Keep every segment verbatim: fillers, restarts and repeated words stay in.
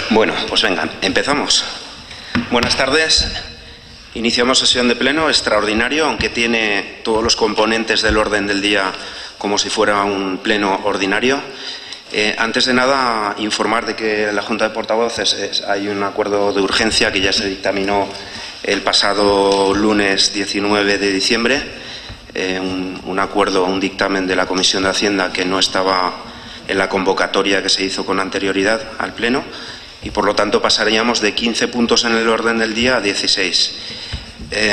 Bueno, pues vengan, empezamos. Buenas tardes. Iniciamos sesión de pleno extraordinario, aunque tiene todos los componentes del orden del día como si fuera un pleno ordinario. Eh, antes de nada, informar de que en la Junta de Portavoces es, hay un acuerdo de urgencia que ya se dictaminó el pasado lunes diecinueve de diciembre, eh, un, un acuerdo, un dictamen de la Comisión de Hacienda que no estaba en la convocatoria que se hizo con anterioridad al Pleno, y por lo tanto pasaríamos de quince puntos en el orden del día a dieciséis. Eh,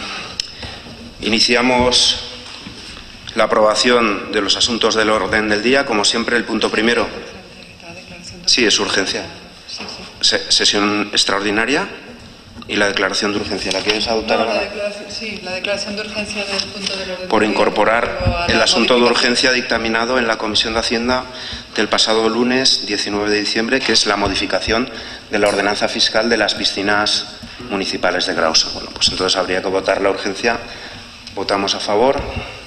iniciamos la aprobación de los asuntos del orden del día. Como siempre, el punto primero. Sí, es urgencia. Sesión extraordinaria y la declaración de urgencia. ¿La quieres adoptar? No, la declaración, sí, la declaración de urgencia del punto del orden. Por incorporar el asunto de urgencia dictaminado en la Comisión de Hacienda del pasado lunes diecinueve de diciembre, que es la modificación de la ordenanza fiscal de las piscinas municipales de Grausa. Bueno, pues entonces habría que votar la urgencia. Votamos a favor.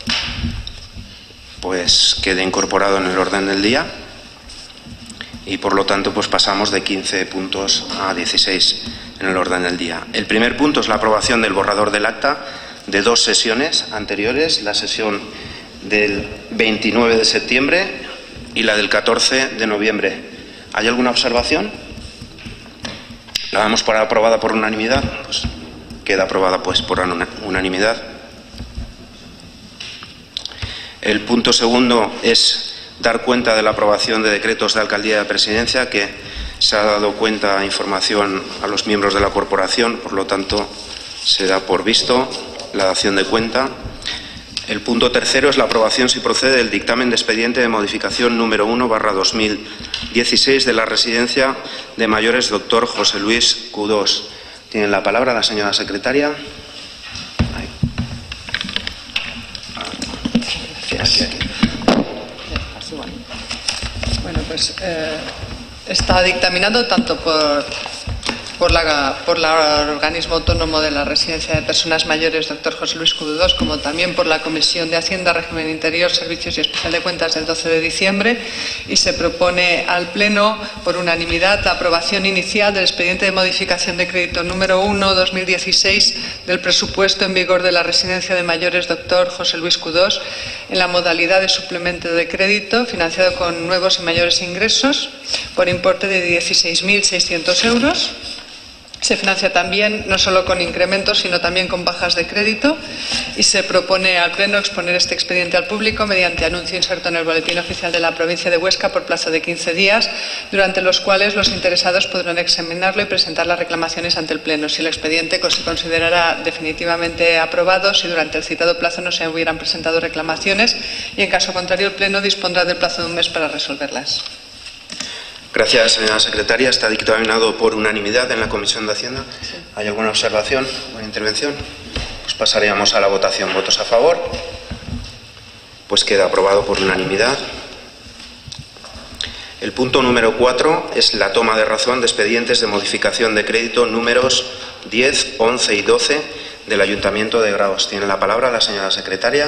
Pues quede incorporado en el orden del día y por lo tanto pues pasamos de quince puntos a dieciséis en el orden del día. El primer punto es la aprobación del borrador del acta de dos sesiones anteriores, la sesión del veintinueve de septiembre y la del catorce de noviembre. ¿Hay alguna observación? ¿La damos por aprobada por unanimidad? Pues queda aprobada pues por unanimidad. El punto segundo es dar cuenta de la aprobación de decretos de alcaldía y de presidencia, que se ha dado cuenta, información a los miembros de la corporación, por lo tanto se da por visto la dación de cuenta. El punto tercero es la aprobación, si procede, del dictamen de expediente de modificación número uno barra dos mil dieciséis de la residencia de mayores doctor José Luis Cudós. Tiene la palabra la señora secretaria. Aquí, aquí. Bueno, pues eh, está dictaminado tanto por, por, la, por el organismo autónomo de la residencia de personas mayores, doctor José Luis Cudós, como también por la Comisión de Hacienda, Régimen Interior, Servicios y Especial de Cuentas del doce de diciembre, y se propone al Pleno, por unanimidad, la aprobación inicial del expediente de modificación de crédito número uno barra dos mil dieciséis del presupuesto en vigor de la residencia de mayores doctor José Luis Cudós, en la modalidad de suplemento de crédito financiado con nuevos y mayores ingresos por importe de dieciséis mil seiscientos euros. Se financia también no solo con incrementos, sino también con bajas de crédito, y se propone al Pleno exponer este expediente al público mediante anuncio inserto en el Boletín Oficial de la Provincia de Huesca por plazo de quince días, durante los cuales los interesados podrán examinarlo y presentar las reclamaciones ante el Pleno. Si el expediente se considerará definitivamente aprobado, si durante el citado plazo no se hubieran presentado reclamaciones, y en caso contrario el Pleno dispondrá del plazo de un mes para resolverlas. Gracias, señora secretaria. Está dictaminado por unanimidad en la Comisión de Hacienda. Sí. ¿Hay alguna observación o intervención? Pues pasaríamos a la votación. ¿Votos a favor? Pues queda aprobado por unanimidad. El punto número cuatro es la toma de razón de expedientes de modificación de crédito números diez, once y doce del Ayuntamiento de Graus. Tiene la palabra la señora secretaria.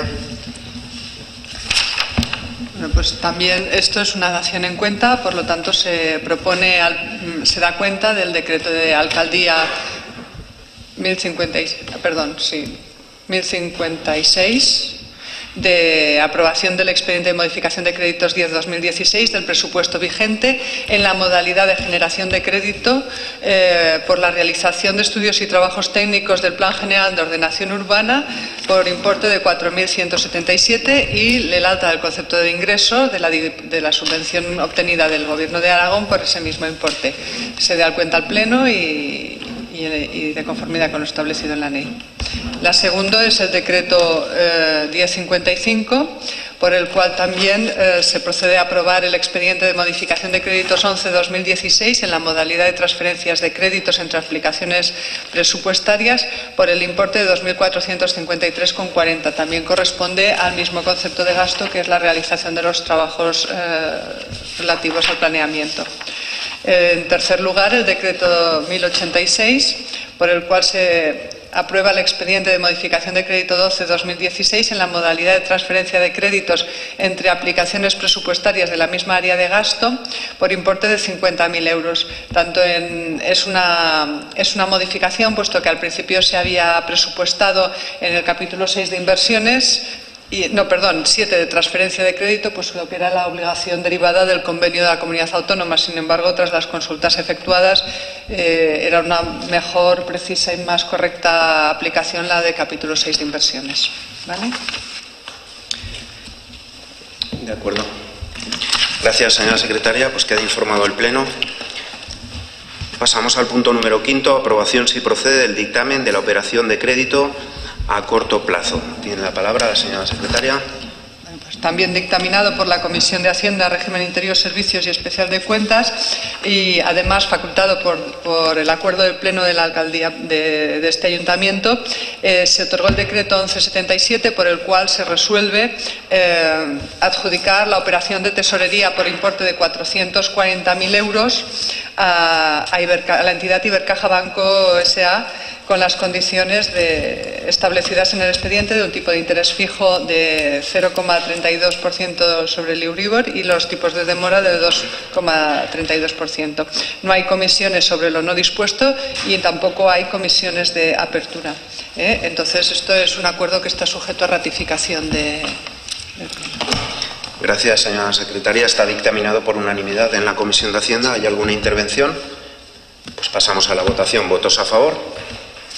Bueno, pues también esto es una dación en cuenta, por lo tanto se propone, al, se da cuenta del decreto de alcaldía mil cincuenta y seis, perdón, sí, mil cincuenta y seis de aprobación del expediente de modificación de créditos diez barra dos mil dieciséis del presupuesto vigente en la modalidad de generación de crédito eh, por la realización de estudios y trabajos técnicos del Plan General de Ordenación Urbana por importe de cuatro mil ciento setenta y siete, y el alta del concepto de ingreso de la, de la subvención obtenida del Gobierno de Aragón por ese mismo importe. Se da cuenta al Pleno y, y, y de conformidad con lo establecido en la ley. La segunda es el decreto eh, diez cincuenta y cinco, por el cual también eh, se procede a aprobar el expediente de modificación de créditos once barra dos mil dieciséis en la modalidad de transferencias de créditos entre aplicaciones presupuestarias por el importe de dos mil cuatrocientos cincuenta y tres coma cuarenta. También corresponde al mismo concepto de gasto, que es la realización de los trabajos eh, relativos al planeamiento. En tercer lugar, el decreto mil ochenta y seis, por el cual se aprueba el expediente de modificación de crédito doce barra dos mil dieciséis en la modalidad de transferencia de créditos entre aplicaciones presupuestarias de la misma área de gasto por importe de cincuenta mil euros. Tanto en, es, una, es una modificación, puesto que al principio se había presupuestado en el capítulo seis de inversiones, y, no, perdón, siete de transferencia de crédito, pues lo que era la obligación derivada del convenio de la comunidad autónoma. Sin embargo, tras las consultas efectuadas, eh, era una mejor, precisa y más correcta aplicación la de capítulo seis de inversiones. ¿Vale? De acuerdo. Gracias, señora secretaria. Pues queda informado el Pleno. Pasamos al punto número quinto, aprobación, si procede, del dictamen de la operación de crédito a corto plazo. Tiene la palabra la señora secretaria. Bueno, pues también dictaminado por la Comisión de Hacienda, Régimen Interior, Servicios y Especial de Cuentas, y además facultado por, por el acuerdo del Pleno de la Alcaldía de, de este Ayuntamiento, eh, se otorgó el decreto once setenta y siete, por el cual se resuelve eh, adjudicar la operación de tesorería por importe de cuatrocientos cuarenta mil euros a, a, Iberca, a la entidad Ibercaja Banco S A, con las condiciones de, establecidas en el expediente, de un tipo de interés fijo de cero coma treinta y dos por ciento sobre el Euribor y los tipos de demora de dos coma treinta y dos por ciento. No hay comisiones sobre lo no dispuesto y tampoco hay comisiones de apertura. ¿eh? Entonces, esto es un acuerdo que está sujeto a ratificación de, del Pleno. Gracias, señora secretaria. Está dictaminado por unanimidad en la Comisión de Hacienda. ¿Hay alguna intervención? Pues pasamos a la votación. ¿Votos a favor?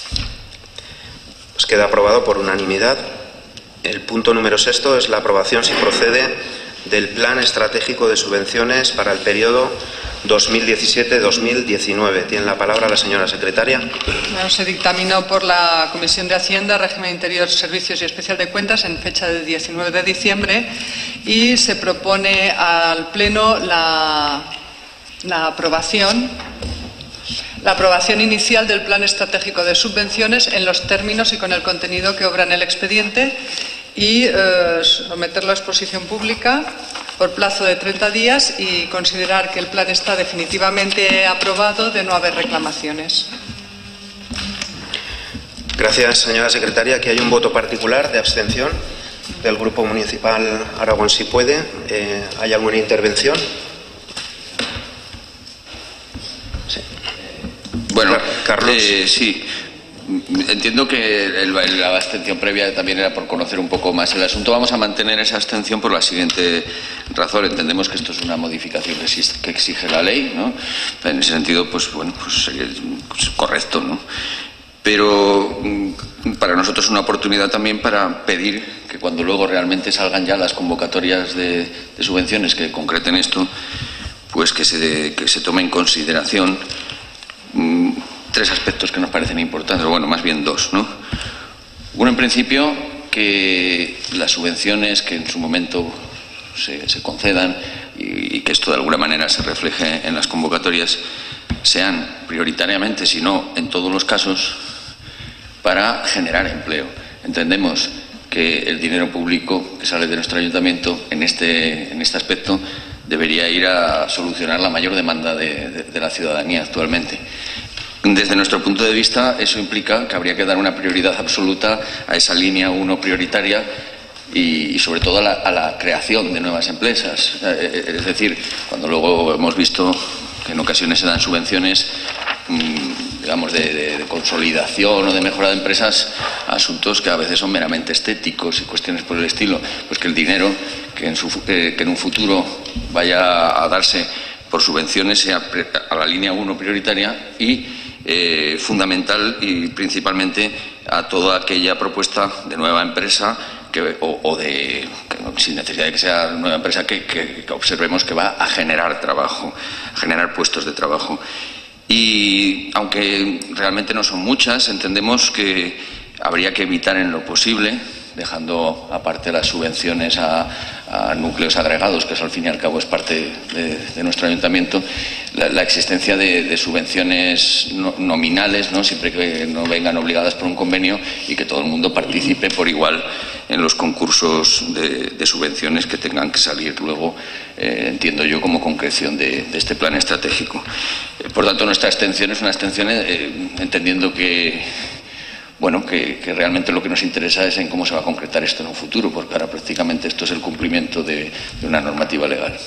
Pues queda aprobado por unanimidad. El punto número sexto es la aprobación, si procede, del Plan Estratégico de Subvenciones para el periodo dos mil diecisiete dos mil diecinueve. Tiene la palabra la señora secretaria. Bueno, se dictaminó por la Comisión de Hacienda, Régimen Interior, Servicios y Especial de Cuentas en fecha de diecinueve de diciembre y se propone al Pleno la, la aprobación La aprobación inicial del Plan Estratégico de Subvenciones en los términos y con el contenido que obra en el expediente y eh, someterlo a exposición pública por plazo de treinta días y considerar que el plan está definitivamente aprobado de no haber reclamaciones. Gracias, señora secretaria. Aquí hay un voto particular de abstención del Grupo Municipal Aragón Si Puede. Eh, ¿Hay alguna intervención? Sí. Bueno, Carlos. Eh, sí. Entiendo que el, la abstención previa también era por conocer un poco más el asunto. Vamos a mantener esa abstención por la siguiente razón. Entendemos que esto es una modificación que, existe, que exige la ley, ¿no? En ese sentido, pues bueno, pues es correcto, ¿no? Pero para nosotros es una oportunidad también para pedir que cuando luego realmente salgan ya las convocatorias de, de subvenciones que concreten esto, pues que se, que se tome en consideración mmm, tres aspectos que nos parecen importantes, o bueno, más bien dos, ¿no? Uno, en principio, que las subvenciones que en su momento se, se concedan y, y que esto de alguna manera se refleje en las convocatorias sean prioritariamente, si no en todos los casos, para generar empleo. Entendemos que el dinero público que sale de nuestro ayuntamiento en este, en este aspecto debería ir a solucionar la mayor demanda de, de, de la ciudadanía actualmente. Desde nuestro punto de vista, eso implica que habría que dar una prioridad absoluta a esa línea uno prioritaria y, y sobre todo a la, a la creación de nuevas empresas. Es decir, cuando luego hemos visto que en ocasiones se dan subvenciones mmm, digamos, de, de, de consolidación o de mejora de empresas, a asuntos que a veces son meramente estéticos y cuestiones por el estilo, pues que el dinero que en, su, eh, que en un futuro vaya a darse por subvenciones sea a la línea uno prioritaria y eh, fundamental y principalmente a toda aquella propuesta de nueva empresa que, o, o de, que, sin necesidad de que sea nueva empresa, que, que, que observemos que va a generar trabajo, a generar puestos de trabajo. Y aunque realmente no son muchas, entendemos que habría que evitar en lo posible, dejando aparte las subvenciones a, a núcleos agregados, que eso al fin y al cabo es parte de, de nuestro ayuntamiento, la, la existencia de, de subvenciones no, nominales, ¿no? Siempre que no vengan obligadas por un convenio y que todo el mundo participe por igual en los concursos de, de subvenciones que tengan que salir luego, eh, entiendo yo, como concreción de, de este plan estratégico. Eh, por tanto, nuestra abstención es una abstención eh, entendiendo que bueno, que, que realmente lo que nos interesa es en cómo se va a concretar esto en un futuro, porque ahora prácticamente esto es el cumplimiento de, de una normativa legal.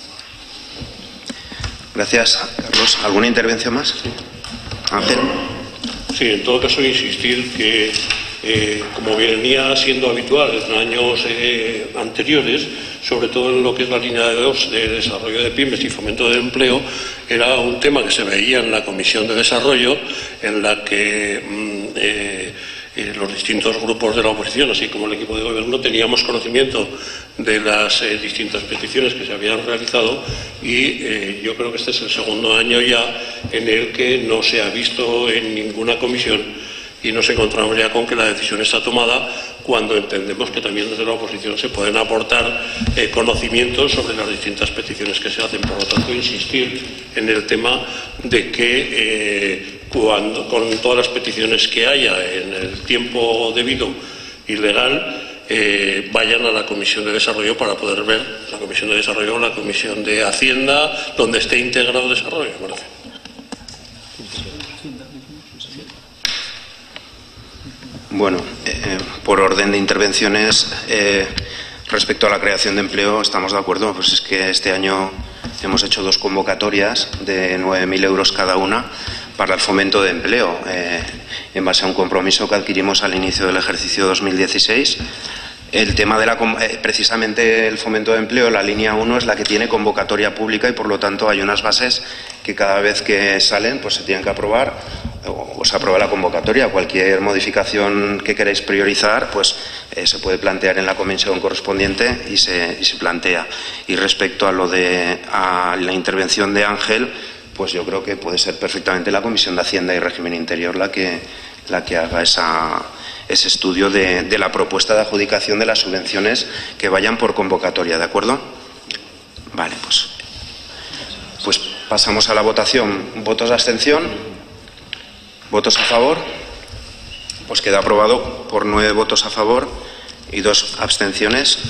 Gracias, Carlos. ¿Alguna intervención más? Sí. Ángel. Sí, en todo caso insistir que, eh, como venía siendo habitual en años eh, anteriores, sobre todo en lo que es la línea de dos de desarrollo de pymes y fomento del empleo, era un tema que se veía en la Comisión de Desarrollo, en la que mm, eh, eh, los distintos grupos de la oposición, así como el equipo de gobierno, teníamos conocimiento de las eh, distintas peticiones que se habían realizado y eh, yo creo que este es el segundo año ya en el que no se ha visto en ninguna comisión y nos encontramos ya con que la decisión está tomada, cuando entendemos que también desde la oposición se pueden aportar eh, conocimientos sobre las distintas peticiones que se hacen. Por lo tanto, insistir en el tema de que eh, cuando, con todas las peticiones que haya en el tiempo debido y legal, eh, vayan a la Comisión de Desarrollo para poder ver la Comisión de Desarrollo o la Comisión de Hacienda, donde esté integrado desarrollo. Gracias. Bueno, eh, por orden de intervenciones, eh, respecto a la creación de empleo, estamos de acuerdo. Pues es que este año hemos hecho dos convocatorias de nueve mil euros cada una para el fomento de empleo, eh, en base a un compromiso que adquirimos al inicio del ejercicio dos mil dieciséis. El tema de la, eh, precisamente el fomento de empleo, la línea uno es la que tiene convocatoria pública y, por lo tanto, hay unas bases que cada vez que salen pues se tienen que aprobar o, o se aprueba la convocatoria. Cualquier modificación que queráis priorizar pues eh, se puede plantear en la comisión correspondiente y se, y se plantea. Y respecto a lo de a la intervención de Ángel, pues yo creo que puede ser perfectamente la Comisión de Hacienda y Régimen Interior la que, la que haga esa... ese estudio de, de la propuesta de adjudicación de las subvenciones que vayan por convocatoria, ¿de acuerdo? Vale, pues, pues pasamos a la votación. ¿Votos de abstención? ¿Votos a favor? Pues queda aprobado por nueve votos a favor y dos abstenciones.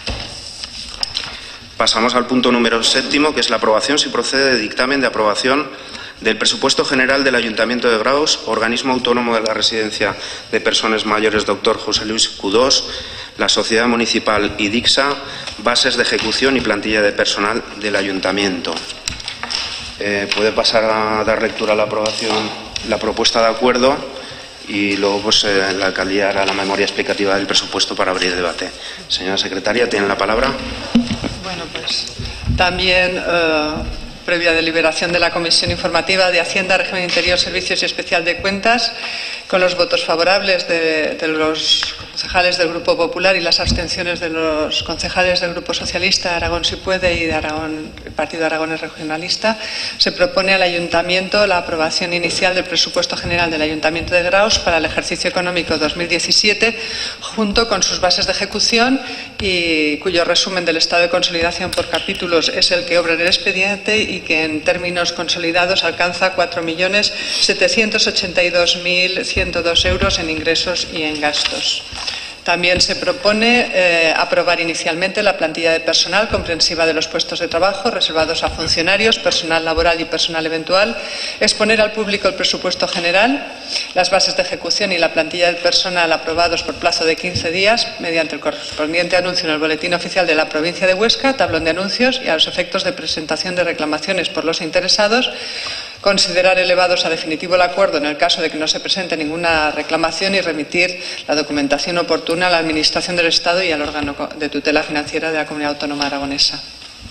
Pasamos al punto número séptimo, que es la aprobación, si procede, de dictamen de aprobación del presupuesto general del Ayuntamiento de Graus, organismo autónomo de la residencia de personas mayores doctor José Luis Cudós, la Sociedad Municipal IDIXA, bases de ejecución y plantilla de personal del Ayuntamiento. Eh, puede pasar a dar lectura a la aprobación, la propuesta de acuerdo, y luego pues eh, la alcaldía hará la memoria explicativa del presupuesto para abrir debate. Señora secretaria, ¿tiene la palabra? Bueno, pues también... Uh... previa deliberación de la Comisión Informativa de Hacienda, Régimen Interior, Servicios y Especial de Cuentas, con los votos favorables de, de los concejales del Grupo Popular y las abstenciones de los concejales del Grupo Socialista, Aragón Si Puede, y de Aragón, el Partido Aragonés Regionalista, se propone al Ayuntamiento la aprobación inicial del presupuesto general del Ayuntamiento de Graus para el ejercicio económico dos mil diecisiete, junto con sus bases de ejecución, y cuyo resumen del estado de consolidación por capítulos es el que obra en el expediente, y que en términos consolidados alcanza cuatro millones setecientos ochenta y dos mil ciento dos euros en ingresos y en gastos. También se propone eh, aprobar inicialmente la plantilla de personal comprensiva de los puestos de trabajo reservados a funcionarios, personal laboral y personal eventual, exponer al público el presupuesto general, las bases de ejecución y la plantilla de personal aprobados por plazo de quince días mediante el correspondiente anuncio en el Boletín Oficial de la Provincia de Huesca, tablón de anuncios, y a los efectos de presentación de reclamaciones por los interesados, considerar elevados a definitivo el acuerdo en el caso de que no se presente ninguna reclamación y remitir la documentación oportuna a la Administración del Estado y al órgano de tutela financiera de la Comunidad Autónoma Aragonesa.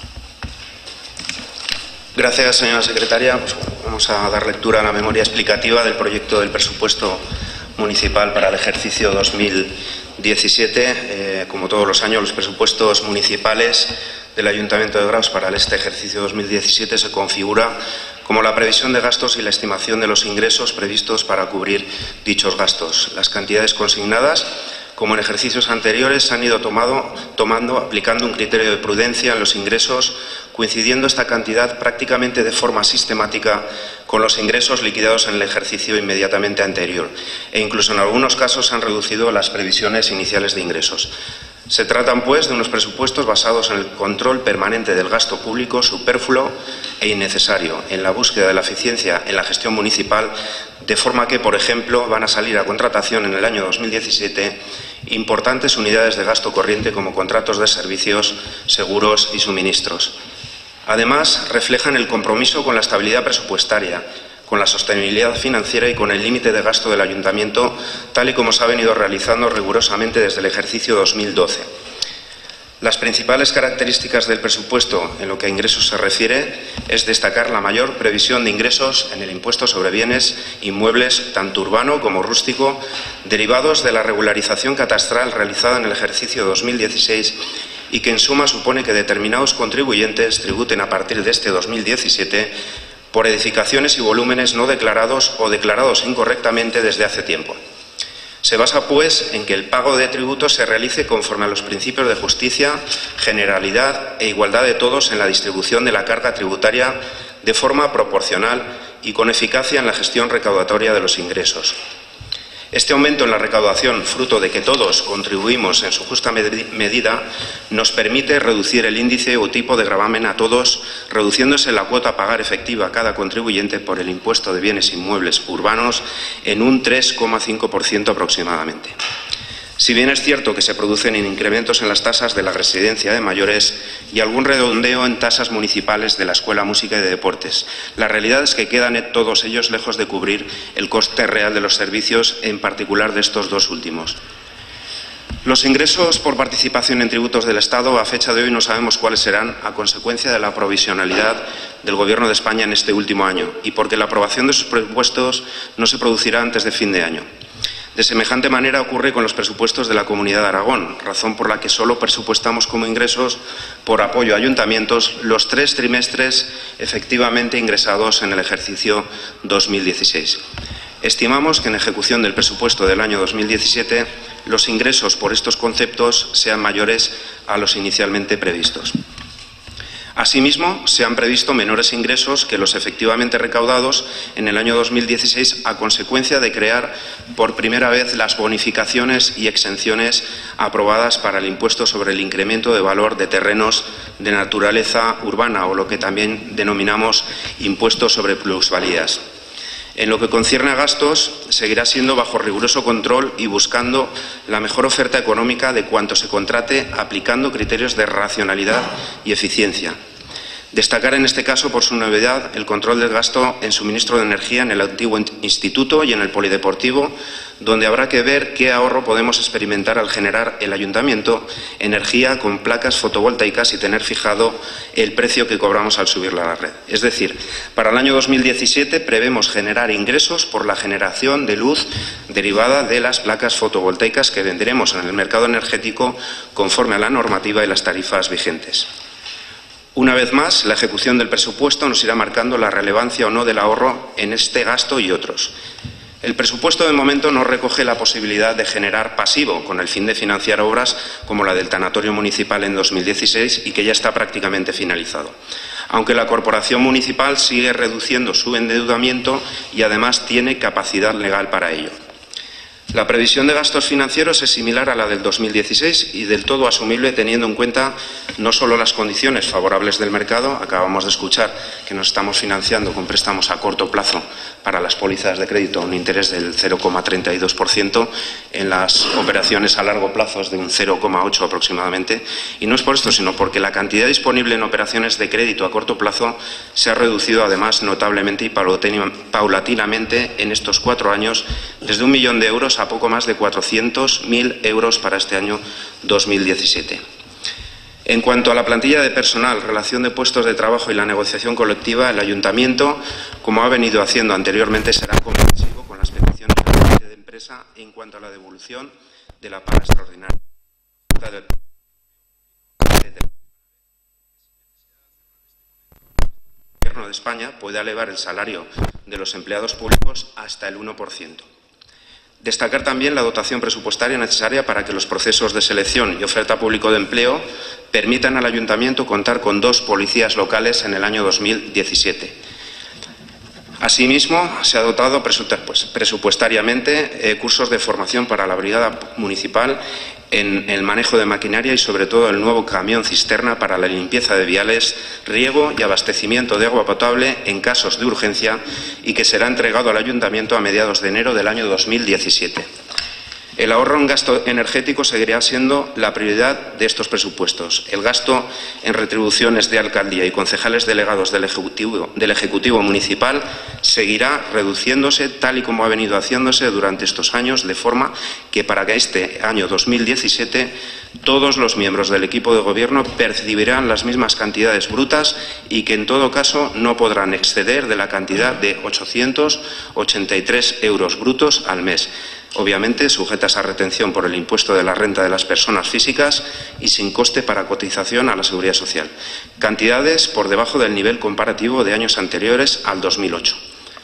Gracias, señora secretaria. Pues vamos a dar lectura a la memoria explicativa del proyecto del presupuesto municipal para el ejercicio dos mil diecisiete. Eh, como todos los años, los presupuestos municipales del Ayuntamiento de Graus para este ejercicio dos mil diecisiete se configura como la previsión de gastos y la estimación de los ingresos previstos para cubrir dichos gastos. Las cantidades consignadas, como en ejercicios anteriores, se han ido tomado, tomando, aplicando un criterio de prudencia en los ingresos, coincidiendo esta cantidad prácticamente de forma sistemática con los ingresos liquidados en el ejercicio inmediatamente anterior, e incluso en algunos casos se han reducido las previsiones iniciales de ingresos. Se tratan, pues, de unos presupuestos basados en el control permanente del gasto público superfluo e innecesario, en la búsqueda de la eficiencia en la gestión municipal, de forma que, por ejemplo, van a salir a contratación en el año dos mil diecisiete importantes unidades de gasto corriente como contratos de servicios, seguros y suministros. Además, reflejan el compromiso con la estabilidad presupuestaria, con la sostenibilidad financiera y con el límite de gasto del Ayuntamiento, tal y como se ha venido realizando rigurosamente desde el ejercicio dos mil doce. Las principales características del presupuesto en lo que a ingresos se refiere es destacar la mayor previsión de ingresos en el impuesto sobre bienes inmuebles, tanto urbano como rústico, derivados de la regularización catastral realizada en el ejercicio dos mil dieciséis y que en suma supone que determinados contribuyentes tributen a partir de este dos mil diecisiete por edificaciones y volúmenes no declarados o declarados incorrectamente desde hace tiempo. Se basa, pues, en que el pago de tributos se realice conforme a los principios de justicia, generalidad e igualdad de todos en la distribución de la carga tributaria de forma proporcional y con eficacia en la gestión recaudatoria de los ingresos. Este aumento en la recaudación, fruto de que todos contribuimos en su justa medida, nos permite reducir el índice o tipo de gravamen a todos, reduciéndose la cuota a pagar efectiva a cada contribuyente por el impuesto de bienes inmuebles urbanos en un tres coma cinco por ciento aproximadamente. Si bien es cierto que se producen incrementos en las tasas de la residencia de mayores y algún redondeo en tasas municipales de la Escuela Música y de Deportes, la realidad es que quedan todos ellos lejos de cubrir el coste real de los servicios, en particular de estos dos últimos. Los ingresos por participación en tributos del Estado a fecha de hoy no sabemos cuáles serán a consecuencia de la provisionalidad del Gobierno de España en este último año y porque la aprobación de sus presupuestos no se producirá antes de fin de año. De semejante manera ocurre con los presupuestos de la Comunidad de Aragón, razón por la que solo presupuestamos como ingresos por apoyo a ayuntamientos los tres trimestres efectivamente ingresados en el ejercicio dos mil dieciséis. Estimamos que en ejecución del presupuesto del año dos mil diecisiete los ingresos por estos conceptos sean mayores a los inicialmente previstos. Asimismo, se han previsto menores ingresos que los efectivamente recaudados en el año dos mil dieciséis a consecuencia de crear por primera vez las bonificaciones y exenciones aprobadas para el impuesto sobre el incremento de valor de terrenos de naturaleza urbana o lo que también denominamos impuesto sobre plusvalías. En lo que concierne a gastos, seguirá siendo bajo riguroso control y buscando la mejor oferta económica de cuanto se contrate, aplicando criterios de racionalidad y eficiencia. Destacar en este caso, por su novedad, el control del gasto en suministro de energía en el antiguo instituto y en el polideportivo, donde habrá que ver qué ahorro podemos experimentar al generar el ayuntamiento energía con placas fotovoltaicas y tener fijado el precio que cobramos al subirla a la red. Es decir, para el año dos mil diecisiete prevemos generar ingresos por la generación de luz derivada de las placas fotovoltaicas que venderemos en el mercado energético conforme a la normativa y las tarifas vigentes. Una vez más, la ejecución del presupuesto nos irá marcando la relevancia o no del ahorro en este gasto y otros. El presupuesto de momento no recoge la posibilidad de generar pasivo con el fin de financiar obras como la del tanatorio municipal en dos mil dieciséis y que ya está prácticamente finalizado. Aunque la corporación municipal sigue reduciendo su endeudamiento y además tiene capacidad legal para ello. La previsión de gastos financieros es similar a la del dos mil dieciséis y del todo asumible teniendo en cuenta no solo las condiciones favorables del mercado, acabamos de escuchar que nos estamos financiando con préstamos a corto plazo para las pólizas de crédito a un interés del cero coma treinta y dos por ciento, en las operaciones a largo plazo es de un cero coma ocho por ciento aproximadamente, y no es por esto, sino porque la cantidad disponible en operaciones de crédito a corto plazo se ha reducido además notablemente y paulatinamente en estos cuatro años desde un millón de euros a poco más de cuatrocientos mil euros para este año dos mil diecisiete. En cuanto a la plantilla de personal, relación de puestos de trabajo y la negociación colectiva, el Ayuntamiento, como ha venido haciendo anteriormente, será comprensivo con las peticiones del comité de empresa en cuanto a la devolución de la paga extraordinaria. El Gobierno de España puede elevar el salario de los empleados públicos hasta el uno por ciento. Destacar también la dotación presupuestaria necesaria para que los procesos de selección y oferta público de empleo permitan al Ayuntamiento contar con dos policías locales en el año dos mil diecisiete. Asimismo, se ha dotado presupuestariamente eh, cursos de formación para la brigada municipal en el manejo de maquinaria y sobre todo el nuevo camión cisterna para la limpieza de viales, riego y abastecimiento de agua potable en casos de urgencia y que será entregado al Ayuntamiento a mediados de enero del año dos mil diecisiete. El ahorro en gasto energético seguirá siendo la prioridad de estos presupuestos. El gasto en retribuciones de alcaldía y concejales delegados del Ejecutivo, del Ejecutivo Municipal seguirá reduciéndose tal y como ha venido haciéndose durante estos años, de forma que para que este año dos mil diecisiete todos los miembros del equipo de gobierno percibirán las mismas cantidades brutas y que en todo caso no podrán exceder de la cantidad de ochocientos ochenta y tres euros brutos al mes. Obviamente sujetas a retención por el impuesto de la renta de las personas físicas y sin coste para cotización a la Seguridad Social. Cantidades por debajo del nivel comparativo de años anteriores al dos mil ocho.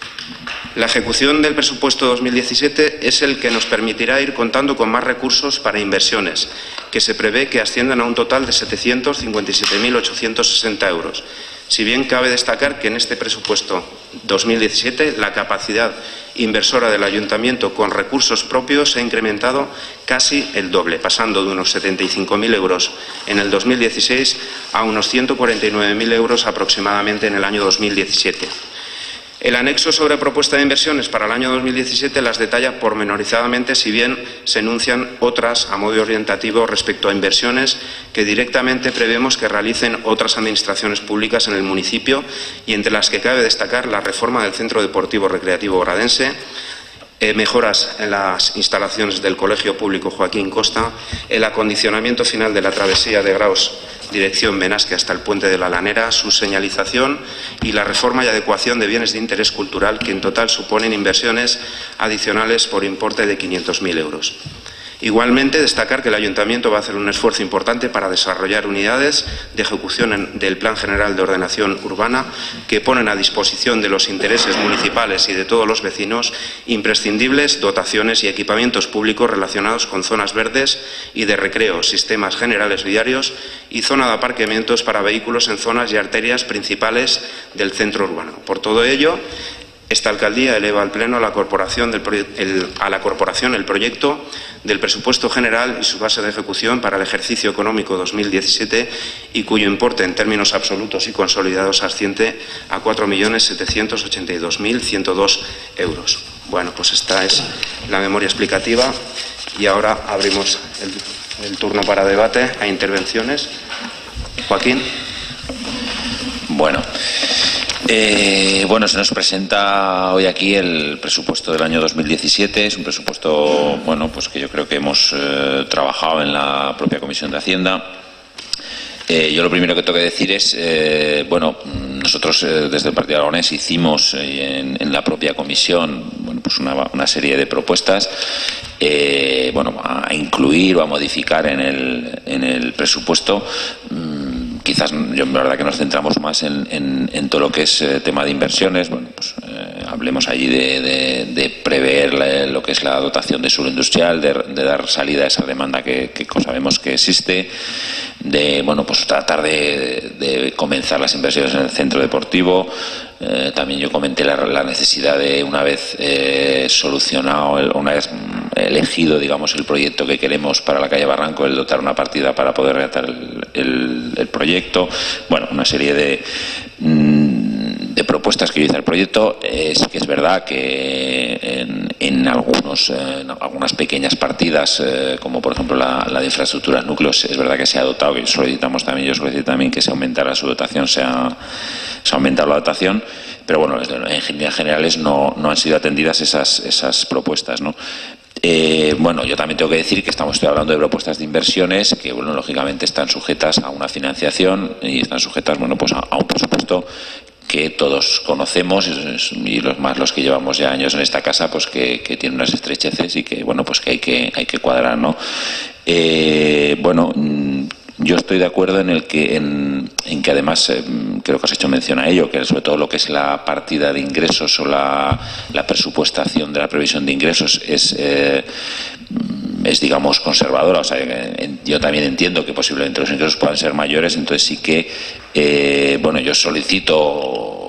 La ejecución del presupuesto dos mil diecisiete es el que nos permitirá ir contando con más recursos para inversiones, que se prevé que asciendan a un total de setecientos cincuenta y siete mil ochocientos sesenta euros. Si bien cabe destacar que en este presupuesto dos mil diecisiete la capacidad inversora del Ayuntamiento con recursos propios se ha incrementado casi el doble, pasando de unos setenta y cinco mil euros en el dos mil dieciséis a unos ciento cuarenta y nueve mil euros aproximadamente en el año dos mil diecisiete. El anexo sobre propuesta de inversiones para el año dos mil diecisiete las detalla pormenorizadamente, si bien se enuncian otras a modo orientativo respecto a inversiones que directamente prevemos que realicen otras administraciones públicas en el municipio y entre las que cabe destacar la reforma del Centro Deportivo Recreativo Obradense, eh, mejoras en las instalaciones del Colegio Público Joaquín Costa, el acondicionamiento final de la travesía de Graus dirección Benasque hasta el Puente de la Lanera, su señalización y la reforma y adecuación de bienes de interés cultural que en total suponen inversiones adicionales por importe de quinientos mil euros. Igualmente, destacar que el Ayuntamiento va a hacer un esfuerzo importante para desarrollar unidades de ejecución del Plan General de Ordenación Urbana que ponen a disposición de los intereses municipales y de todos los vecinos imprescindibles dotaciones y equipamientos públicos relacionados con zonas verdes y de recreo, sistemas generales viarios y zona de aparcamientos para vehículos en zonas y arterias principales del centro urbano. Por todo ello, esta alcaldía eleva al Pleno a la corporación, del el, a la corporación el proyecto del presupuesto general y su base de ejecución para el ejercicio económico dos mil diecisiete y cuyo importe en términos absolutos y consolidados asciende a cuatro millones setecientos ochenta y dos mil ciento dos euros. Bueno, pues esta es la memoria explicativa y ahora abrimos el, el turno para debate a intervenciones. Joaquín. Bueno. Eh, bueno, se nos presenta hoy aquí el presupuesto del año dos mil diecisiete. Es un presupuesto, bueno, pues que yo creo que hemos eh, trabajado en la propia Comisión de Hacienda. Eh, yo lo primero que tengo que decir es, eh, bueno, nosotros eh, desde el Partido Aragonés hicimos eh, en, en la propia comisión, bueno, pues una, una serie de propuestas, eh, bueno, a incluir o a modificar en el, en el presupuesto. Mmm, Quizás, yo en verdad que nos centramos más en, en, en todo lo que es eh, tema de inversiones. Bueno, pues eh, hablemos allí de, de, de prever la, lo que es la dotación de suelo industrial, de, de dar salida a esa demanda que, que sabemos que existe, de, bueno, pues tratar de, de comenzar las inversiones en el centro deportivo. Eh, también yo comenté la, la necesidad de, una vez eh, solucionado, el, una vez elegido, digamos, el proyecto que queremos para la calle Barranco, el dotar una partida para poder realizar el, el, el proyecto. Bueno, una serie de, de propuestas que utiliza el proyecto. Es que es verdad que en, en, algunos, en algunas pequeñas partidas, eh, como por ejemplo la, la de infraestructuras núcleos, es verdad que se ha dotado, que solicitamos también, yo solicito también que se aumentara su dotación, se ha, se ha aumentado la dotación, pero bueno, en líneas generales no, no han sido atendidas esas, esas propuestas, ¿no? Eh, bueno, yo también tengo que decir que estamos estoy hablando de propuestas de inversiones que, bueno, lógicamente están sujetas a una financiación y están sujetas, bueno, pues a, a un presupuesto que todos conocemos y los más los que llevamos ya años en esta casa, pues que, que tiene unas estrecheces y que, bueno, pues que hay que hay que cuadrar, ¿no? Eh, bueno, yo estoy de acuerdo en el que en, en que además eh, creo que has hecho mención a ello, que sobre todo lo que es la partida de ingresos o la, la presupuestación de la previsión de ingresos es eh, es digamos conservadora. O sea, en, yo también entiendo que posiblemente los ingresos puedan ser mayores, entonces sí que eh, bueno, yo solicito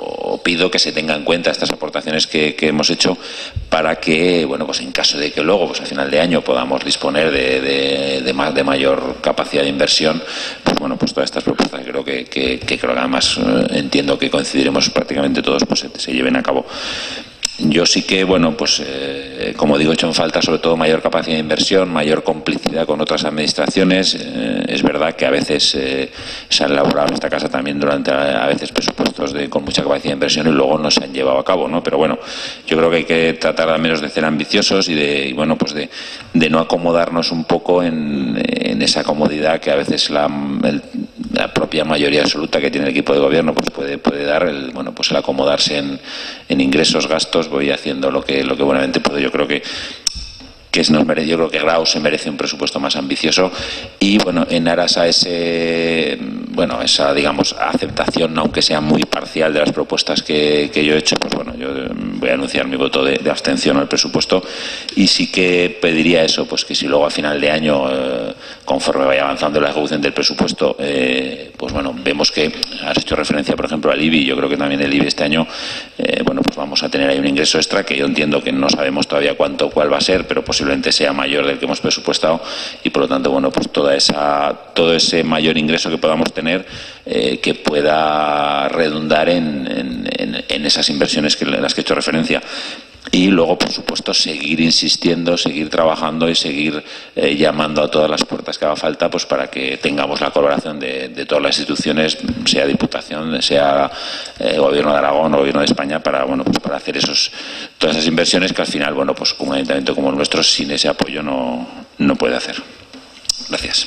pido que se tengan en cuenta estas aportaciones que, que hemos hecho para que, bueno, pues en caso de que luego, pues a final de año podamos disponer de, de, de más, de mayor capacidad de inversión, pues bueno, pues todas estas propuestas creo que, que, que creo que además eh, entiendo que coincidiremos prácticamente todos, pues se, se lleven a cabo. Yo sí que, bueno, pues eh, como digo, he hecho en falta sobre todo mayor capacidad de inversión, mayor complicidad con otras administraciones. Eh, es verdad que a veces eh, se han elaborado en esta casa también durante a, a veces presupuestos de, con mucha capacidad de inversión y luego no se han llevado a cabo, ¿no? Pero bueno, yo creo que hay que tratar al menos de ser ambiciosos y de, y bueno, pues de, de no acomodarnos un poco en, en esa comodidad que a veces la, el, la propia mayoría absoluta que tiene el equipo de gobierno pues puede, puede dar, el, bueno, pues el acomodarse en, en ingresos, gastos. Voy haciendo lo que lo que buenamente puedo. Yo creo que que se nos merece, yo creo que Grau se merece un presupuesto más ambicioso y bueno, en aras a ese bueno, esa digamos aceptación, aunque sea muy parcial de las propuestas que, que yo he hecho, pues bueno, yo voy a anunciar mi voto de, de abstención al presupuesto y sí que pediría eso, pues que si luego a final de año, eh, conforme vaya avanzando la ejecución del presupuesto, eh, pues bueno, vemos que has hecho referencia, por ejemplo, al I B I, yo creo que también el I B I este año, eh, bueno, pues vamos a tener ahí un ingreso extra que yo entiendo que no sabemos todavía cuánto, cuál va a ser, pero posiblemente sea mayor del que hemos presupuestado y por lo tanto, bueno, pues toda esa, todo ese mayor ingreso que podamos tener eh, que pueda redundar en, en, en esas inversiones que, en las que he hecho referencia. Y luego, por supuesto, seguir insistiendo, seguir trabajando y seguir eh, llamando a todas las puertas que haga falta, pues para que tengamos la colaboración de, de todas las instituciones, sea Diputación, sea eh, Gobierno de Aragón o Gobierno de España, para bueno, pues para hacer esos, todas esas inversiones que al final, bueno, pues un ayuntamiento como el nuestro sin ese apoyo no, no puede hacer. Gracias.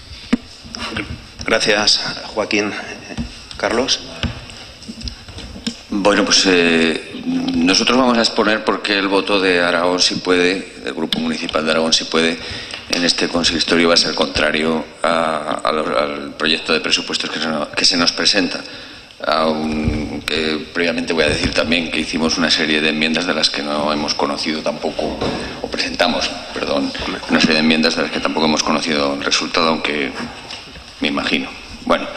Gracias, Joaquín. Carlos. Bueno, pues eh, nosotros vamos a exponer por qué el voto de Aragón Si Puede, del Grupo Municipal de Aragón Si Puede, en este consistorio va a ser contrario a, a lo, al proyecto de presupuestos que se, nos, que se nos presenta. Aunque previamente voy a decir también que hicimos una serie de enmiendas de las que no hemos conocido tampoco, o presentamos, perdón, una serie de enmiendas de las que tampoco hemos conocido el resultado, aunque me imagino. Bueno.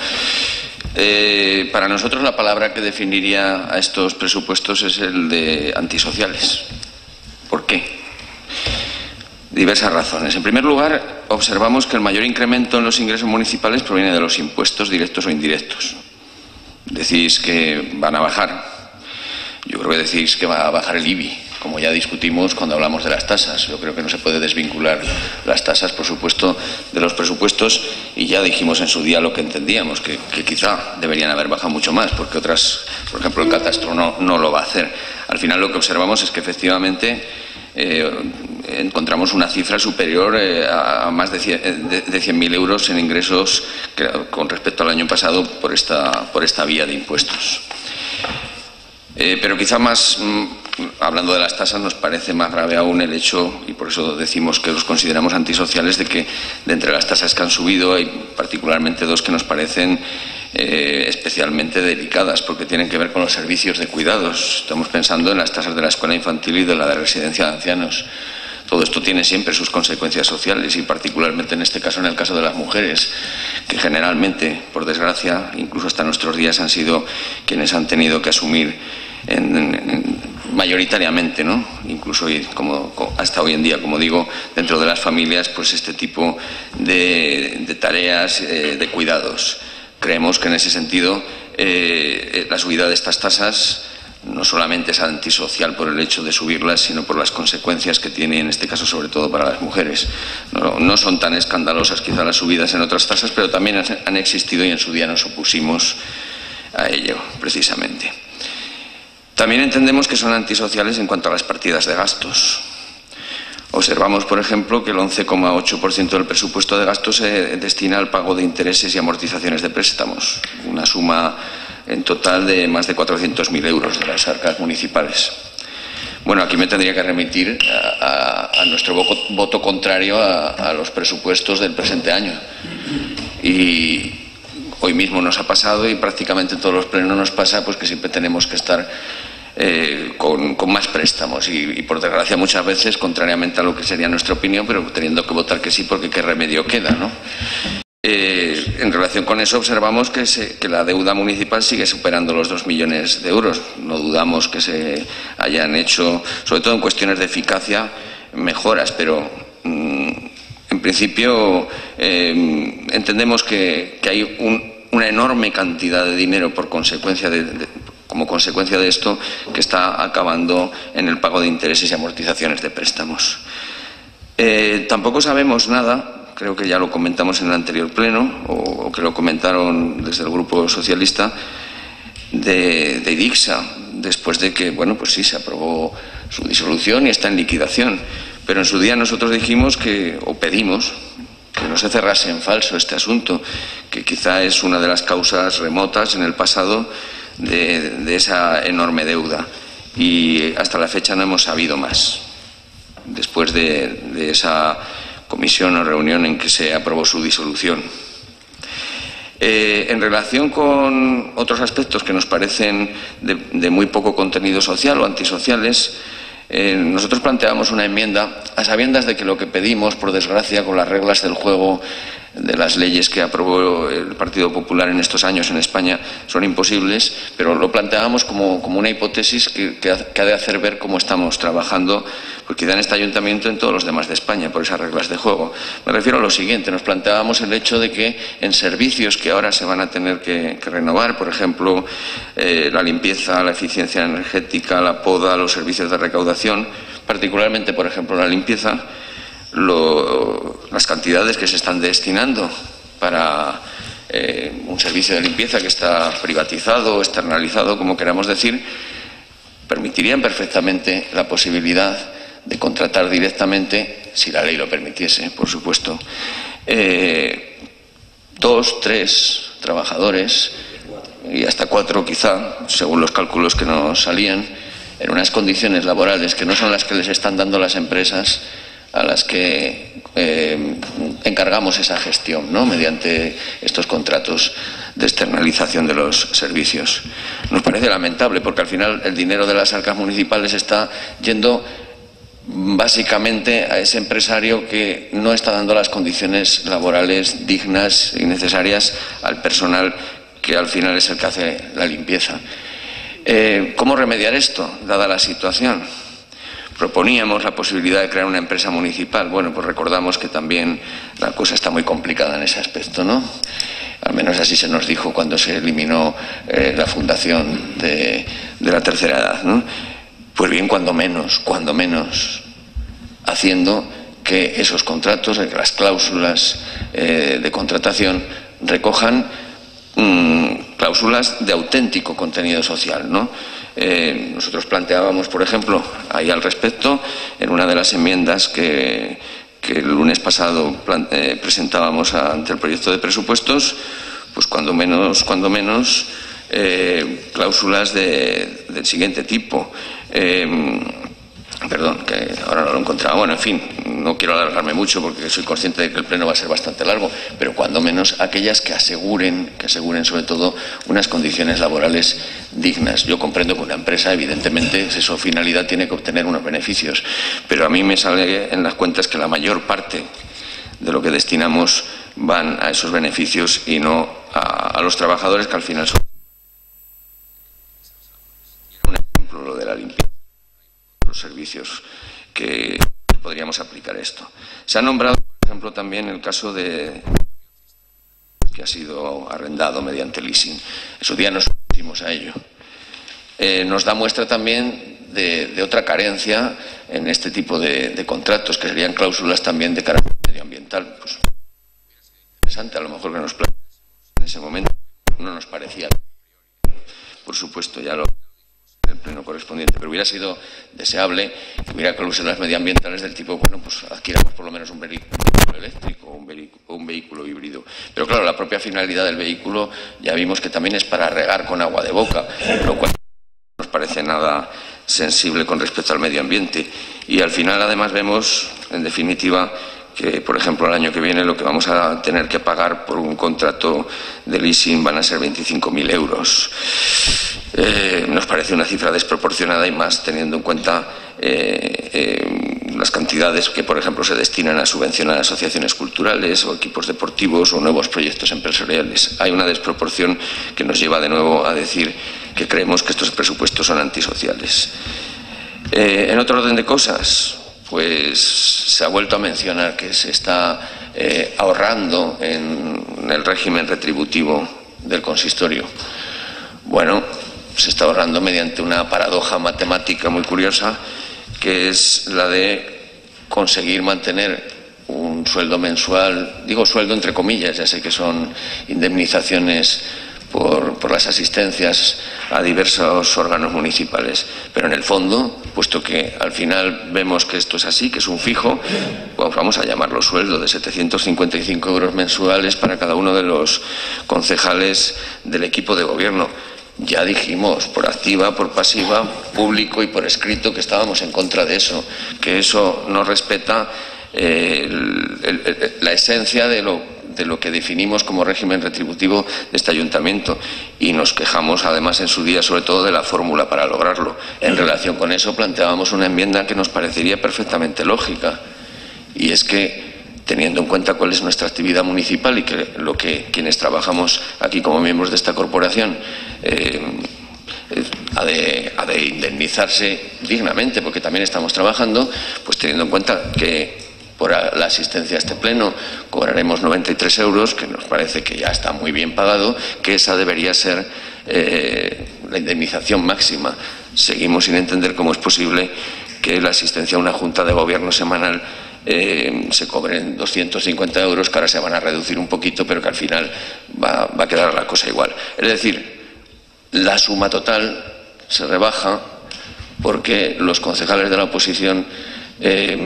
Eh, para nosotros la palabra que definiría a estos presupuestos es el de antisociales. ¿Por qué? Diversas razones. En primer lugar, observamos que el mayor incremento en los ingresos municipales proviene de los impuestos directos o indirectos. Decís que van a bajar. Yo creo que decís que va a bajar el I B I, como ya discutimos cuando hablamos de las tasas. Yo creo que no se puede desvincular las tasas, por supuesto, de los presupuestos, y ya dijimos en su día lo que entendíamos, que, que quizá deberían haber bajado mucho más, porque otras, por ejemplo, el catastro no, no lo va a hacer. Al final lo que observamos es que efectivamente eh, encontramos una cifra superior eh, a más de cien mil euros en ingresos que, con respecto al año pasado por esta, por esta vía de impuestos. Eh, pero quizá más, mmm, hablando de las tasas, nos parece más grave aún el hecho, y por eso decimos que los consideramos antisociales, de que de entre las tasas que han subido hay particularmente dos que nos parecen eh, especialmente delicadas, porque tienen que ver con los servicios de cuidados. Estamos pensando en las tasas de la escuela infantil y de la de residencia de ancianos. Todo esto tiene siempre sus consecuencias sociales y particularmente en este caso, en el caso de las mujeres, que generalmente, por desgracia, incluso hasta nuestros días han sido quienes han tenido que asumir en, en, mayoritariamente, ¿no? Incluso como, hasta hoy en día, como digo, dentro de las familias, pues este tipo de, de tareas eh, de cuidados. Creemos que en ese sentido eh, la subida de estas tasas no solamente es antisocial por el hecho de subirlas, sino por las consecuencias que tiene, en este caso, sobre todo para las mujeres. No, no son tan escandalosas quizá las subidas en otras tasas, pero también han existido y en su día nos opusimos a ello, precisamente. También entendemos que son antisociales en cuanto a las partidas de gastos. Observamos, por ejemplo, que el once coma ocho por ciento del presupuesto de gastos se destina al pago de intereses y amortizaciones de préstamos, una suma en total de más de cuatrocientos mil euros de las arcas municipales. Bueno, aquí me tendría que remitir a, a, a nuestro voto, voto contrario a, a los presupuestos del presente año. Y hoy mismo nos ha pasado, y prácticamente en todos los plenos nos pasa, pues que siempre tenemos que estar eh, con, con más préstamos y, y, por desgracia, muchas veces, contrariamente a lo que sería nuestra opinión, pero teniendo que votar que sí porque qué remedio queda, ¿no? Eh, en relación con eso observamos que, se, que la deuda municipal sigue superando los dos millones de euros. No dudamos que se hayan hecho, sobre todo en cuestiones de eficacia, mejoras, pero mmm, en principio eh, entendemos que, que hay un, una enorme cantidad de dinero por consecuencia de, de, como consecuencia de esto que está acabando en el pago de intereses y amortizaciones de préstamos. Eh, tampoco sabemos nada. Creo que ya lo comentamos en el anterior pleno, o, o que lo comentaron desde el Grupo Socialista, de, de IDICSA, después de que, bueno, pues sí, se aprobó su disolución y está en liquidación. Pero en su día nosotros dijimos que, o pedimos, que no se cerrase en falso este asunto, que quizá es una de las causas remotas en el pasado de, de esa enorme deuda. Y hasta la fecha no hemos sabido más, después de, de esa comisión o reunión en que se aprobó su disolución. Eh, en relación con otros aspectos que nos parecen de, de muy poco contenido social o antisociales, eh, nosotros planteamos una enmienda a sabiendas de que lo que pedimos, por desgracia, con las reglas del juego de las leyes que aprobó el Partido Popular en estos años en España, son imposibles, pero lo planteábamos como, como una hipótesis que, que, ha, que ha de hacer ver cómo estamos trabajando, porque da en este ayuntamiento en todos los demás de España, por esas reglas de juego. Me refiero a lo siguiente: nos planteábamos el hecho de que en servicios que ahora se van a tener que, que renovar, por ejemplo, eh, la limpieza, la eficiencia energética, la poda, los servicios de recaudación, particularmente, por ejemplo, la limpieza, Lo, las cantidades que se están destinando para eh, un servicio de limpieza que está privatizado o externalizado, como queramos decir, permitirían perfectamente la posibilidad de contratar directamente, si la ley lo permitiese, por supuesto, eh, dos, tres trabajadores y hasta cuatro quizá, según los cálculos que nos salían, en unas condiciones laborales que no son las que les están dando las empresas a las que eh, encargamos esa gestión, ¿no?, mediante estos contratos de externalización de los servicios. Nos parece lamentable porque al final el dinero de las arcas municipales está yendo básicamente a ese empresario que no está dando las condiciones laborales dignas y necesarias al personal que al final es el que hace la limpieza. Eh, ¿Cómo remediar esto, dada la situación? Proponíamos la posibilidad de crear una empresa municipal. Bueno, pues recordamos que también la cosa está muy complicada en ese aspecto, ¿no? Al menos así se nos dijo cuando se eliminó eh, la fundación de, de la tercera edad, ¿no? Pues bien, cuando menos, cuando menos, haciendo que esos contratos, que las cláusulas eh, de contratación recojan mmm, cláusulas de auténtico contenido social, ¿no? Eh, nosotros planteábamos, por ejemplo, ahí al respecto, en una de las enmiendas que, que el lunes pasado plante, eh, presentábamos ante el proyecto de presupuestos, pues cuando menos, cuando menos eh, cláusulas de, del siguiente tipo. Eh, Perdón, que ahora no lo encontraba. Bueno, en fin, no quiero alargarme mucho porque soy consciente de que el pleno va a ser bastante largo, pero cuando menos aquellas que aseguren, que aseguren sobre todo unas condiciones laborales dignas. Yo comprendo que una empresa, evidentemente, si su finalidad tiene que obtener unos beneficios, pero a mí me sale en las cuentas que la mayor parte de lo que destinamos van a esos beneficios y no a, a los trabajadores, que al final son un ejemplo, lo de la limpieza, los servicios que podríamos aplicar esto. Se ha nombrado, por ejemplo, también el caso de que ha sido arrendado mediante leasing. En su día nos pusimos a ello. Eh, nos da muestra también de, de otra carencia en este tipo de, de contratos, que serían cláusulas también de carácter medioambiental. Pues interesante, a lo mejor que nos planteásemos en ese momento, no nos parecía. Por supuesto, ya lo el pleno correspondiente, pero hubiera sido deseable que hubiera cláusulas medioambientales del tipo, bueno, pues adquiramos por lo menos un vehículo eléctrico o un, vehículo, un vehículo híbrido. Pero claro, la propia finalidad del vehículo ya vimos que también es para regar con agua de boca, lo cual no nos parece nada sensible con respecto al medio ambiente. Y al final, además, vemos, en definitiva, que, por ejemplo, el año que viene lo que vamos a tener que pagar por un contrato de leasing van a ser veinticinco mil euros. Eh, nos parece una cifra desproporcionada y más teniendo en cuenta eh, eh, las cantidades que, por ejemplo, se destinan a subvencionar a asociaciones culturales o equipos deportivos o nuevos proyectos empresariales. Hay una desproporción que nos lleva de nuevo a decir que creemos que estos presupuestos son antisociales. Eh, en otro orden de cosas, pues se ha vuelto a mencionar que se está eh, ahorrando en el régimen retributivo del consistorio. Bueno, se está ahorrando mediante una paradoja matemática muy curiosa, que es la de conseguir mantener un sueldo mensual, digo sueldo entre comillas, ya sé que son indemnizaciones por, por las asistencias a diversos órganos municipales, pero en el fondo, puesto que al final vemos que esto es así, que es un fijo, pues vamos a llamarlo sueldo de setecientos cincuenta y cinco euros mensuales para cada uno de los concejales del equipo de gobierno. Ya dijimos, por activa, por pasiva, público y por escrito, que estábamos en contra de eso, que eso no respeta eh, el, el, la esencia de lo, de lo que definimos como régimen retributivo de este ayuntamiento, y nos quejamos además en su día sobre todo de la fórmula para lograrlo. En relación con eso planteábamos una enmienda que nos parecería perfectamente lógica, y es que, teniendo en cuenta cuál es nuestra actividad municipal y que lo que quienes trabajamos aquí como miembros de esta corporación eh, ha, de, ha de indemnizarse dignamente, porque también estamos trabajando, pues teniendo en cuenta que por la asistencia a este pleno cobraremos noventa y tres euros, que nos parece que ya está muy bien pagado, que esa debería ser eh, la indemnización máxima. Seguimos sin entender cómo es posible que la asistencia a una junta de gobierno semanal Eh, se cobren doscientos cincuenta euros, que ahora se van a reducir un poquito, pero que al final va, va a quedar la cosa igual. Es decir, la suma total se rebaja porque los concejales de la oposición eh,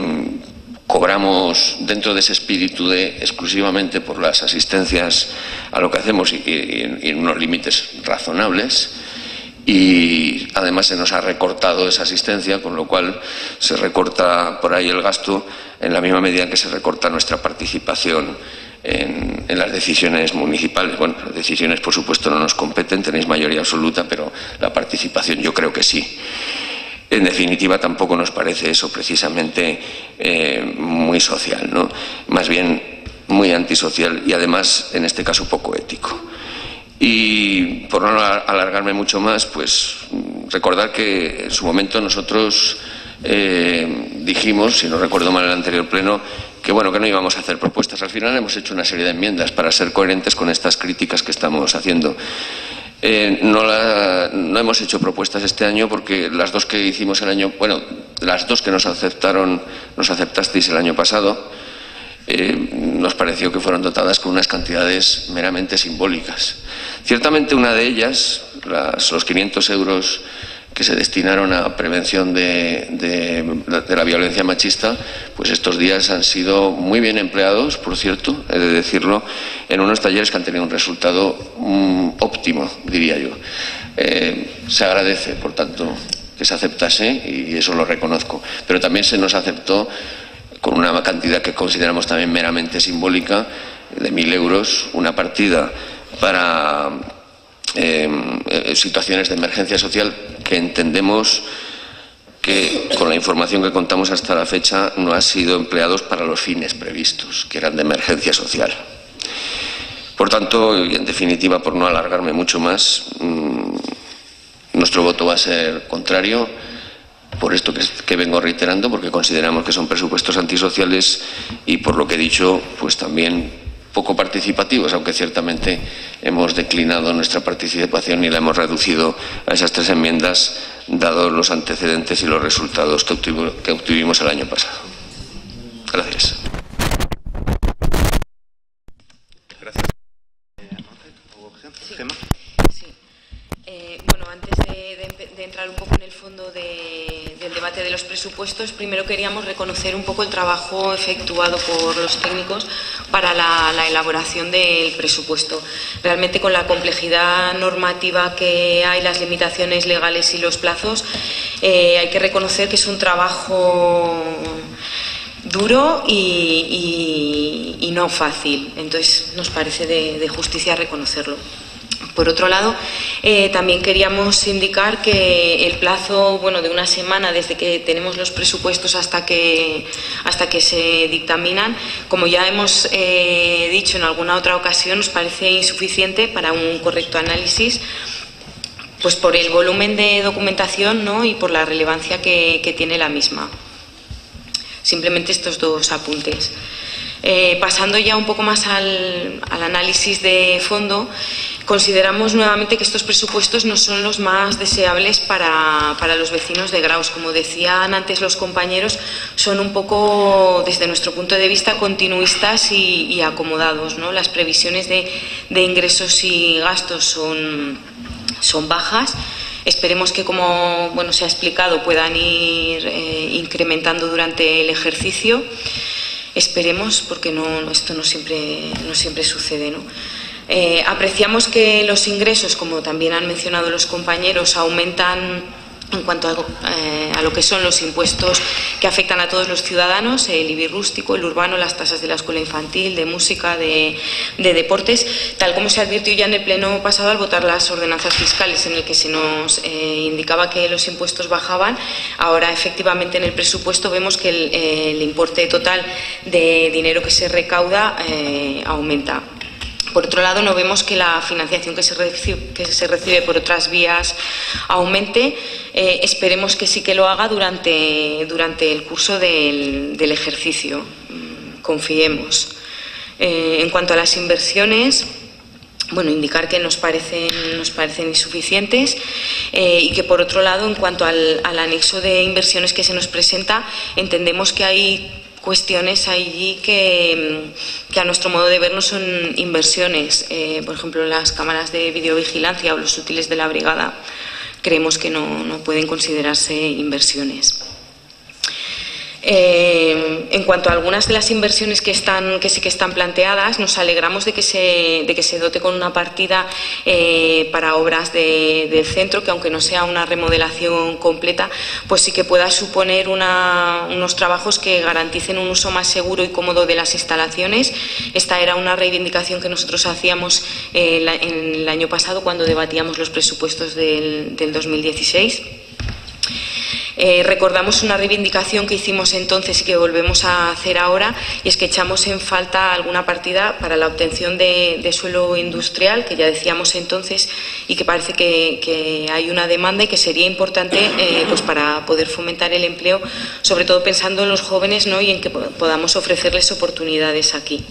cobramos dentro de ese espíritu de exclusivamente por las asistencias a lo que hacemos y, y, y en unos límites razonables. Y además se nos ha recortado esa asistencia, con lo cual se recorta por ahí el gasto en la misma medida en que se recorta nuestra participación en, en las decisiones municipales. Bueno, las decisiones por supuesto no nos competen, tenéis mayoría absoluta, pero la participación yo creo que sí. En definitiva, tampoco nos parece eso precisamente eh, muy social, ¿no? Más bien muy antisocial y además en este caso poco ético. Y por no alargarme mucho más, pues recordar que en su momento nosotros eh, dijimos, si no recuerdo mal en el anterior pleno, que bueno, que no íbamos a hacer propuestas. Al final hemos hecho una serie de enmiendas para ser coherentes con estas críticas que estamos haciendo. Eh, no, la, no hemos hecho propuestas este año porque las dos que hicimos el año, bueno, las dos que nos aceptaron, nos aceptasteis el año pasado, Eh, nos pareció que fueron dotadas con unas cantidades meramente simbólicas. Ciertamente una de ellas, las, los quinientos euros que se destinaron a prevención de, de, de la violencia machista, pues estos días han sido muy bien empleados, por cierto, he de decirlo, en unos talleres que han tenido un resultado um, óptimo, diría yo. Eh, se agradece, por tanto, que se aceptase y eso lo reconozco, pero también se nos aceptó con una cantidad que consideramos también meramente simbólica, de mil euros, una partida para eh, situaciones de emergencia social que entendemos que, con la información que contamos hasta la fecha, no han sido empleados para los fines previstos, que eran de emergencia social. Por tanto, y en definitiva, por no alargarme mucho más, mmm, nuestro voto va a ser contrario, por esto que, que vengo reiterando, porque consideramos que son presupuestos antisociales y, por lo que he dicho, pues también poco participativos, aunque ciertamente hemos declinado nuestra participación y la hemos reducido a esas tres enmiendas, dados los antecedentes y los resultados que, obtuvo, que obtuvimos el año pasado. Gracias. Gracias. Gemma. Sí. Eh, bueno, antes de, de, de entrar un poco en el fondo de, del debate de los presupuestos, primero queríamos reconocer un poco el trabajo efectuado por los técnicos para la, la elaboración del presupuesto. Realmente, con la complejidad normativa que hay, las limitaciones legales y los plazos, eh, hay que reconocer que es un trabajo duro y, y, y no fácil. Entonces, nos parece de, de justicia reconocerlo. Por otro lado, eh, también queríamos indicar que el plazo, bueno, de una semana desde que tenemos los presupuestos hasta que, hasta que se dictaminan, como ya hemos eh, dicho en alguna otra ocasión, nos parece insuficiente para un correcto análisis, pues por el volumen de documentación, ¿no?, y por la relevancia que, que tiene la misma. Simplemente estos dos apuntes. Eh, pasando ya un poco más al, al análisis de fondo, consideramos nuevamente que estos presupuestos no son los más deseables para, para los vecinos de Graus. Como decían antes los compañeros, son un poco, desde nuestro punto de vista, continuistas y, y acomodados, ¿no? Las previsiones de, de ingresos y gastos son, son bajas. Esperemos que, como bueno, se ha explicado, puedan ir eh, incrementando durante el ejercicio. Esperemos, porque no, esto no siempre, no siempre sucede, ¿no? Eh, apreciamos que los ingresos, como también han mencionado los compañeros, aumentan en cuanto a, eh, a lo que son los impuestos que afectan a todos los ciudadanos, el I B I rústico, el urbano, las tasas de la escuela infantil, de música, de, de deportes, tal como se advirtió ya en el pleno pasado al votar las ordenanzas fiscales, en el que se nos eh, indicaba que los impuestos bajaban. Ahora, efectivamente, en el presupuesto vemos que el, eh, el importe total de dinero que se recauda eh, aumenta. Por otro lado, no vemos que la financiación que se recibe, que se recibe por otras vías aumente. Eh, esperemos que sí que lo haga durante, durante el curso del, del ejercicio. Confiemos. Eh, en cuanto a las inversiones, bueno, indicar que nos parecen, nos parecen insuficientes eh, y que, por otro lado, en cuanto al, al anexo de inversiones que se nos presenta, entendemos que hay cuestiones allí que, que a nuestro modo de ver no son inversiones. Eh, por ejemplo, las cámaras de videovigilancia o los útiles de la brigada creemos que no, no pueden considerarse inversiones. Eh, en cuanto a algunas de las inversiones que, están, que sí que están planteadas, nos alegramos de que se, de que se dote con una partida eh, para obras de, del centro, que aunque no sea una remodelación completa, pues sí que pueda suponer una, unos trabajos que garanticen un uso más seguro y cómodo de las instalaciones. Esta era una reivindicación que nosotros hacíamos eh, la, en el año pasado cuando debatíamos los presupuestos del, del dos mil dieciséis. Eh, recordamos una reivindicación que hicimos entonces y que volvemos a hacer ahora, y es que echamos en falta alguna partida para la obtención de, de suelo industrial, que ya decíamos entonces, y que parece que, que hay una demanda y que sería importante eh, pues para poder fomentar el empleo, sobre todo pensando en los jóvenes, ¿no?, y en que podamos ofrecerles oportunidades aquí.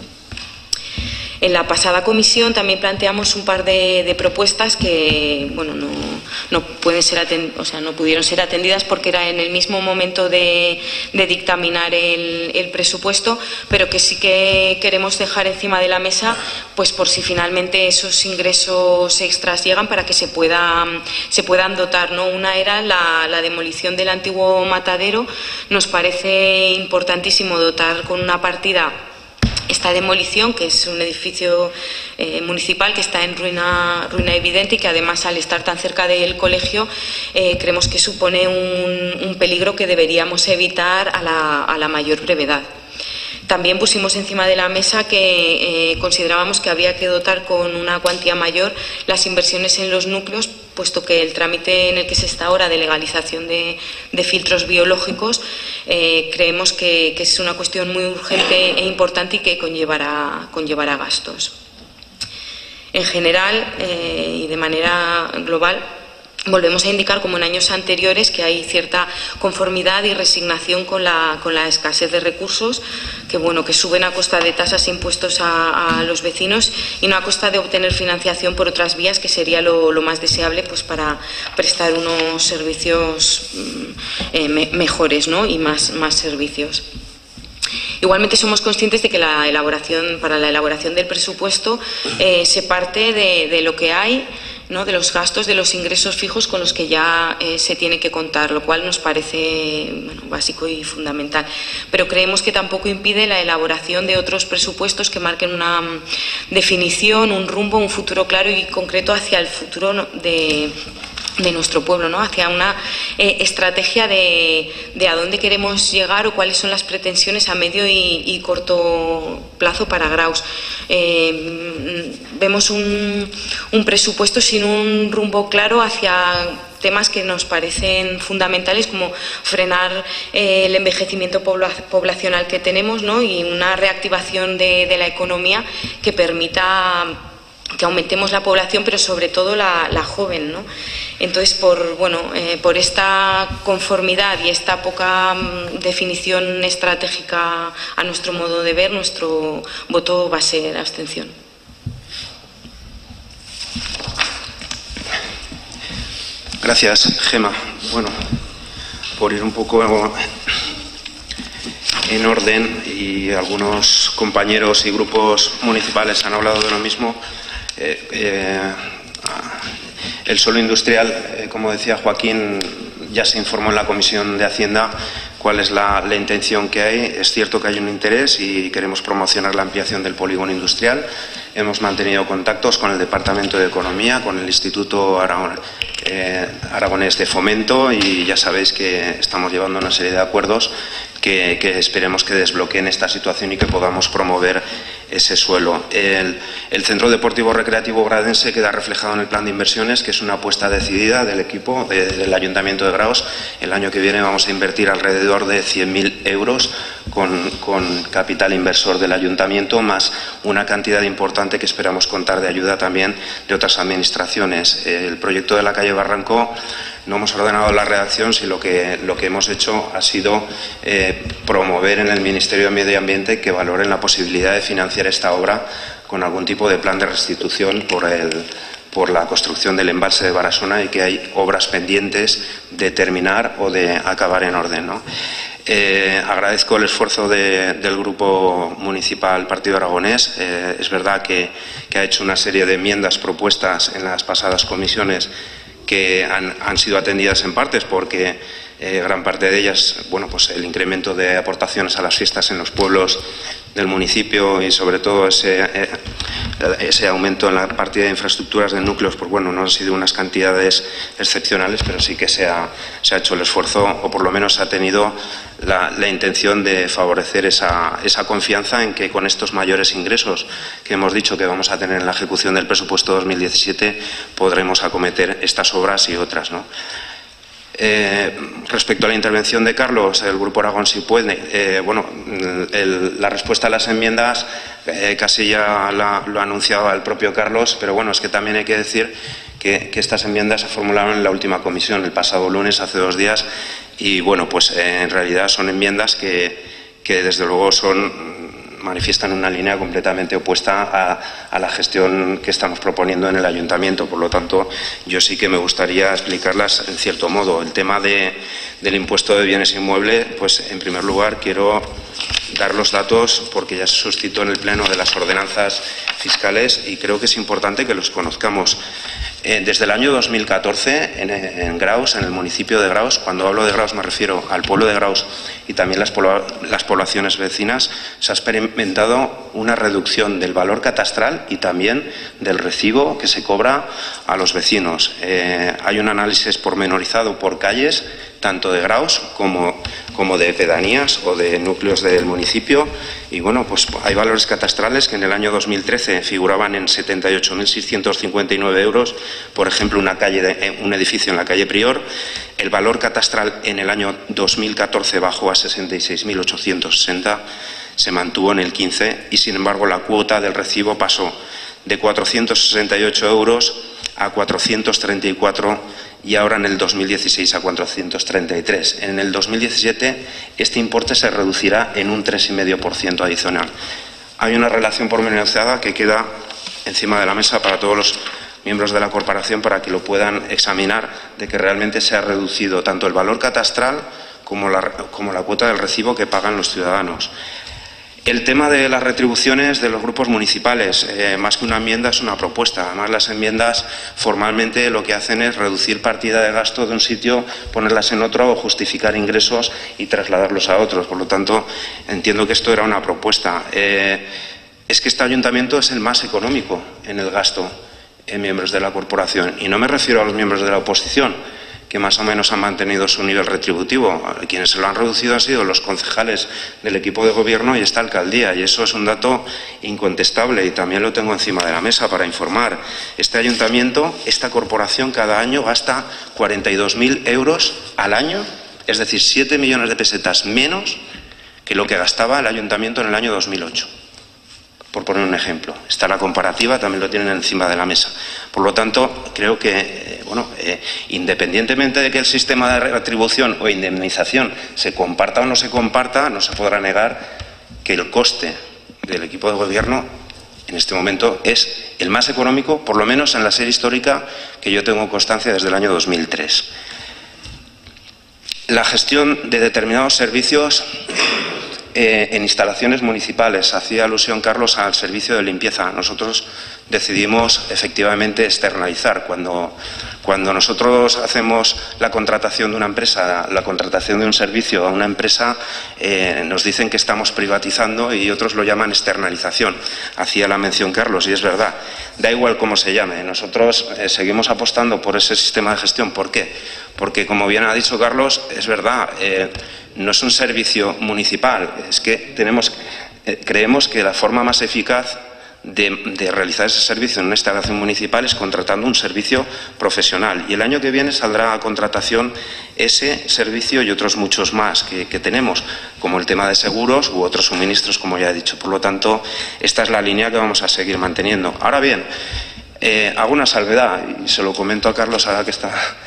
En la pasada comisión también planteamos un par de, de propuestas que, bueno, no, no pueden ser atend, o sea, no pudieron ser atendidas porque era en el mismo momento de, de dictaminar el, el presupuesto, pero que sí que queremos dejar encima de la mesa, pues por si finalmente esos ingresos extras llegan, para que se pueda, se puedan dotar, ¿no? Una era la, la demolición del antiguo matadero. Nos parece importantísimo dotar con una partida esta demolición, que es un edificio eh, municipal que está en ruina, ruina evidente, y que además, al estar tan cerca del colegio, eh, creemos que supone un, un peligro que deberíamos evitar a la, a la mayor brevedad. También pusimos encima de la mesa que eh, considerábamos que había que dotar con una cuantía mayor las inversiones en los núcleos, puesto que el trámite en el que se está ahora de legalización de, de filtros biológicos eh, creemos que, que es una cuestión muy urgente e importante y que conllevará, conllevará gastos. En general eh, y de manera global, volvemos a indicar, como en años anteriores, que hay cierta conformidad y resignación con la, con la escasez de recursos, que, bueno, que suben a costa de tasas e impuestos a, a los vecinos y no a costa de obtener financiación por otras vías, que sería lo, lo más deseable, pues, para prestar unos servicios eh, me, mejores, ¿no?, y más, más servicios. Igualmente somos conscientes de que la elaboración, para la elaboración del presupuesto eh, se parte de, de lo que hay, ¿no?, de los gastos, de los ingresos fijos con los que ya eh, se tiene que contar, lo cual nos parece, bueno, básico y fundamental. Pero creemos que tampoco impide la elaboración de otros presupuestos que marquen una um, definición, un rumbo, un futuro claro y concreto hacia el futuro de, de nuestro pueblo, ¿no? Hacia una eh, estrategia de, de a dónde queremos llegar o cuáles son las pretensiones a medio y, y corto plazo para Graus. Eh, vemos un, un presupuesto sin un rumbo claro hacia temas que nos parecen fundamentales, como frenar eh, el envejecimiento pobla poblacional que tenemos, ¿no? Y una reactivación de, de la economía que permita que aumentemos la población, pero sobre todo la, la joven, ¿no? Entonces, por, bueno, eh, por esta conformidad y esta poca mm, definición estratégica a nuestro modo de ver, nuestro voto va a ser abstención. Gracias, Gema. Bueno, por ir un poco en orden, y algunos compañeros y grupos municipales han hablado de lo mismo. Eh, eh, el suelo industrial, eh, como decía Joaquín, ya se informó en la Comisión de Hacienda cuál es la, la intención que hay. Es cierto que hay un interés y queremos promocionar la ampliación del polígono industrial. Hemos mantenido contactos con el Departamento de Economía, con el Instituto Aragón, eh, Aragonés de Fomento, y ya sabéis que estamos llevando una serie de acuerdos que, que esperemos que desbloqueen esta situación y que podamos promover ese suelo. El, el Centro Deportivo Recreativo Gradense queda reflejado en el plan de inversiones, que es una apuesta decidida del equipo de, del Ayuntamiento de Graus. El año que viene vamos a invertir alrededor de cien mil euros con, con capital inversor del Ayuntamiento, más una cantidad importante que esperamos contar de ayuda también de otras administraciones. El proyecto de la calle Barranco, no hemos ordenado la redacción, sino que lo que hemos hecho ha sido eh, promover en el Ministerio de Medio Ambiente que valoren la posibilidad de financiar esta obra con algún tipo de plan de restitución por, el, por la construcción del embalse de Barasona, y que hay obras pendientes de terminar o de acabar en orden, ¿no? Eh, agradezco el esfuerzo de, del Grupo Municipal Partido Aragonés. Eh, es verdad que, que ha hecho una serie de enmiendas propuestas en las pasadas comisiones que han, han sido atendidas en partes, porque eh, gran parte de ellas, bueno, pues el incremento de aportaciones a las fiestas en los pueblos del municipio, y sobre todo ese, eh, ese aumento en la partida de infraestructuras de núcleos, pues bueno, no han sido unas cantidades excepcionales, pero sí que se ha, se ha hecho el esfuerzo, o por lo menos se ha tenido la, la intención de favorecer esa, esa confianza en que con estos mayores ingresos que hemos dicho que vamos a tener en la ejecución del presupuesto dos mil diecisiete podremos acometer estas obras y otras, ¿no? Eh, respecto a la intervención de Carlos, el Grupo Aragón sí puede, eh, bueno, el, la respuesta a las enmiendas eh, casi ya la, lo ha anunciado el propio Carlos, pero bueno, es que también hay que decir que, que estas enmiendas se formularon en la última comisión, el pasado lunes, hace dos días, y bueno, pues eh, en realidad son enmiendas que, que desde luego son... manifiestan una línea completamente opuesta a, a la gestión que estamos proponiendo en el Ayuntamiento. Por lo tanto, yo sí que me gustaría explicarlas en cierto modo. El tema de, del impuesto de bienes inmuebles, pues en primer lugar quiero dar los datos, porque ya se suscitó en el Pleno, de las ordenanzas fiscales, y creo que es importante que los conozcamos. Eh, desde el año dos mil catorce, en, en Graus, en el municipio de Graus, cuando hablo de Graus me refiero al pueblo de Graus y también las, pobla las poblaciones vecinas, se ha experimentado una reducción del valor catastral y también del recibo que se cobra a los vecinos. Eh, hay un análisis pormenorizado por calles, tanto de Graus como, como de pedanías o de núcleos del municipio, y bueno, pues hay valores catastrales que en el año dos mil trece figuraban en setenta y ocho mil seiscientos cincuenta y nueve euros, por ejemplo, una calle de, un edificio en la calle Prior. El valor catastral en el año dos mil catorce bajó a sesenta y seis mil ochocientos sesenta, se mantuvo en el quince, y sin embargo la cuota del recibo pasó de cuatrocientos sesenta y ocho euros a cuatrocientos treinta y cuatro, y ahora en el dos mil dieciséis a cuatrocientos treinta y tres. En el dos mil diecisiete este importe se reducirá en un tres coma cinco por ciento adicional. Hay una relación pormenorizada que queda encima de la mesa para todos los miembros de la corporación para que lo puedan examinar, de que realmente se ha reducido tanto el valor catastral como la, como la cuota del recibo que pagan los ciudadanos. El tema de las retribuciones de los grupos municipales, eh, más que una enmienda, es una propuesta. Además, las enmiendas formalmente lo que hacen es reducir partida de gasto de un sitio, ponerlas en otro, o justificar ingresos y trasladarlos a otros. Por lo tanto, entiendo que esto era una propuesta. Eh, es que este ayuntamiento es el más económico en el gasto. eh, miembros de la corporación. Y no me refiero a los miembros de la oposición, que más o menos han mantenido su nivel retributivo. Quienes se lo han reducido han sido los concejales del equipo de gobierno y esta alcaldía, y eso es un dato incontestable y también lo tengo encima de la mesa para informar. Este ayuntamiento, esta corporación cada año gasta cuarenta y dos mil euros al año, es decir, siete millones de pesetas menos que lo que gastaba el ayuntamiento en el año dos mil ocho. Por poner un ejemplo. Está la comparativa, también lo tienen encima de la mesa. Por lo tanto, creo que, eh, bueno, eh, independientemente de que el sistema de retribución o indemnización se comparta o no se comparta, no se podrá negar que el coste del equipo de gobierno en este momento es el más económico, por lo menos en la serie histórica que yo tengo constancia desde el año dos mil tres. La gestión de determinados servicios Eh, en instalaciones municipales. Hacía alusión Carlos al servicio de limpieza. Nosotros decidimos efectivamente externalizar. Cuando, cuando nosotros hacemos la contratación de una empresa, la contratación de un servicio a una empresa, eh, nos dicen que estamos privatizando y otros lo llaman externalización. Hacía la mención Carlos y es verdad. Da igual cómo se llame. Nosotros eh, seguimos apostando por ese sistema de gestión. ¿Por qué? Porque, como bien ha dicho Carlos, es verdad, eh, no es un servicio municipal, es que tenemos, eh, creemos que la forma más eficaz de, de realizar ese servicio en una instalación municipal es contratando un servicio profesional. Y el año que viene saldrá a contratación ese servicio y otros muchos más que, que tenemos, como el tema de seguros u otros suministros, como ya he dicho. Por lo tanto, esta es la línea que vamos a seguir manteniendo. Ahora bien, eh, hago una salvedad, y se lo comento a Carlos ahora que está...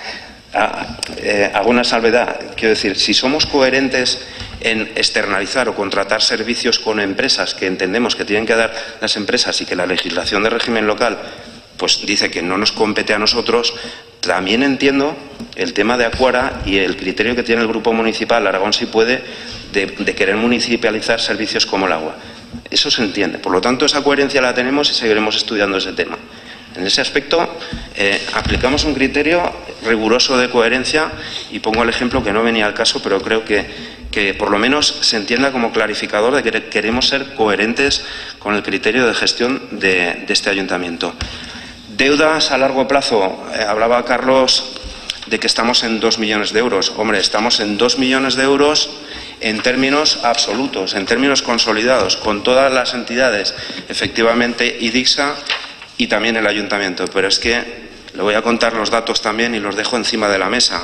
Ah, eh, hago una salvedad, quiero decir, si somos coherentes en externalizar o contratar servicios con empresas que entendemos que tienen que dar las empresas y que la legislación de régimen local pues dice que no nos compete a nosotros, también entiendo el tema de Acuara y el criterio que tiene el Grupo Municipal Aragón Si Puede de, de querer municipalizar servicios como el agua. Eso se entiende. Por lo tanto, esa coherencia la tenemos y seguiremos estudiando ese tema. En ese aspecto, eh, aplicamos un criterio riguroso de coherencia y pongo el ejemplo que no venía al caso, pero creo que, que por lo menos se entienda como clarificador de que queremos ser coherentes con el criterio de gestión de, de este ayuntamiento. Deudas a largo plazo. Eh, hablaba Carlos de que estamos en dos millones de euros. Hombre, estamos en dos millones de euros en términos absolutos, en términos consolidados, con todas las entidades, efectivamente, IDIGSA y también el ayuntamiento. Pero es que le voy a contar los datos también y los dejo encima de la mesa.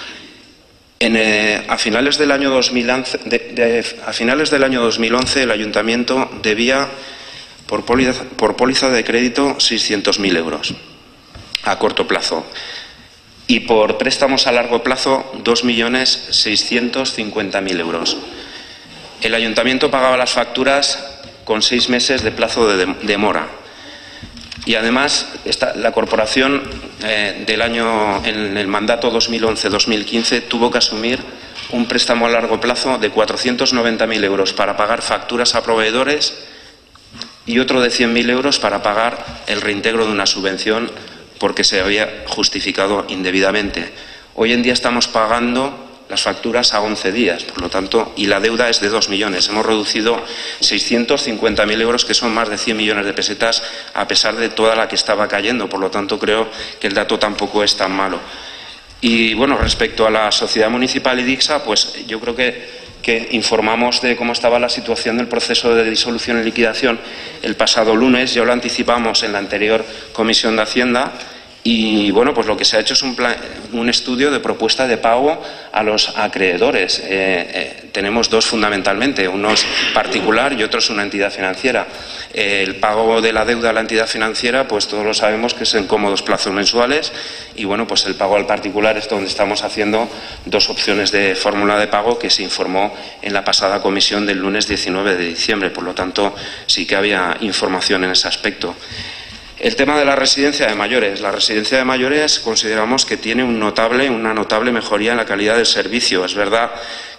En, eh, a, finales del año dos mil once, de, de, a finales del año dos mil once el ayuntamiento debía por póliza, por póliza de crédito seiscientos mil euros a corto plazo y por préstamos a largo plazo dos millones seiscientos cincuenta mil euros. El ayuntamiento pagaba las facturas con seis meses de plazo de demora. Y además, esta, la corporación eh, del año, en el mandato dos mil once dos mil quince tuvo que asumir un préstamo a largo plazo de cuatrocientos noventa mil euros para pagar facturas a proveedores y otro de cien mil euros para pagar el reintegro de una subvención porque se había justificado indebidamente. Hoy en día estamos pagando las facturas a once días, por lo tanto, y la deuda es de dos millones. Hemos reducido seiscientos cincuenta mil euros, que son más de cien millones de pesetas, a pesar de toda la que estaba cayendo. Por lo tanto, creo que el dato tampoco es tan malo. Y, bueno, respecto a la sociedad municipal IDIGSA, pues yo creo que, que informamos de cómo estaba la situación del proceso de disolución y liquidación el pasado lunes. Ya lo anticipamos en la anterior Comisión de Hacienda. Y, bueno, pues lo que se ha hecho es un, plan, un estudio de propuesta de pago a los acreedores. Eh, eh, tenemos dos fundamentalmente, uno es particular y otro es una entidad financiera. Eh, el pago de la deuda a la entidad financiera, pues todos lo sabemos que es en cómodos plazos mensuales y, bueno, pues el pago al particular es donde estamos haciendo dos opciones de fórmula de pago que se informó en la pasada comisión del lunes diecinueve de diciembre. Por lo tanto, sí que había información en ese aspecto. El tema de la residencia de mayores. La residencia de mayores consideramos que tiene un notable, una notable mejoría en la calidad del servicio. Es verdad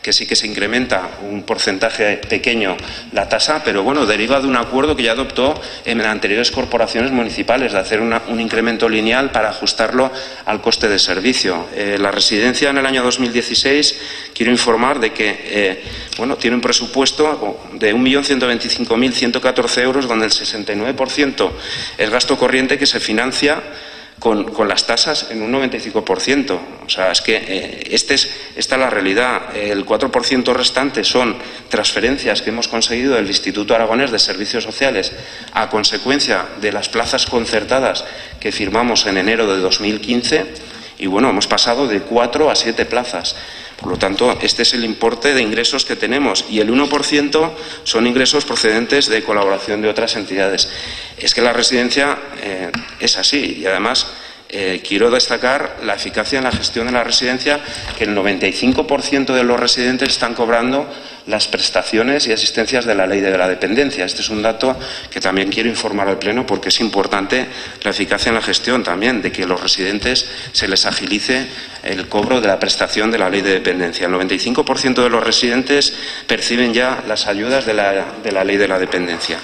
que sí que se incrementa un porcentaje pequeño la tasa, pero bueno, deriva de un acuerdo que ya adoptó en las anteriores corporaciones municipales, de hacer una, un incremento lineal para ajustarlo al coste de servicio. Eh, la residencia en el año dos mil dieciséis, quiero informar de que eh, bueno, tiene un presupuesto de un millón ciento veinticinco mil ciento catorce euros, donde el sesenta y nueve por ciento es gasto corriente que se financia Con, con las tasas en un noventa y cinco por ciento. O sea, es que eh, este es, esta es la realidad. El cuatro por ciento restante son transferencias que hemos conseguido del Instituto Aragonés de Servicios Sociales a consecuencia de las plazas concertadas que firmamos en enero de dos mil quince y, bueno, hemos pasado de cuatro a siete plazas. Por lo tanto, este es el importe de ingresos que tenemos y el uno por ciento son ingresos procedentes de colaboración de otras entidades. Es que la residencia eh, es así y además eh, quiero destacar la eficacia en la gestión de la residencia, que el noventa y cinco por ciento de los residentes están cobrando las prestaciones y asistencias de la Ley de la Dependencia. Este es un dato que también quiero informar al Pleno porque es importante la eficacia en la gestión también, de que a los residentes se les agilice el cobro de la prestación de la Ley de Dependencia. El noventa y cinco por ciento de los residentes perciben ya las ayudas de la, de la Ley de la Dependencia.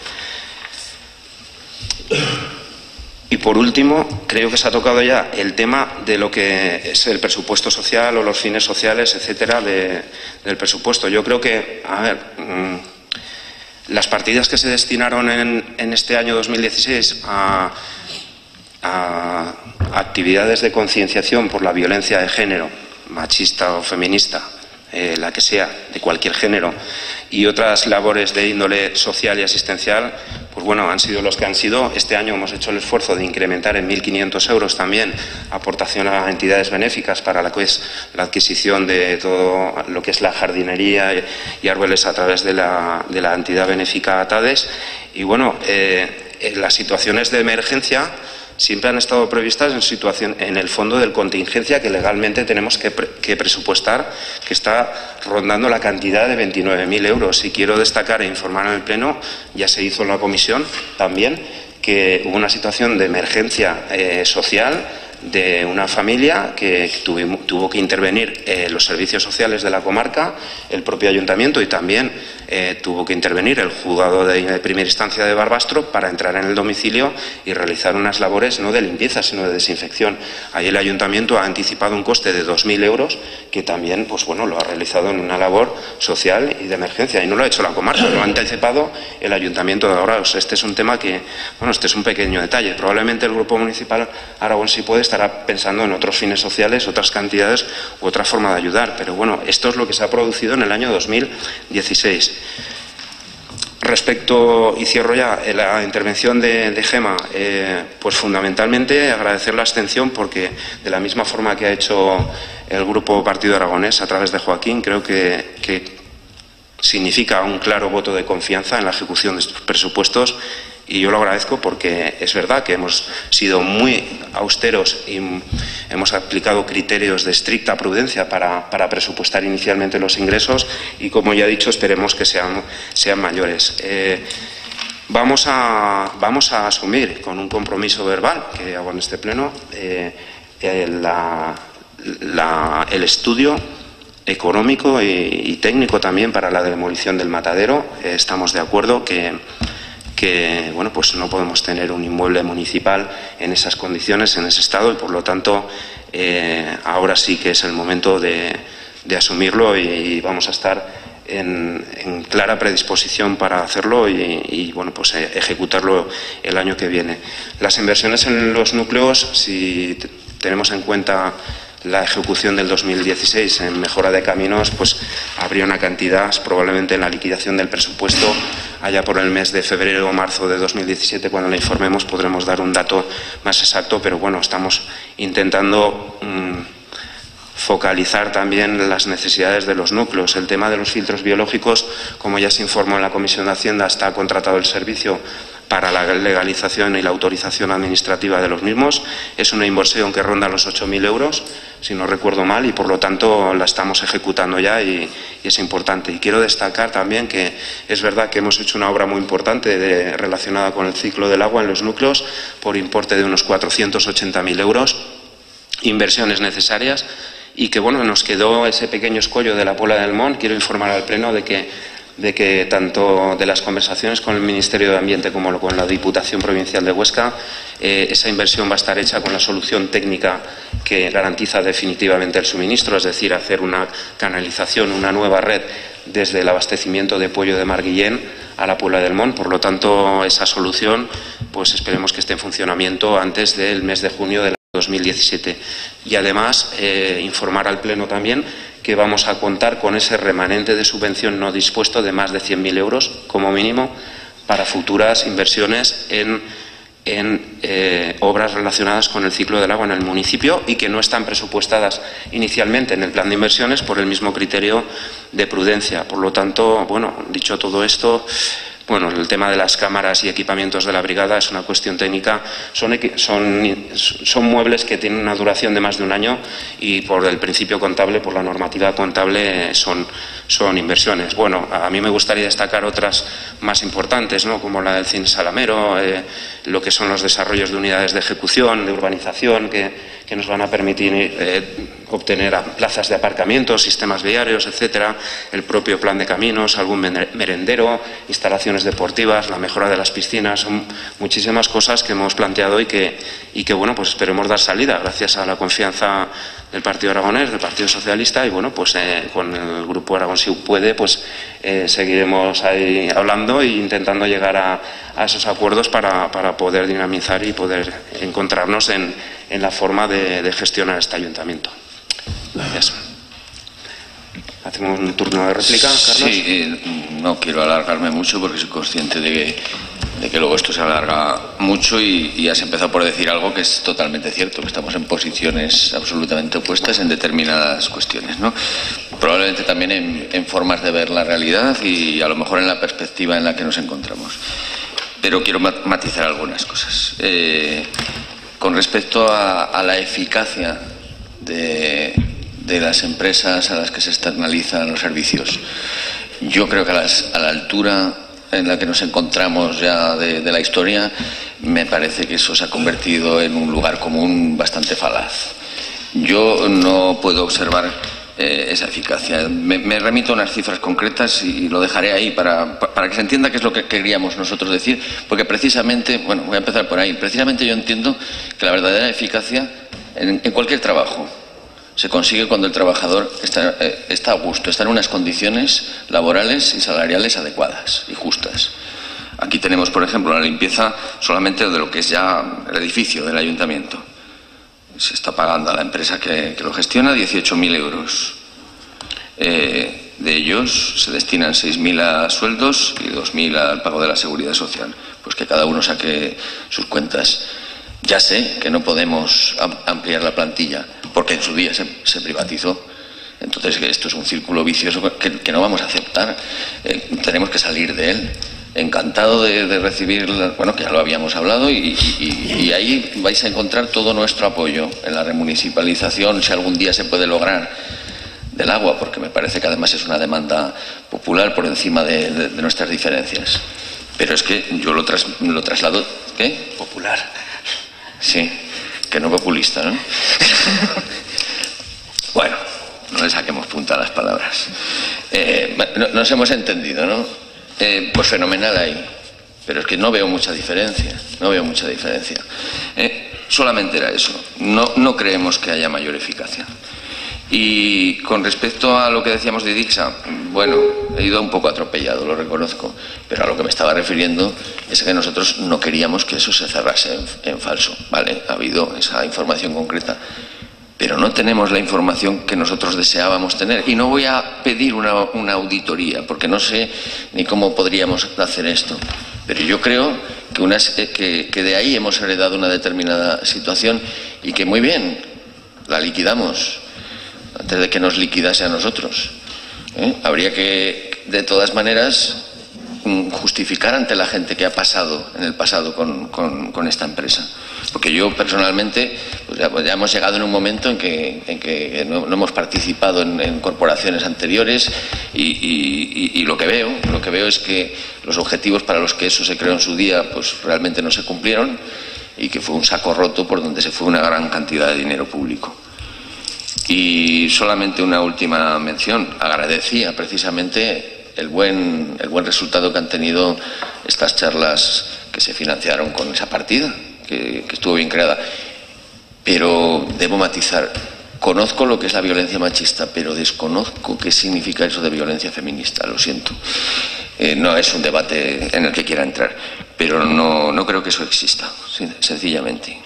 Y por último, creo que se ha tocado ya el tema de lo que es el presupuesto social o los fines sociales, etcétera, de, del presupuesto. Yo creo que, a ver, mmm, las partidas que se destinaron en, en este año dos mil dieciséis a, a actividades de concienciación por la violencia de género, machista o feminista, eh, la que sea, de cualquier género, y otras labores de índole social y asistencial, pues bueno, han sido los que han sido. Este año hemos hecho el esfuerzo de incrementar en mil quinientos euros también aportación a entidades benéficas para la, que es la adquisición de todo lo que es la jardinería y árboles a través de la, de la entidad benéfica ATADES. Y bueno, eh, en las situaciones de emergencia siempre han estado previstas en, situación, en el fondo de contingencia que legalmente tenemos que, pre, que presupuestar, que está rondando la cantidad de veintinueve mil euros. Y quiero destacar e informar en el Pleno, ya se hizo en la comisión también, que hubo una situación de emergencia eh, social de una familia que tuvo, tuvo que intervenir eh, los servicios sociales de la comarca, el propio ayuntamiento y también eh, tuvo que intervenir el juzgado de, de primera instancia de Barbastro para entrar en el domicilio y realizar unas labores no de limpieza sino de desinfección. Ahí el ayuntamiento ha anticipado un coste de dos mil euros que también pues bueno, lo ha realizado en una labor social y de emergencia, y no lo ha hecho la comarca, lo ha anticipado el ayuntamiento de Agrados. Este es un tema que, bueno, este es un pequeño detalle. Probablemente el Grupo Municipal Aragón sí puede estará pensando en otros fines sociales, otras cantidades u otra forma de ayudar. Pero bueno, esto es lo que se ha producido en el año dos mil dieciséis. Respecto, y cierro ya, la intervención de, de Gema, eh, pues fundamentalmente agradecer la abstención porque de la misma forma que ha hecho el Grupo Partido Aragonés a través de Joaquín, creo que, que significa un claro voto de confianza en la ejecución de estos presupuestos. Y yo lo agradezco porque es verdad que hemos sido muy austeros y hemos aplicado criterios de estricta prudencia para, para presupuestar inicialmente los ingresos y, como ya he dicho, esperemos que sean, sean mayores. Eh, vamos, a, vamos a asumir con un compromiso verbal que hago en este Pleno eh, la, la, el estudio económico y, y técnico también para la demolición del matadero. Eh, estamos de acuerdo que que bueno, pues no podemos tener un inmueble municipal en esas condiciones, en ese estado, y por lo tanto eh, ahora sí que es el momento de, de asumirlo y, y vamos a estar en, en clara predisposición para hacerlo y, y bueno, pues ejecutarlo el año que viene. Las inversiones en los núcleos, si tenemos en cuenta la ejecución del dos mil dieciséis en mejora de caminos, pues habría una cantidad, probablemente en la liquidación del presupuesto, allá por el mes de febrero o marzo de dos mil diecisiete, cuando la informemos podremos dar un dato más exacto, pero bueno, estamos intentando mmm, focalizar también las necesidades de los núcleos. El tema de los filtros biológicos, como ya se informó en la Comisión de Hacienda, está contratado el servicio para la legalización y la autorización administrativa de los mismos. Es una inversión que ronda los ocho mil euros, si no recuerdo mal, y por lo tanto la estamos ejecutando ya y, y es importante. Y quiero destacar también que es verdad que hemos hecho una obra muy importante de, relacionada con el ciclo del agua en los núcleos por importe de unos cuatrocientos ochenta mil euros, inversiones necesarias y que bueno, nos quedó ese pequeño escollo de la Puebla del Mon. Quiero informar al Pleno de que, de que tanto de las conversaciones con el Ministerio de Ambiente como con la Diputación Provincial de Huesca, eh, esa inversión va a estar hecha con la solución técnica que garantiza definitivamente el suministro, es decir, hacer una canalización, una nueva red desde el abastecimiento de Puello de Marguillén a la Puebla del Mon. Por lo tanto, esa solución, pues esperemos que esté en funcionamiento antes del mes de junio del dos mil diecisiete. Y además, eh, informar al Pleno también que vamos a contar con ese remanente de subvención no dispuesto de más de cien mil euros, como mínimo, para futuras inversiones en, en eh, obras relacionadas con el ciclo del agua en el municipio y que no están presupuestadas inicialmente en el plan de inversiones por el mismo criterio de prudencia. Por lo tanto, bueno, dicho todo esto, bueno, el tema de las cámaras y equipamientos de la brigada es una cuestión técnica. Son, son, son muebles que tienen una duración de más de un año y por el principio contable, por la normativa contable, son, son inversiones. Bueno, a mí me gustaría destacar otras más importantes, ¿no?, como la del Cine Salamero, eh, lo que son los desarrollos de unidades de ejecución, de urbanización, que, que nos van a permitir eh, obtener plazas de aparcamiento, sistemas viarios, etcétera, el propio plan de caminos, algún merendero, instalaciones deportivas, la mejora de las piscinas. Son muchísimas cosas que hemos planteado y que, y que bueno, pues esperemos dar salida gracias a la confianza del Partido Aragonés, del Partido Socialista, y bueno, pues eh, con el Grupo Aragón Si Puede, pues eh, seguiremos ahí hablando e intentando llegar a, a esos acuerdos para, para poder dinamizar y poder encontrarnos en, en la forma de, de gestionar este ayuntamiento. Gracias. ¿Hacemos un turno de réplica, Carlos? Sí, eh, no quiero alargarme mucho porque soy consciente de que, de que luego esto se alarga mucho y, y has empezado por decir algo que es totalmente cierto, que estamos en posiciones absolutamente opuestas en determinadas cuestiones, ¿no? Probablemente también en, en formas de ver la realidad y a lo mejor en la perspectiva en la que nos encontramos. Pero quiero matizar algunas cosas. Eh, con respecto a, a la eficacia de... de las empresas a las que se externalizan los servicios. Yo creo que a, las, a la altura en la que nos encontramos ya de, de la historia, me parece que eso se ha convertido en un lugar común bastante falaz. Yo no puedo observar eh, esa eficacia. Me, me remito a unas cifras concretas y lo dejaré ahí para, para que se entienda qué es lo que queríamos nosotros decir, porque precisamente, bueno, voy a empezar por ahí, precisamente yo entiendo que la verdadera eficacia en, en cualquier trabajo se consigue cuando el trabajador está, eh, está a gusto, está en unas condiciones laborales y salariales adecuadas y justas. Aquí tenemos, por ejemplo, la limpieza solamente de lo que es ya el edificio del ayuntamiento. Se está pagando a la empresa que, que lo gestiona dieciocho mil euros. Eh, de ellos se destinan seis mil a sueldos y dos mil al pago de la seguridad social. Pues que cada uno saque sus cuentas. Ya sé que no podemos ampliar la plantilla, porque en su día se, se privatizó. Entonces esto es un círculo vicioso que, que no vamos a aceptar. Eh, tenemos que salir de él. Encantado de, de recibir, bueno, que ya lo habíamos hablado, y, y, y ahí vais a encontrar todo nuestro apoyo en la remunicipalización, si algún día se puede lograr, del agua, porque me parece que además es una demanda popular por encima de, de, de nuestras diferencias. Pero es que yo lo, tras, lo traslado... ¿Qué? Popular. Sí, que no populista, ¿no? Bueno, no le saquemos punta a las palabras. Eh, no, nos hemos entendido, ¿no? Eh, pues fenomenal ahí. Pero es que no veo mucha diferencia. No veo mucha diferencia. Eh, solamente era eso. No, no creemos que haya mayor eficacia. Y con respecto a lo que decíamos de Dixa, bueno, he ido un poco atropellado, lo reconozco, pero a lo que me estaba refiriendo es que nosotros no queríamos que eso se cerrase en, en falso, ¿vale? Ha habido esa información concreta, pero no tenemos la información que nosotros deseábamos tener. Y no voy a pedir una, una auditoría, porque no sé ni cómo podríamos hacer esto, pero yo creo que, unas, que, que de ahí hemos heredado una determinada situación y que muy bien, la liquidamos antes de que nos liquidase a nosotros. ¿Eh? Habría que, de todas maneras, justificar ante la gente que ha pasado en el pasado con, con, con esta empresa. Porque yo personalmente, pues ya, pues ya hemos llegado en un momento en que, en que no, no hemos participado en, en corporaciones anteriores y, y, y, y lo que veo, lo que veo es que los objetivos para los que eso se creó en su día, pues realmente no se cumplieron y que fue un saco roto por donde se fue una gran cantidad de dinero público. Y solamente una última mención. Agradecía precisamente el buen, el buen resultado que han tenido estas charlas que se financiaron con esa partida, que, que estuvo bien creada. Pero debo matizar. Conozco lo que es la violencia machista, pero desconozco qué significa eso de violencia feminista. Lo siento. Eh, no es un debate en el que quiera entrar, pero no, no creo que eso exista, sencillamente.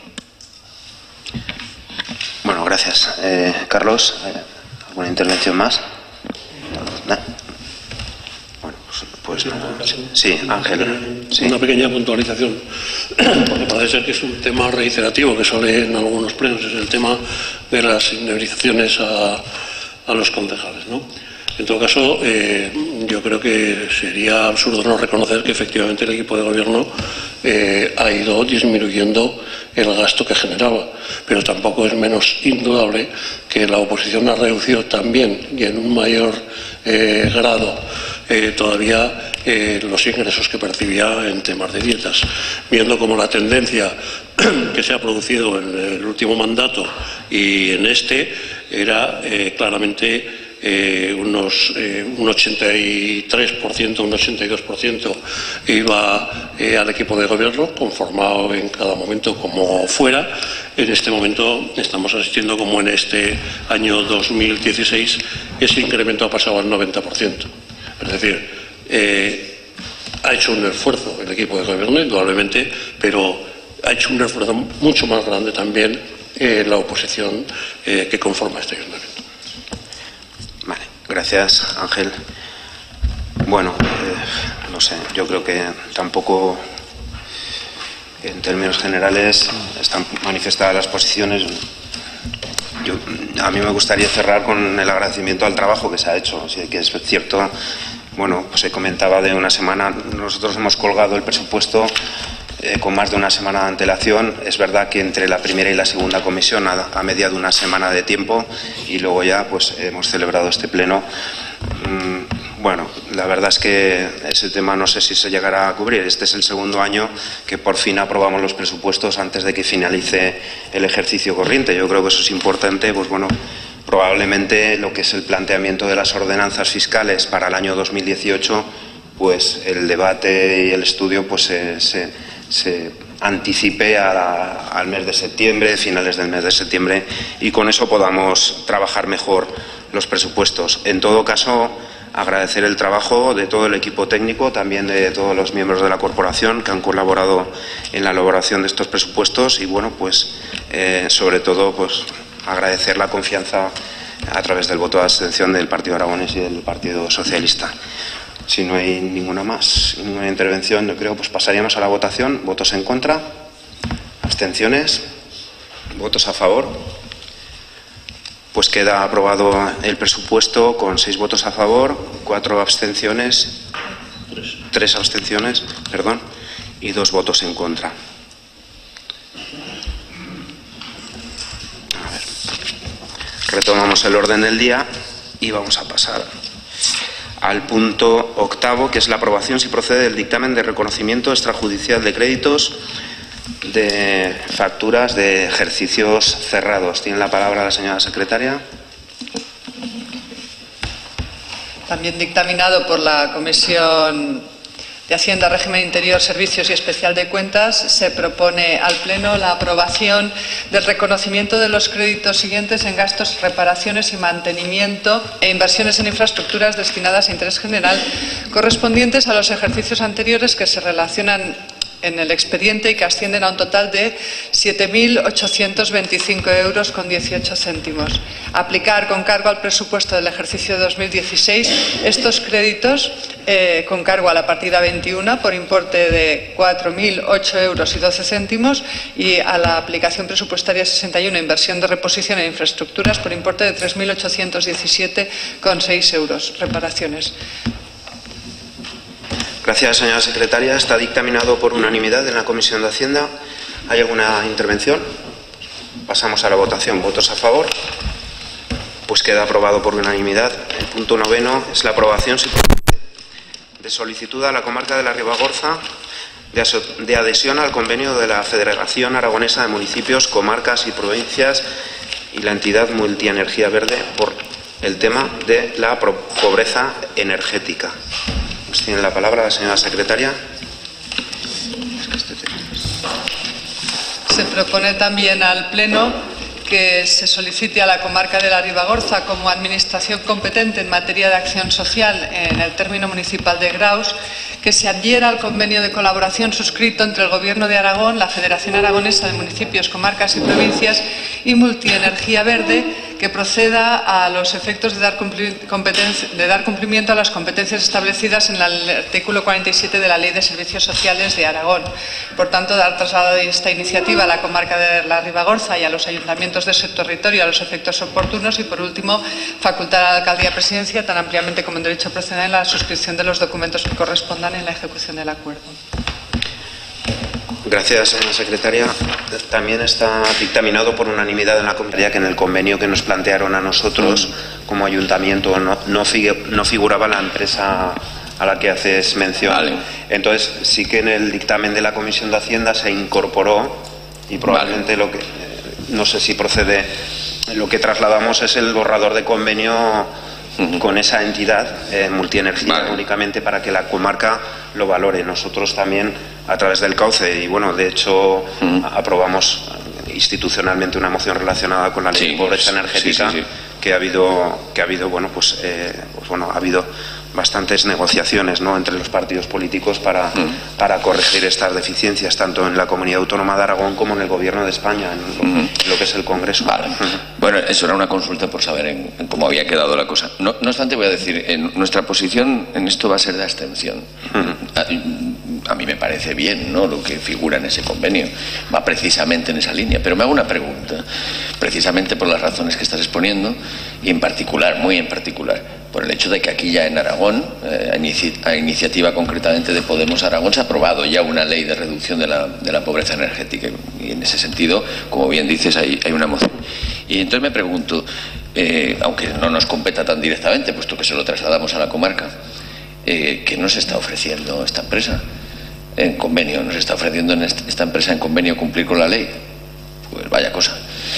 Bueno, gracias. Eh, Carlos, ¿alguna intervención más? ¿No? Bueno, pues, pues nada. Sí, Ángel. Sí. Una pequeña puntualización, porque parece ser que es un tema reiterativo que sale en algunos plenos, es el tema de las indemnizaciones a, a los concejales, ¿no? En todo caso, eh, yo creo que sería absurdo no reconocer que efectivamente el equipo de gobierno eh, ha ido disminuyendo el gasto que generaba, pero tampoco es menos indudable que la oposición ha reducido también y en un mayor eh, grado eh, todavía eh, los ingresos que percibía en temas de dietas, viendo como la tendencia que se ha producido en el último mandato y en este era eh, claramente Eh, unos, eh, un ochenta y tres por ciento, un ochenta y dos por ciento iba eh, al equipo de gobierno, conformado en cada momento como fuera. En este momento estamos asistiendo, como en este año dos mil dieciséis, ese incremento ha pasado al noventa por ciento. Es decir, eh, ha hecho un esfuerzo el equipo de gobierno, indudablemente, pero ha hecho un esfuerzo mucho más grande también eh, la oposición eh, que conforma este ayuntamiento. Gracias, Ángel. Bueno, eh, no sé, yo creo que tampoco, en términos generales, están manifestadas las posiciones. Yo, a mí me gustaría cerrar con el agradecimiento al trabajo que se ha hecho. Así que es cierto, bueno, pues se comentaba de una semana, nosotros hemos colgado el presupuesto eh, con más de una semana de antelación. Es verdad que entre la primera y la segunda comisión ha, ha mediado una semana de tiempo y luego ya pues hemos celebrado este pleno. Mm, bueno, la verdad es que ese tema no sé si se llegará a cubrir. Este es el segundo año que por fin aprobamos los presupuestos antes de que finalice el ejercicio corriente. Yo creo que eso es importante. Pues bueno, probablemente lo que es el planteamiento de las ordenanzas fiscales para el año dos mil dieciocho, pues el debate y el estudio pues se, se se anticipe a la, al mes de septiembre, finales del mes de septiembre, y con eso podamos trabajar mejor los presupuestos. En todo caso, agradecer el trabajo de todo el equipo técnico, también de todos los miembros de la corporación que han colaborado en la elaboración de estos presupuestos y, bueno, pues eh, sobre todo, pues agradecer la confianza a través del voto de abstención del Partido Aragonés y del Partido Socialista. Si no hay ninguna más, ninguna intervención, yo creo, pues pasaríamos a la votación. ¿Votos en contra? ¿Abstenciones? ¿Votos a favor? Pues queda aprobado el presupuesto con seis votos a favor, cuatro abstenciones, tres abstenciones, perdón, y dos votos en contra. A ver. Retomamos el orden del día y vamos a pasar al punto octavo, que es la aprobación, si procede, del dictamen de reconocimiento extrajudicial de créditos de facturas de ejercicios cerrados. Tiene la palabra la señora secretaria. También dictaminado por la Comisión de Hacienda, Régimen Interior, Servicios y Especial de Cuentas, se propone al Pleno la aprobación del reconocimiento de los créditos siguientes en gastos, reparaciones y mantenimiento e inversiones en infraestructuras destinadas a interés general correspondientes a los ejercicios anteriores que se relacionan en el expediente y que ascienden a un total de siete mil ochocientos veinticinco euros con dieciocho céntimos. Aplicar con cargo al presupuesto del ejercicio dos mil dieciséis estos créditos eh, con cargo a la partida veintiuno por importe de cuatro mil ocho euros y doce céntimos y a la aplicación presupuestaria sesenta y uno, inversión de reposición en infraestructuras, por importe de tres mil ochocientos diecisiete con seis euros. Reparaciones. Gracias, señora secretaria. Está dictaminado por unanimidad en la Comisión de Hacienda. ¿Hay alguna intervención? Pasamos a la votación. ¿Votos a favor? Pues queda aprobado por unanimidad. El punto noveno es la aprobación de solicitud a la comarca de la Ribagorza de adhesión al convenio de la Federación Aragonesa de Municipios, Comarcas y Provincias y la entidad Multienergía Verde por el tema de la pobreza energética. Pues tiene la palabra la señora secretaria. Se propone también al Pleno que se solicite a la comarca de la Ribagorza como administración competente en materia de acción social en el término municipal de Graus que se adhiera al convenio de colaboración suscrito entre el Gobierno de Aragón, la Federación Aragonesa de Municipios, Comarcas y Provincias y Multienergía Verde, que proceda a los efectos de dar, de dar cumplimiento a las competencias establecidas en el artículo cuarenta y siete de la Ley de Servicios Sociales de Aragón. Por tanto, dar traslado de esta iniciativa a la comarca de la Ribagorza y a los ayuntamientos de su territorio a los efectos oportunos y, por último, facultar a la Alcaldía Presidencia, tan ampliamente como en derecho procedente, la suscripción de los documentos que correspondan en la ejecución del acuerdo. Gracias, señora secretaria. También está dictaminado por unanimidad en la Comisión que en el convenio que nos plantearon a nosotros como ayuntamiento no, no, figu no figuraba la empresa a la que haces mención. Vale. Entonces, sí que en el dictamen de la Comisión de Hacienda se incorporó y probablemente vale. lo que, no sé si procede, lo que trasladamos es el borrador de convenio uh-huh. con esa entidad, eh, Multienergía, vale. únicamente para que la comarca lo valore. Nosotros también, a través del cauce, y bueno, de hecho, uh-huh. aprobamos institucionalmente una moción relacionada con la ley sí, de pobreza energética, sí, sí, sí. que ha habido, que ha habido, bueno, pues, eh, pues bueno, ha habido bastantes negociaciones, ¿no?, entre los partidos políticos para, uh-huh. para corregir estas deficiencias, tanto en la Comunidad Autónoma de Aragón como en el Gobierno de España, en lo, uh-huh. lo que es el Congreso. Vale. Uh-huh. Bueno, eso era una consulta por saber en, en cómo había quedado la cosa. No, no obstante, voy a decir, en nuestra posición en esto va a ser de abstención. Uh-huh. a, a mí me parece bien, ¿no?, lo que figura en ese convenio. Va precisamente en esa línea. Pero me hago una pregunta, precisamente por las razones que estás exponiendo, y en particular, muy en particular, por el hecho de que aquí ya en Aragón, eh, a, inici a iniciativa concretamente de Podemos Aragón, se ha aprobado ya una ley de reducción de la, de la pobreza energética. Y en ese sentido, como bien dices, hay, hay una moción. Y entonces me pregunto, eh, aunque no nos competa tan directamente, puesto que se lo trasladamos a la comarca, eh, ¿qué nos está ofreciendo esta empresa en convenio? ¿Nos está ofreciendo en este, esta empresa en convenio cumplir con la ley? Pues vaya cosa.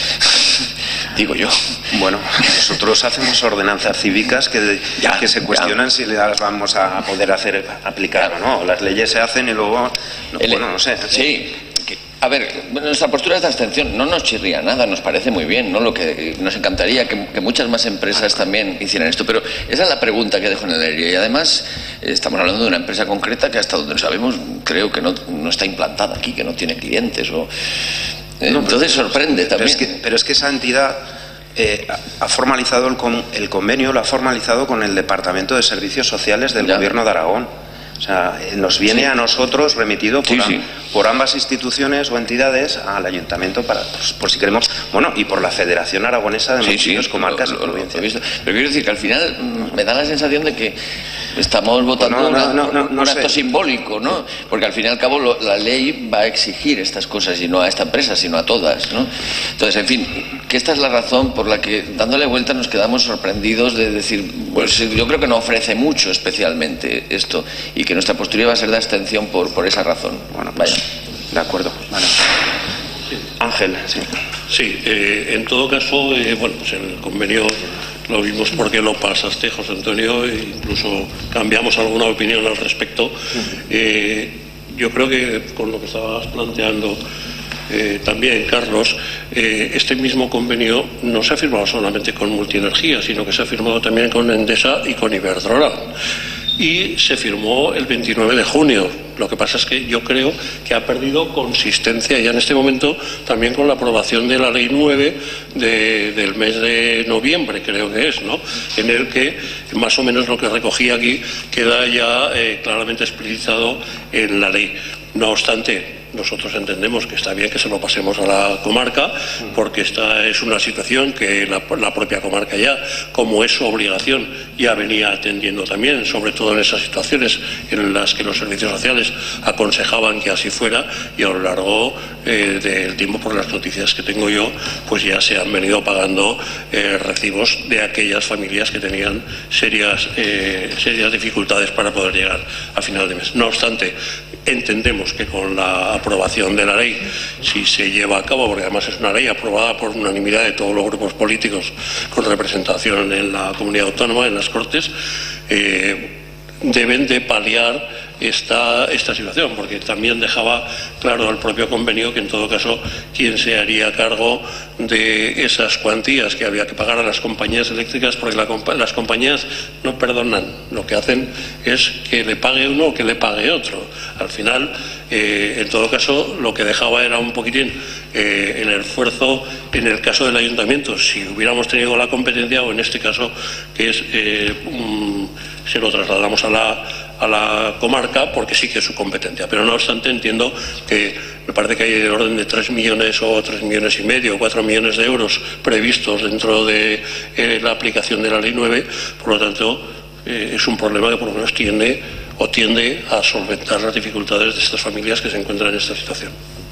Digo yo. Bueno, nosotros hacemos ordenanzas cívicas que, ya, que se cuestionan ya. si las vamos a poder hacer aplicar o no. Las leyes se hacen y luego, no, El, bueno, no sé. Sí. Que, a ver, nuestra postura es de abstención. No nos chirría nada, nos parece muy bien, ¿no? Lo que nos encantaría que, que muchas más empresas también hicieran esto. Pero esa es la pregunta que dejo en el aire. Y además, estamos hablando de una empresa concreta que hasta donde sabemos, creo que no, no está implantada aquí, que no tiene clientes o... No, Entonces pero, sorprende también. Pero es que, pero es que esa entidad eh, ha formalizado el, con, el convenio, lo ha formalizado con el Departamento de Servicios Sociales del ya. Gobierno de Aragón. O sea, nos viene sí. a nosotros remitido por, sí, sí. por ambas instituciones o entidades al Ayuntamiento para, pues, por si queremos, bueno, y por la Federación Aragonesa de sí, Municipios, sí, Comarcas lo, y Provincias. Lo, lo Pero quiero decir que al final me da la sensación de que estamos votando no, no, una, no, no, no, un no acto sé. simbólico, ¿no? Porque al fin y al cabo lo, la ley va a exigir estas cosas y no a esta empresa, sino a todas, ¿no? Entonces, en fin, que esta es la razón por la que, dándole vuelta, nos quedamos sorprendidos de decir, pues yo creo que no ofrece mucho especialmente esto y que nuestra postura va a ser de abstención por, por esa razón. Bueno, pues, vaya. De acuerdo. Vale. Sí. Ángel, sí. Sí, eh, en todo caso, eh, bueno, pues el convenio lo vimos porque lo pasaste, José Antonio, e incluso cambiamos alguna opinión al respecto. Eh, yo creo que con lo que estabas planteando eh, también, Carlos, eh, este mismo convenio no se ha firmado solamente con Multienergía, sino que se ha firmado también con Endesa y con Iberdrola. Y se firmó el veintinueve de junio. Lo que pasa es que yo creo que ha perdido consistencia ya en este momento también con la aprobación de la Ley nueve de, del mes de noviembre, creo que es, ¿no? En el que más o menos lo que recogía aquí queda ya eh, claramente explicitado en la ley. No obstante, nosotros entendemos que está bien que se lo pasemos a la comarca, porque esta es una situación que la, la propia comarca ya, como es su obligación, ya venía atendiendo también, sobre todo en esas situaciones en las que los servicios sociales aconsejaban que así fuera, y a lo largo eh, del tiempo, por las noticias que tengo yo, pues ya se han venido pagando eh, recibos de aquellas familias que tenían serias, eh, serias dificultades para poder llegar a final de mes. No obstante, entendemos que con la aprobación de la ley, si se lleva a cabo, porque además es una ley aprobada por unanimidad de todos los grupos políticos con representación en la comunidad autónoma, en las Cortes, eh, deben de paliar esta, esta situación, porque también dejaba claro el propio convenio que en todo caso quien se haría cargo de esas cuantías que había que pagar a las compañías eléctricas, porque la, las compañías no perdonan, lo que hacen es que le pague uno o que le pague otro. Al final, eh, en todo caso, lo que dejaba era un poquitín eh, el esfuerzo en el caso del ayuntamiento, si hubiéramos tenido la competencia, o en este caso que es eh, um, se lo trasladamos a la, a la comarca porque sí que es su competencia. Pero no obstante entiendo que me parece que hay de orden de tres millones o tres millones y medio o cuatro millones de euros previstos dentro de eh, la aplicación de la Ley nueve, por lo tanto eh, es un problema que por lo menos tiende o tiende a solventar las dificultades de estas familias que se encuentran en esta situación.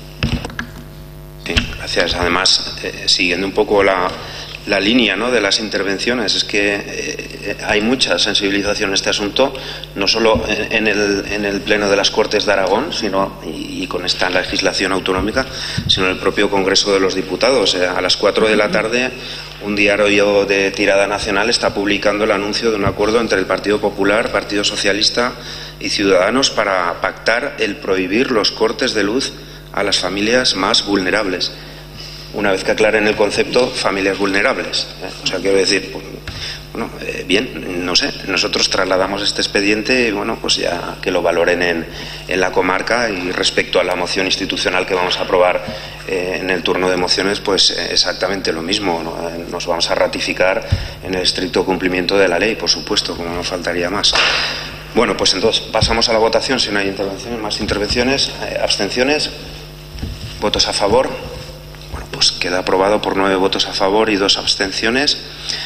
Sí, gracias. Además, eh, siguiendo un poco la... la línea, ¿no?, de las intervenciones, es que eh, hay mucha sensibilización en este asunto, no solo en, en, el, en el Pleno de las Cortes de Aragón, sino y, y con esta legislación autonómica, sino en el propio Congreso de los Diputados. Eh, a las cuatro de la tarde, un diario de tirada nacional está publicando el anuncio de un acuerdo entre el Partido Popular, Partido Socialista y Ciudadanos para pactar el prohibir los cortes de luz a las familias más vulnerables. Una vez que aclaren el concepto, familias vulnerables. ¿eh? O sea, quiero decir, pues, bueno, eh, bien, no sé, nosotros trasladamos este expediente y, bueno, pues ya que lo valoren en, en la comarca, y respecto a la moción institucional que vamos a aprobar eh, en el turno de mociones, pues eh, exactamente lo mismo, ¿no? Eh, nos vamos a ratificar en el estricto cumplimiento de la ley, por supuesto, como no faltaría más. Bueno, pues entonces pasamos a la votación, si no hay intervenciones, más intervenciones, eh, abstenciones, votos a favor. Pues queda aprobado por nueve votos a favor y dos abstenciones.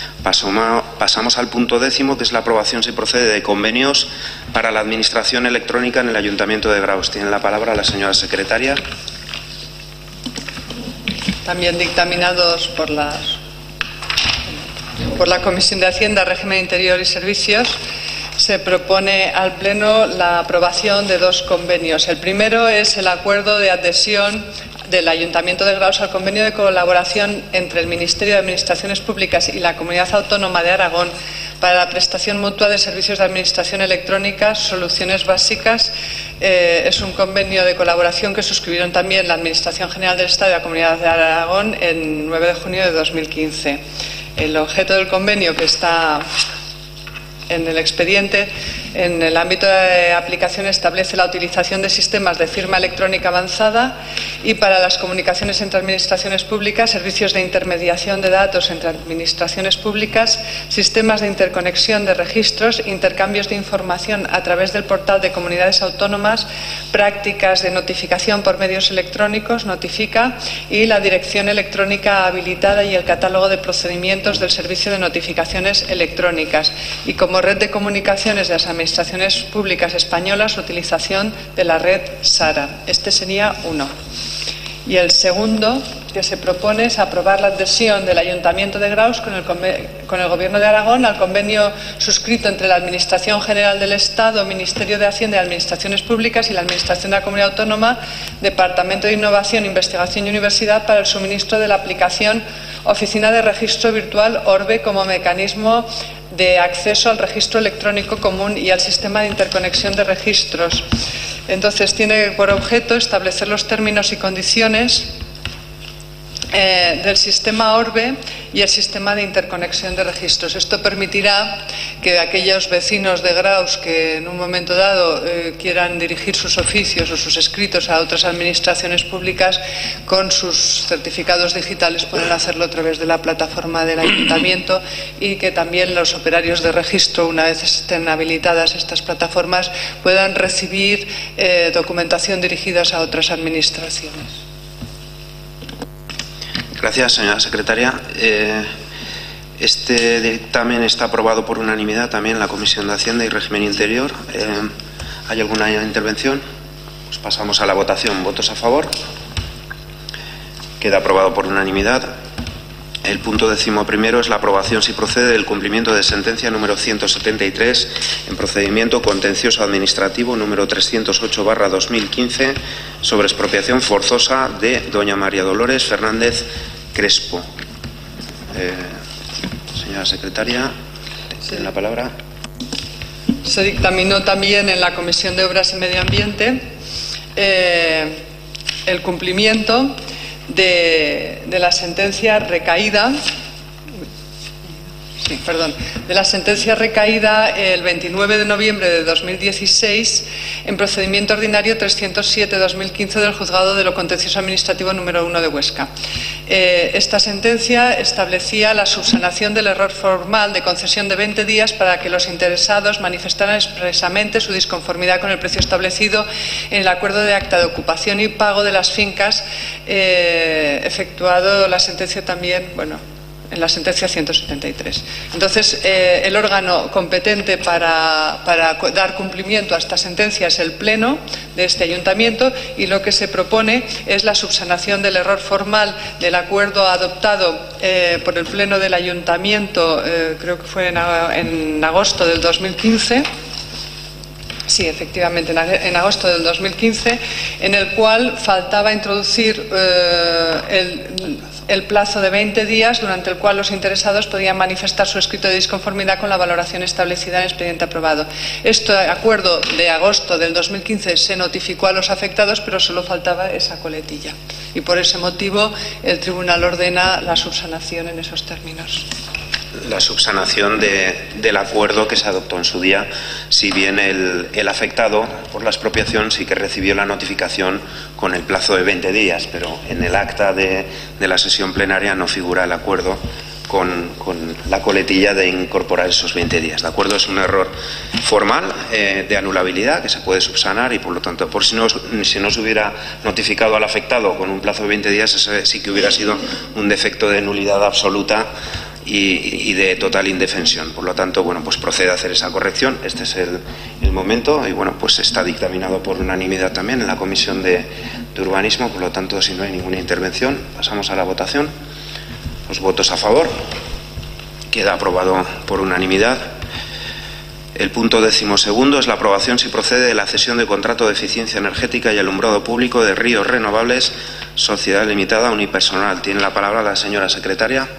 Pasamos al punto décimo, que es la aprobación, si procede, de convenios para la administración electrónica en el Ayuntamiento de Graus. Tiene la palabra la señora secretaria. También dictaminados por, las, por la Comisión de Hacienda, Régimen Interior y Servicios, se propone al Pleno la aprobación de dos convenios. El primero es el acuerdo de adhesión del Ayuntamiento de Graus al convenio de colaboración entre el Ministerio de Administraciones Públicas y la Comunidad Autónoma de Aragón para la prestación mutua de servicios de administración electrónica, soluciones básicas. Eh, es un convenio de colaboración que suscribieron también la Administración General del Estado y la Comunidad de Aragón el nueve de junio de dos mil quince. El objeto del convenio, que está en el expediente, en el ámbito de aplicación establece la utilización de sistemas de firma electrónica avanzada y para las comunicaciones entre administraciones públicas, servicios de intermediación de datos entre administraciones públicas, sistemas de interconexión de registros, intercambios de información a través del portal de comunidades autónomas, prácticas de notificación por medios electrónicos, Notifica, y la dirección electrónica habilitada y el catálogo de procedimientos del servicio de notificaciones electrónicas, y como red de comunicaciones de las administraciones públicas españolas, utilización de la red SARA. Este sería uno. Y el segundo que se propone es aprobar la adhesión del Ayuntamiento de Graus con el, con el Gobierno de Aragón al convenio suscrito entre la Administración General del Estado, Ministerio de Hacienda y Administraciones Públicas y la Administración de la Comunidad Autónoma, Departamento de Innovación, Investigación y Universidad para el suministro de la aplicación Oficina de Registro Virtual ORBE como mecanismo de acceso al registro electrónico común y al sistema de interconexión de registros. Entonces, tiene por objeto establecer los términos y condiciones eh, del sistema ORBE y el sistema de interconexión de registros. Esto permitirá que aquellos vecinos de Graus que en un momento dado eh, quieran dirigir sus oficios o sus escritos a otras administraciones públicas, con sus certificados digitales puedan hacerlo a través de la plataforma del ayuntamiento, y que también los operarios de registro, una vez estén habilitadas estas plataformas, puedan recibir eh, documentación dirigida a otras administraciones. Gracias, señora secretaria. Eh, este dictamen está aprobado por unanimidad también en la Comisión de Hacienda y Régimen Interior. Eh, ¿Hay alguna intervención? Pues pasamos a la votación. ¿Votos a favor? Queda aprobado por unanimidad. El punto decimoprimero es la aprobación, si procede, del cumplimiento de sentencia número ciento setenta y tres en procedimiento contencioso administrativo número trescientos ocho barra dos mil quince sobre expropiación forzosa de doña María Dolores Fernández Crespo. Eh, señora secretaria, tiene la palabra. Se dictaminó también en la Comisión de Obras y Medio Ambiente eh, el cumplimiento de, de la sentencia recaída sí, perdón, de la sentencia recaída el veintinueve de noviembre de dos mil dieciséis en procedimiento ordinario trescientos siete barra dos mil quince del Juzgado de lo Contencioso Administrativo número uno de Huesca. Eh, esta sentencia establecía la subsanación del error formal de concesión de veinte días para que los interesados manifestaran expresamente su disconformidad con el precio establecido en el acuerdo de acta de ocupación y pago de las fincas, eh, efectuado la sentencia también, bueno, en la sentencia ciento setenta y tres. Entonces, eh, el órgano competente para, para dar cumplimiento a esta sentencia es el Pleno de este Ayuntamiento, y lo que se propone es la subsanación del error formal del acuerdo adoptado eh, por el Pleno del Ayuntamiento, eh, creo que fue en, en agosto del dos mil quince. Sí, efectivamente, en agosto del dos mil quince, en el cual faltaba introducir eh, el, el plazo de veinte días durante el cual los interesados podían manifestar su escrito de disconformidad con la valoración establecida en el expediente aprobado. Este acuerdo de agosto del dos mil quince se notificó a los afectados, pero solo faltaba esa coletilla. Y por ese motivo el Tribunal ordena la subsanación en esos términos. La subsanación de, del acuerdo que se adoptó en su día, si bien el, el afectado por la expropiación sí que recibió la notificación con el plazo de veinte días, pero en el acta de, de la sesión plenaria no figura el acuerdo con, con la coletilla de incorporar esos veinte días. ¿De acuerdo? Es un error formal eh, de anulabilidad que se puede subsanar y, por lo tanto, por si no, si no se hubiera notificado al afectado con un plazo de veinte días, ese sí que hubiera sido un defecto de nulidad absoluta y, y de total indefensión. Por lo tanto, bueno, pues procede a hacer esa corrección. Este es el, el momento y, bueno, pues está dictaminado por unanimidad también en la Comisión de, de Urbanismo. Por lo tanto, si no hay ninguna intervención, pasamos a la votación. Los votos a favor. Queda aprobado por unanimidad. El punto decimosegundo es la aprobación, si procede, de la cesión de contrato de eficiencia energética y alumbrado público de Ríos Renovables, Sociedad Limitada Unipersonal. Tiene la palabra la señora secretaria.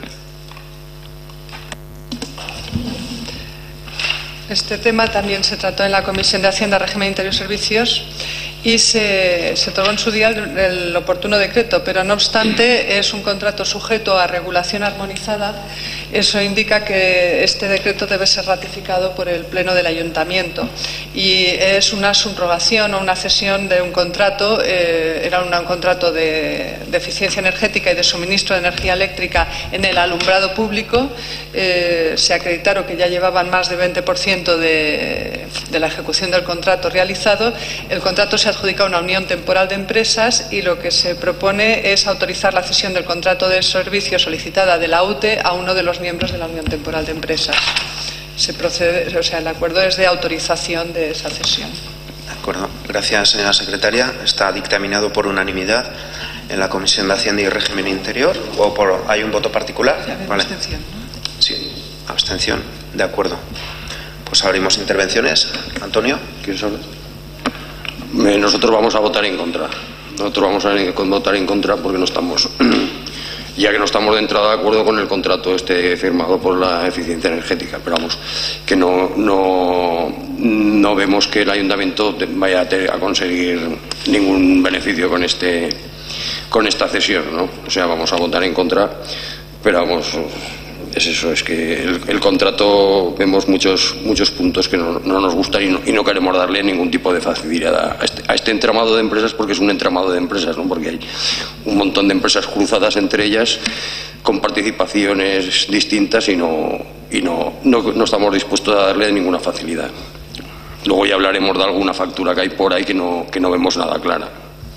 Este tema también se trató en la Comisión de Hacienda, Régimen Interior y Servicios y se, se otorgó en su día el, el oportuno decreto, pero no obstante es un contrato sujeto a regulación armonizada. Eso indica que este decreto debe ser ratificado por el Pleno del Ayuntamiento y es una subrogación o una cesión de un contrato, eh, era un, un contrato de, de eficiencia energética y de suministro de energía eléctrica en el alumbrado público. Eh, se acreditaron que ya llevaban más del veinte por ciento de, de la ejecución del contrato realizado. El contrato se adjudica a una unión temporal de empresas y lo que se propone es autorizar la cesión del contrato de servicio solicitada de la U T E a uno de los miembros de la Unión Temporal de Empresas. Se procede, o sea, el acuerdo es de autorización de esa cesión. De acuerdo. Gracias, señora secretaria. Está dictaminado por unanimidad en la Comisión de Hacienda y Régimen Interior. ¿O por, hay un voto particular? Sí, vale. Abstención, ¿no? Sí, abstención. De acuerdo. Pues abrimos intervenciones. Antonio, ¿quieres hablar? Nosotros vamos a votar en contra. Nosotros vamos a votar en contra porque no estamos... ya que no estamos de entrada de acuerdo con el contrato este firmado por la eficiencia energética, pero vamos, que no, no, no vemos que el ayuntamiento vaya a, a conseguir ningún beneficio con este con esta cesión, ¿no? O sea, vamos a votar en contra, pero vamos, es eso, es que el, el contrato vemos muchos muchos puntos que no, no nos gustan y no, y no queremos darle ningún tipo de facilidad a este, a este entramado de empresas, porque es un entramado de empresas, ¿no? Porque hay un montón de empresas cruzadas entre ellas con participaciones distintas y no y no, no, no estamos dispuestos a darle ninguna facilidad. Luego ya hablaremos de alguna factura que hay por ahí que no, que no vemos nada clara.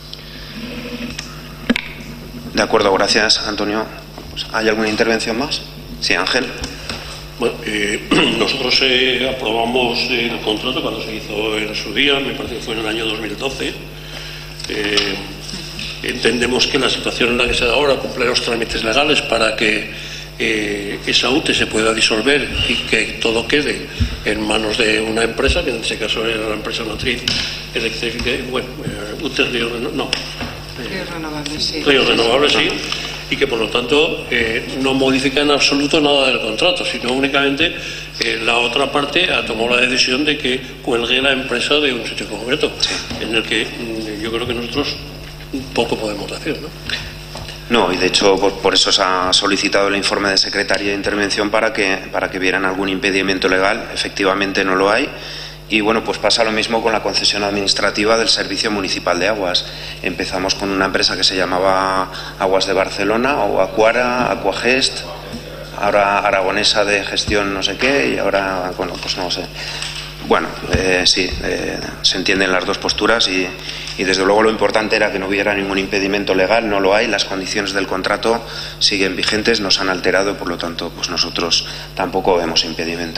De acuerdo, gracias, Antonio. ¿Hay alguna intervención más? Sí, Ángel. Bueno, eh, nosotros eh, aprobamos el contrato cuando se hizo en su día, me parece que fue en el año dos mil doce. Eh, entendemos que la situación en la que se da ahora cumple los trámites legales para que eh, esa U T E se pueda disolver y que todo quede en manos de una empresa, que en este caso era la empresa matriz eléctrica, bueno, eh, U T E Río, no, Ríos Renovables, sí. Ríos Renovables, sí, y que por lo tanto eh, no modifica en absoluto nada del contrato, sino únicamente eh, la otra parte ha tomado la decisión de que cuelgue la empresa de un sitio concreto, sí, en el que mm, yo creo que nosotros poco podemos decir, ¿no? No, y de hecho por, por eso se ha solicitado el informe de Secretaría de Intervención para que, para que vieran algún impedimento legal. Efectivamente no lo hay. Y bueno, pues pasa lo mismo con la concesión administrativa del Servicio Municipal de Aguas. Empezamos con una empresa que se llamaba Aguas de Barcelona o Acuara, Aquagest, ahora Aragonesa de Gestión no sé qué y ahora, bueno, pues no sé. Bueno, eh, sí, eh, se entienden las dos posturas y, y desde luego lo importante era que no hubiera ningún impedimento legal, no lo hay, las condiciones del contrato siguen vigentes, no se han alterado, por lo tanto, pues nosotros tampoco vemos impedimento.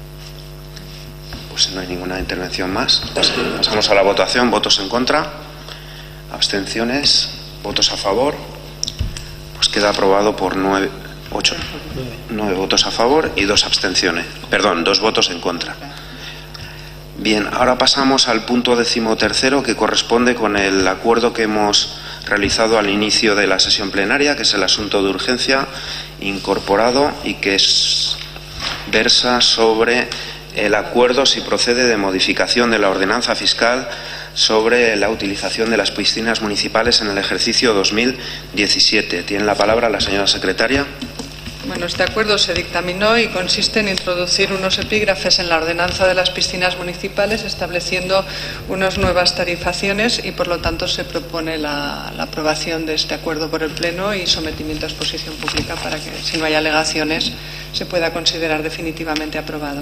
Pues no hay ninguna intervención más. Pasamos a la votación. Votos en contra, abstenciones, votos a favor. Pues queda aprobado por nueve, ocho, nueve votos a favor y dos abstenciones. Perdón, dos votos en contra. Bien, ahora pasamos al punto decimotercero, que corresponde con el acuerdo que hemos realizado al inicio de la sesión plenaria, que es el asunto de urgencia incorporado y que es, versa sobre el acuerdo, si procede, de modificación de la ordenanza fiscal sobre la utilización de las piscinas municipales en el ejercicio dos mil diecisiete. Tiene la palabra la señora secretaria. Bueno, este acuerdo se dictaminó y consiste en introducir unos epígrafes en la ordenanza de las piscinas municipales, estableciendo unas nuevas tarifaciones y, por lo tanto, se propone la, la aprobación de este acuerdo por el Pleno y sometimiento a exposición pública para que, si no hay alegaciones, se pueda considerar definitivamente aprobado.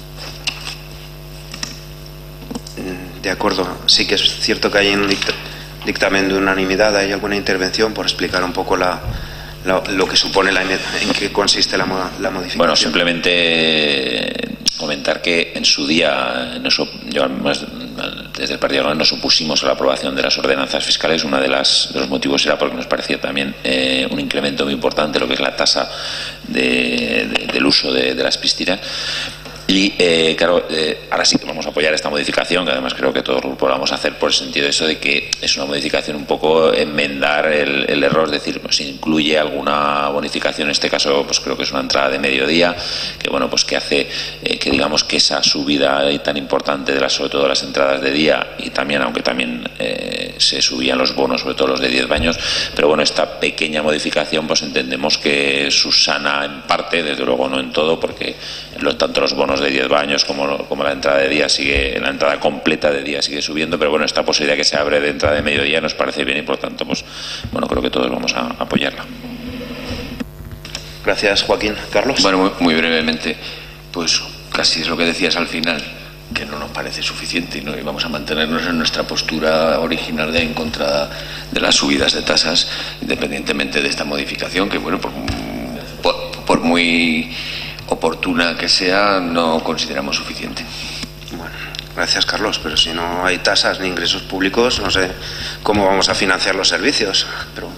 De acuerdo. Sí que es cierto que hay un dictamen de unanimidad. ¿Hay alguna intervención por explicar un poco la... Lo, lo que supone, la, en qué consiste la, la modificación? Bueno, simplemente comentar que en su día nos, yo, además, desde el Partido Popular nos opusimos a la aprobación de las ordenanzas fiscales. Uno de, las, de los motivos era porque nos parecía también eh, un incremento muy importante lo que es la tasa de, de, del uso de, de las piscinas. Y eh, claro, eh, ahora sí que vamos a apoyar esta modificación, que además creo que todo el grupo lo vamos a hacer por el sentido de eso de que es una modificación un poco enmendar el, el error, es decir, pues incluye alguna bonificación, en este caso pues creo que es una entrada de mediodía, que bueno, pues que hace eh, que digamos que esa subida tan importante de las, sobre todo las entradas de día, y también, aunque también eh, se subían los bonos, sobre todo los de diez baños, pero bueno, esta pequeña modificación pues entendemos que subsana en parte, desde luego no en todo, porque tanto los bonos de diez baños como, como la entrada de día sigue, la entrada completa de día sigue subiendo, pero bueno, esta posibilidad que se abre de entrada de mediodía nos parece bien y por tanto, pues bueno, creo que todos vamos a apoyarla. Gracias, Joaquín. Carlos. Bueno, muy, muy brevemente, pues casi es lo que decías al final, que no nos parece suficiente, ¿no? Y vamos a mantenernos en nuestra postura original de en contra de las subidas de tasas, independientemente de esta modificación, que bueno, por, por, por muy oportuna que sea, no consideramos suficiente. Bueno, gracias, Carlos, pero si no hay tasas ni ingresos públicos, no sé cómo vamos a financiar los servicios, pero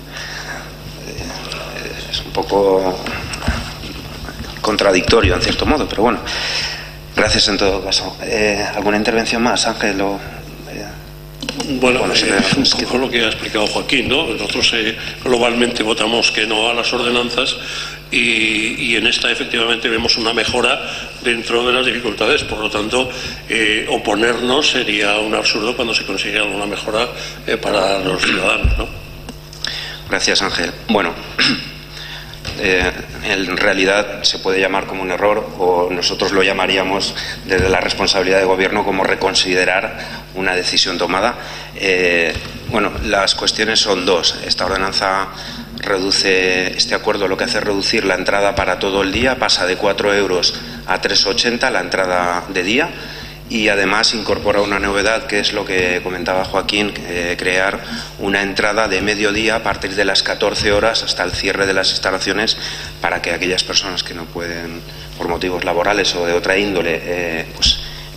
eh, es un poco contradictorio en cierto modo, pero bueno, gracias en todo caso. Eh, ¿Alguna intervención más, Ángel? O, eh, Bueno, bueno eh, un poco lo que ha explicado Joaquín, ¿no? Nosotros eh, globalmente votamos que no a las ordenanzas y, y en esta efectivamente vemos una mejora dentro de las dificultades. Por lo tanto, eh, oponernos sería un absurdo cuando se consigue alguna mejora eh, para los ciudadanos, ¿no? Gracias, Ángel. Bueno, eh, en realidad se puede llamar como un error, o nosotros lo llamaríamos desde la responsabilidad de gobierno como reconsiderar una decisión tomada. Eh, bueno, las cuestiones son dos. Esta ordenanza reduce, este acuerdo lo que hace es reducir la entrada para todo el día, pasa de cuatro euros a tres ochenta la entrada de día, y además incorpora una novedad que es lo que comentaba Joaquín, eh, crear una entrada de mediodía a partir de las catorce horas hasta el cierre de las instalaciones, para que aquellas personas que no pueden, por motivos laborales o de otra índole, eh, pues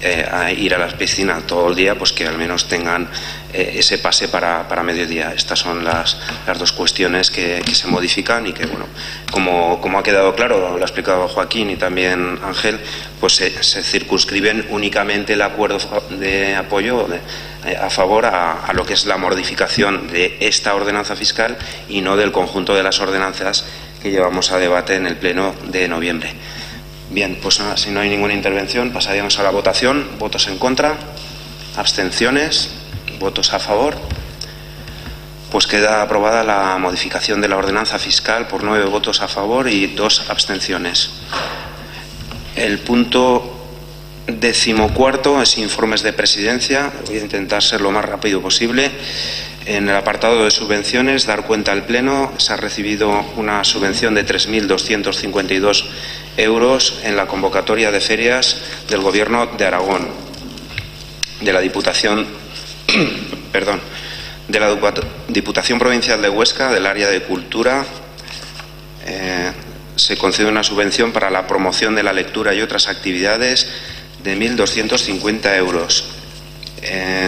eh, a ir a la piscina todo el día, pues que al menos tengan eh, ese pase para, para mediodía. Estas son las, las dos cuestiones que, que se modifican y que, bueno, como, como ha quedado claro, lo ha explicado Joaquín y también Ángel, pues se, se circunscriben únicamente el acuerdo de apoyo de, eh, a favor a, a lo que es la modificación de esta ordenanza fiscal y no del conjunto de las ordenanzas que llevamos a debate en el pleno de noviembre. Bien, pues nada, si no hay ninguna intervención, pasaríamos a la votación. ¿Votos en contra? ¿Abstenciones? ¿Votos a favor? Pues queda aprobada la modificación de la ordenanza fiscal por nueve votos a favor y dos abstenciones. El punto decimocuarto es informes de presidencia. Voy a intentar ser lo más rápido posible. En el apartado de subvenciones, dar cuenta al Pleno, se ha recibido una subvención de tres mil doscientos cincuenta y dos euros en la convocatoria de ferias del Gobierno de Aragón, de la Diputación, perdón, de la Diputación Provincial de Huesca, del área de Cultura. Eh, se concede una subvención para la promoción de la lectura y otras actividades de mil doscientos cincuenta euros. Eh,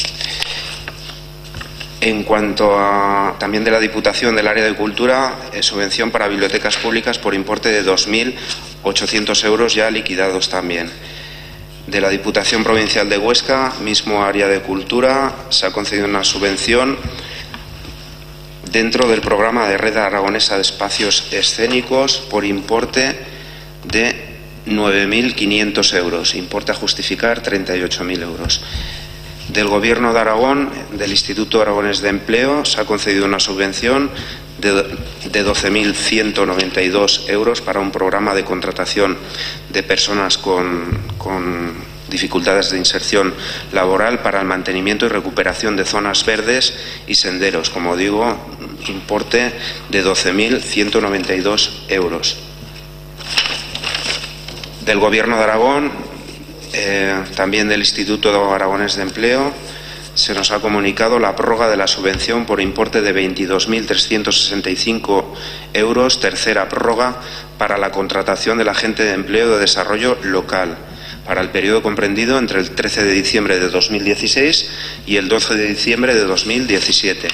En cuanto a también de la Diputación del área de Cultura, eh, subvención para bibliotecas públicas por importe de dos mil ochocientos euros ya liquidados también. De la Diputación Provincial de Huesca, mismo área de Cultura, se ha concedido una subvención dentro del programa de Red Aragonesa de Espacios Escénicos por importe de nueve mil quinientos euros, importe a justificar treinta y ocho mil euros. Del Gobierno de Aragón, del Instituto Aragonés de Empleo, se ha concedido una subvención de, de doce mil ciento noventa y dos euros para un programa de contratación de personas con, con dificultades de inserción laboral para el mantenimiento y recuperación de zonas verdes y senderos. Como digo, importe de doce mil ciento noventa y dos euros. Del Gobierno de Aragón, Eh, también del Instituto Aragonés de Empleo, se nos ha comunicado la prórroga de la subvención por importe de veintidós mil trescientos sesenta y cinco euros, tercera prórroga para la contratación del agente de empleo de desarrollo local, para el periodo comprendido entre el trece de diciembre de dos mil dieciséis y el doce de diciembre de dos mil diecisiete.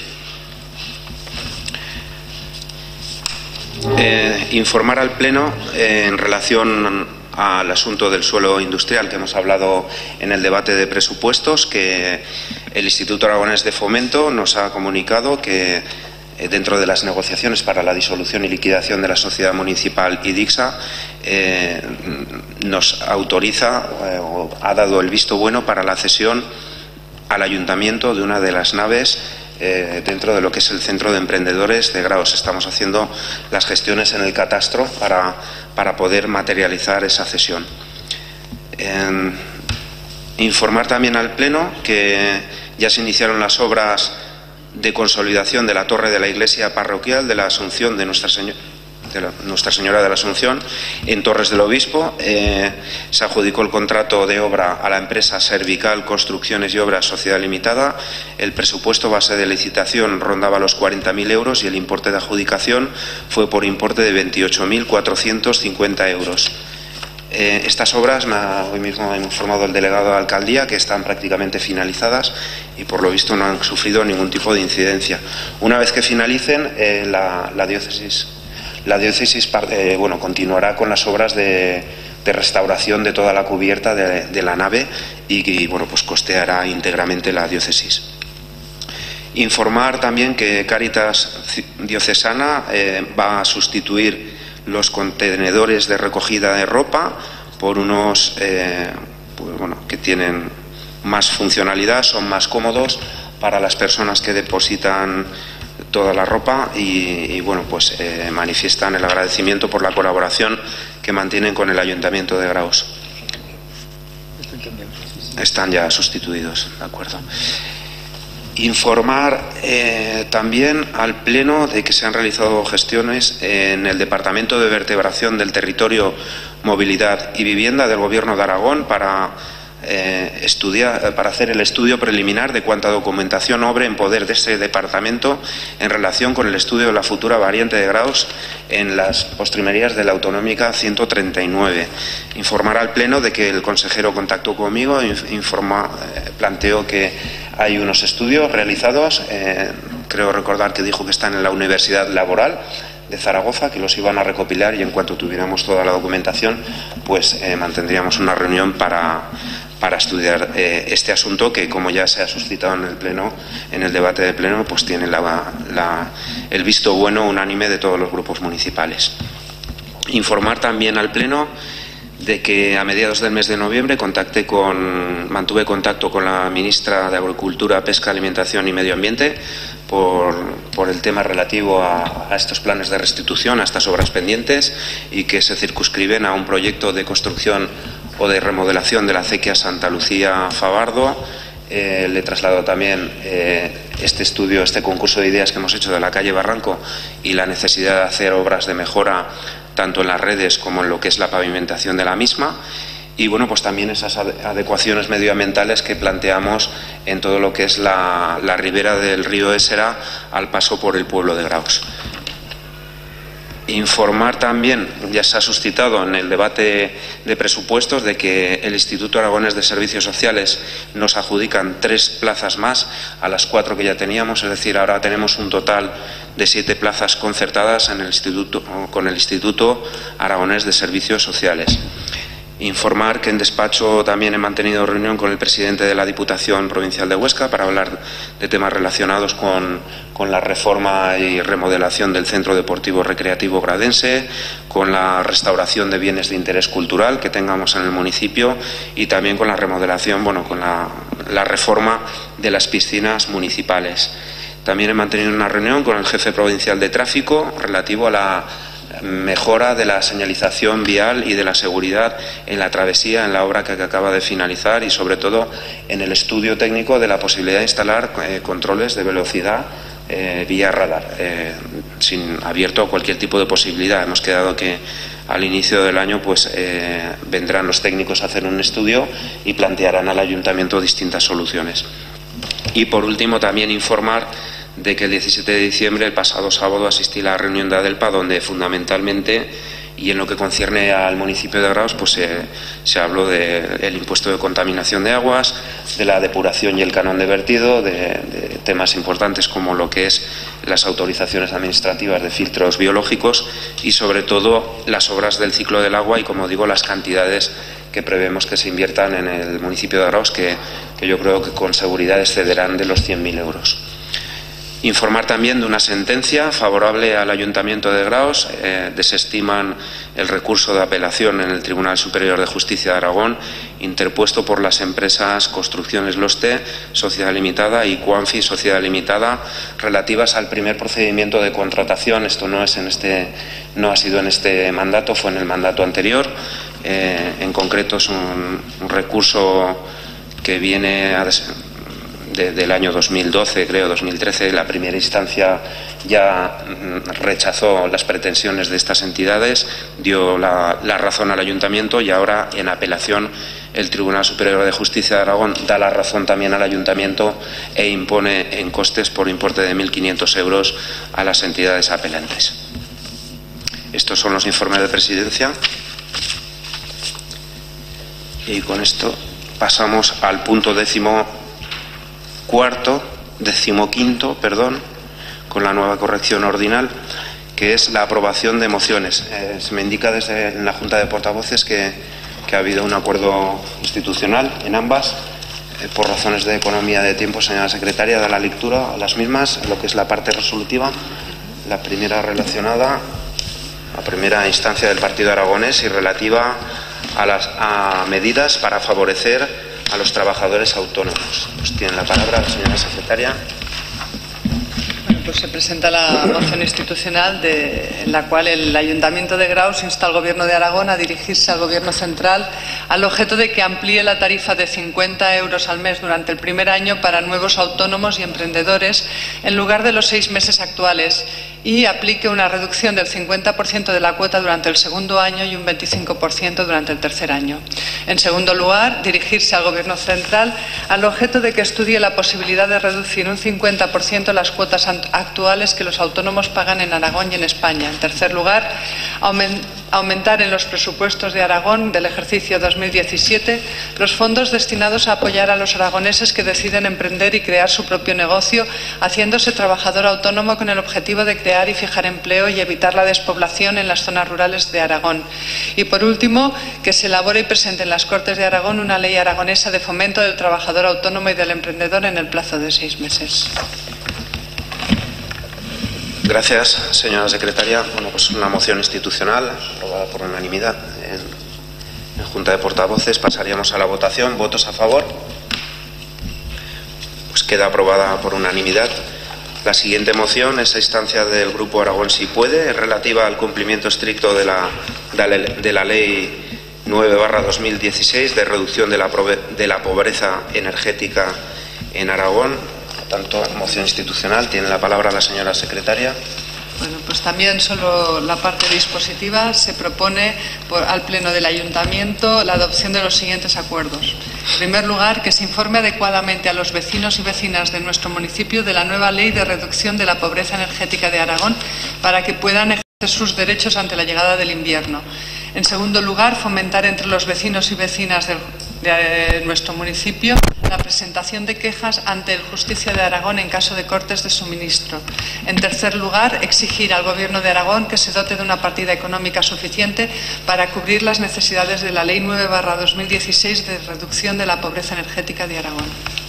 Eh, informar al Pleno eh, en relación al asunto del suelo industrial que hemos hablado en el debate de presupuestos, que el Instituto Aragonés de Fomento nos ha comunicado que eh, dentro de las negociaciones para la disolución y liquidación de la sociedad municipal IDIXA eh, nos autoriza eh, o ha dado el visto bueno para la cesión al ayuntamiento de una de las naves Eh, dentro de lo que es el Centro de Emprendedores de Graus. Estamos haciendo las gestiones en el catastro para, para poder materializar esa cesión. Eh, informar también al Pleno que ya se iniciaron las obras de consolidación de la torre de la iglesia parroquial de la Asunción de Nuestra Señora de la, Nuestra Señora de la Asunción en Torres del Obispo. Eh, se adjudicó el contrato de obra a la empresa Servical Construcciones y Obras Sociedad Limitada. El presupuesto base de licitación rondaba los cuarenta mil euros y el importe de adjudicación fue por importe de veintiocho mil cuatrocientos cincuenta euros. Eh, estas obras, me ha, hoy mismo ha informado el delegado de Alcaldía, que están prácticamente finalizadas y por lo visto no han sufrido ningún tipo de incidencia. Una vez que finalicen, eh, la, la diócesis La diócesis eh, bueno, continuará con las obras de, de restauración de toda la cubierta de, de la nave y, y bueno, pues costeará íntegramente la diócesis. Informar también que Cáritas Diocesana eh, va a sustituir los contenedores de recogida de ropa por unos eh, pues, bueno, que tienen más funcionalidad, son más cómodos para las personas que depositan toda la ropa y, y bueno, pues eh, manifiestan el agradecimiento por la colaboración que mantienen con el Ayuntamiento de Graus. Están ya sustituidos, de acuerdo. Informar eh, también al Pleno de que se han realizado gestiones en el Departamento de Vertebración del Territorio, Movilidad y Vivienda del Gobierno de Aragón para eh, estudiar, para hacer el estudio preliminar de cuánta documentación obre en poder de ese departamento en relación con el estudio de la futura variante de grados en las postrimerías de la autonómica ciento treinta y nueve. Informar al Pleno de que el consejero contactó conmigo, informa, eh, planteó que hay unos estudios realizados, eh, creo recordar que dijo que están en la Universidad Laboral de Zaragoza, que los iban a recopilar y en cuanto tuviéramos toda la documentación, pues eh, mantendríamos una reunión para, para estudiar eh, este asunto que, como ya se ha suscitado en el Pleno, en el debate de Pleno, pues tiene la, la, el visto bueno unánime de todos los grupos municipales. Informar también al Pleno de que a mediados del mes de noviembre contacté con, mantuve contacto con la ministra de Agricultura, Pesca, Alimentación y Medio Ambiente por, por el tema relativo a, a estos planes de restitución, a estas obras pendientes y que se circunscriben a un proyecto de construcción o de remodelación de la acequia Santa Lucía Favardo. Eh, le he trasladado también eh, este estudio, este concurso de ideas que hemos hecho de la calle Barranco y la necesidad de hacer obras de mejora tanto en las redes como en lo que es la pavimentación de la misma. Y bueno, pues también esas adecuaciones medioambientales que planteamos en todo lo que es la, la ribera del río Ésera al paso por el pueblo de Graus. Informar también, ya se ha suscitado en el debate de presupuestos, de que el Instituto Aragonés de Servicios Sociales nos adjudican tres plazas más a las cuatro que ya teníamos, es decir, ahora tenemos un total de siete plazas concertadas en el instituto, con el Instituto Aragonés de Servicios Sociales. Informar que en despacho también he mantenido reunión con el presidente de la Diputación Provincial de Huesca para hablar de temas relacionados con, con la reforma y remodelación del Centro Deportivo Recreativo Gradense, con la restauración de bienes de interés cultural que tengamos en el municipio y también con la remodelación, bueno, con la, la reforma de las piscinas municipales. También he mantenido una reunión con el jefe provincial de tráfico relativo a la mejora de la señalización vial y de la seguridad en la travesía, en la obra que acaba de finalizar y sobre todo en el estudio técnico de la posibilidad de instalar eh, controles de velocidad eh, vía radar, eh, sin abierto a cualquier tipo de posibilidad. Hemos quedado que al inicio del año pues eh, vendrán los técnicos a hacer un estudio y plantearán al ayuntamiento distintas soluciones. Y por último también informar de que el diecisiete de diciembre, el pasado sábado, asistí a la reunión de ADELPA, donde fundamentalmente, y en lo que concierne al municipio de Graus, pues se, se habló del impuesto de contaminación de aguas, de la depuración y el canon de vertido, de, de temas importantes como lo que es las autorizaciones administrativas de filtros biológicos y sobre todo las obras del ciclo del agua y, como digo, las cantidades que prevemos que se inviertan en el municipio de Graus, que, que yo creo que con seguridad excederán de los cien mil euros. Informar también de una sentencia favorable al Ayuntamiento de Graus. Eh, desestiman el recurso de apelación en el Tribunal Superior de Justicia de Aragón interpuesto por las empresas Construcciones Loste, Sociedad Limitada, y Cuanfi, Sociedad Limitada, relativas al primer procedimiento de contratación. Esto no, es en este, no ha sido en este mandato, fue en el mandato anterior. Eh, en concreto es un, un recurso que viene a des de, del año dos mil doce, creo, dos mil trece. La primera instancia ya rechazó las pretensiones de estas entidades, dio la, la razón al ayuntamiento, y ahora en apelación el Tribunal Superior de Justicia de Aragón da la razón también al ayuntamiento e impone en costes por importe de mil quinientos euros a las entidades apelantes. Estos son los informes de presidencia. Y con esto pasamos al punto décimo cuarto, decimoquinto, perdón, con la nueva corrección ordinal, que es la aprobación de mociones. Eh, se me indica desde en la Junta de Portavoces que, que ha habido un acuerdo institucional en ambas. Eh, por razones de economía de tiempo, señora secretaria, da la lectura a las mismas, en lo que es la parte resolutiva. La primera relacionada, la primera instancia del Partido Aragonés y relativa a las a medidas para favorecer a los trabajadores autónomos. Pues tiene la palabra la señora secretaria. Bueno, pues se presenta la moción institucional de, en la cual el Ayuntamiento de Graus insta al Gobierno de Aragón a dirigirse al Gobierno central al objeto de que amplíe la tarifa de cincuenta euros al mes durante el primer año para nuevos autónomos y emprendedores en lugar de los seis meses actuales, y aplique una reducción del cincuenta por ciento de la cuota durante el segundo año y un veinticinco por ciento durante el tercer año. En segundo lugar, dirigirse al Gobierno central al objeto de que estudie la posibilidad de reducir un cincuenta por ciento las cuotas actuales que los autónomos pagan en Aragón y en España. En tercer lugar, aumentar en los presupuestos de Aragón del ejercicio dos mil diecisiete los fondos destinados a apoyar a los aragoneses que deciden emprender y crear su propio negocio, haciéndose trabajador autónomo con el objetivo de crear y fijar empleo y evitar la despoblación en las zonas rurales de Aragón. Y por último, que se elabore y presente en las Cortes de Aragón una ley aragonesa de fomento del trabajador autónomo y del emprendedor en el plazo de seis meses. Gracias, señora secretaria. Bueno, pues una moción institucional aprobada por unanimidad en, en Junta de Portavoces. Pasaríamos a la votación. ¿Votos a favor? Pues queda aprobada por unanimidad. La siguiente moción es a instancia del Grupo Aragón Si Puede, es relativa al cumplimiento estricto de la, de la Ley nueve barra dos mil dieciséis de reducción de la, de la pobreza energética en Aragón. Por tanto, moción institucional. Tiene la palabra la señora secretaria. Bueno, pues también solo la parte dispositiva. Se propone por, al Pleno del Ayuntamiento la adopción de los siguientes acuerdos. En primer lugar, que se informe adecuadamente a los vecinos y vecinas de nuestro municipio de la nueva Ley de Reducción de la Pobreza Energética de Aragón para que puedan ejercer sus derechos ante la llegada del invierno. En segundo lugar, fomentar entre los vecinos y vecinas de, de nuestro municipio la presentación de quejas ante el Justicia de Aragón en caso de cortes de suministro. En tercer lugar, exigir al Gobierno de Aragón que se dote de una partida económica suficiente para cubrir las necesidades de la Ley nueve barra dos mil dieciséis de reducción de la pobreza energética de Aragón.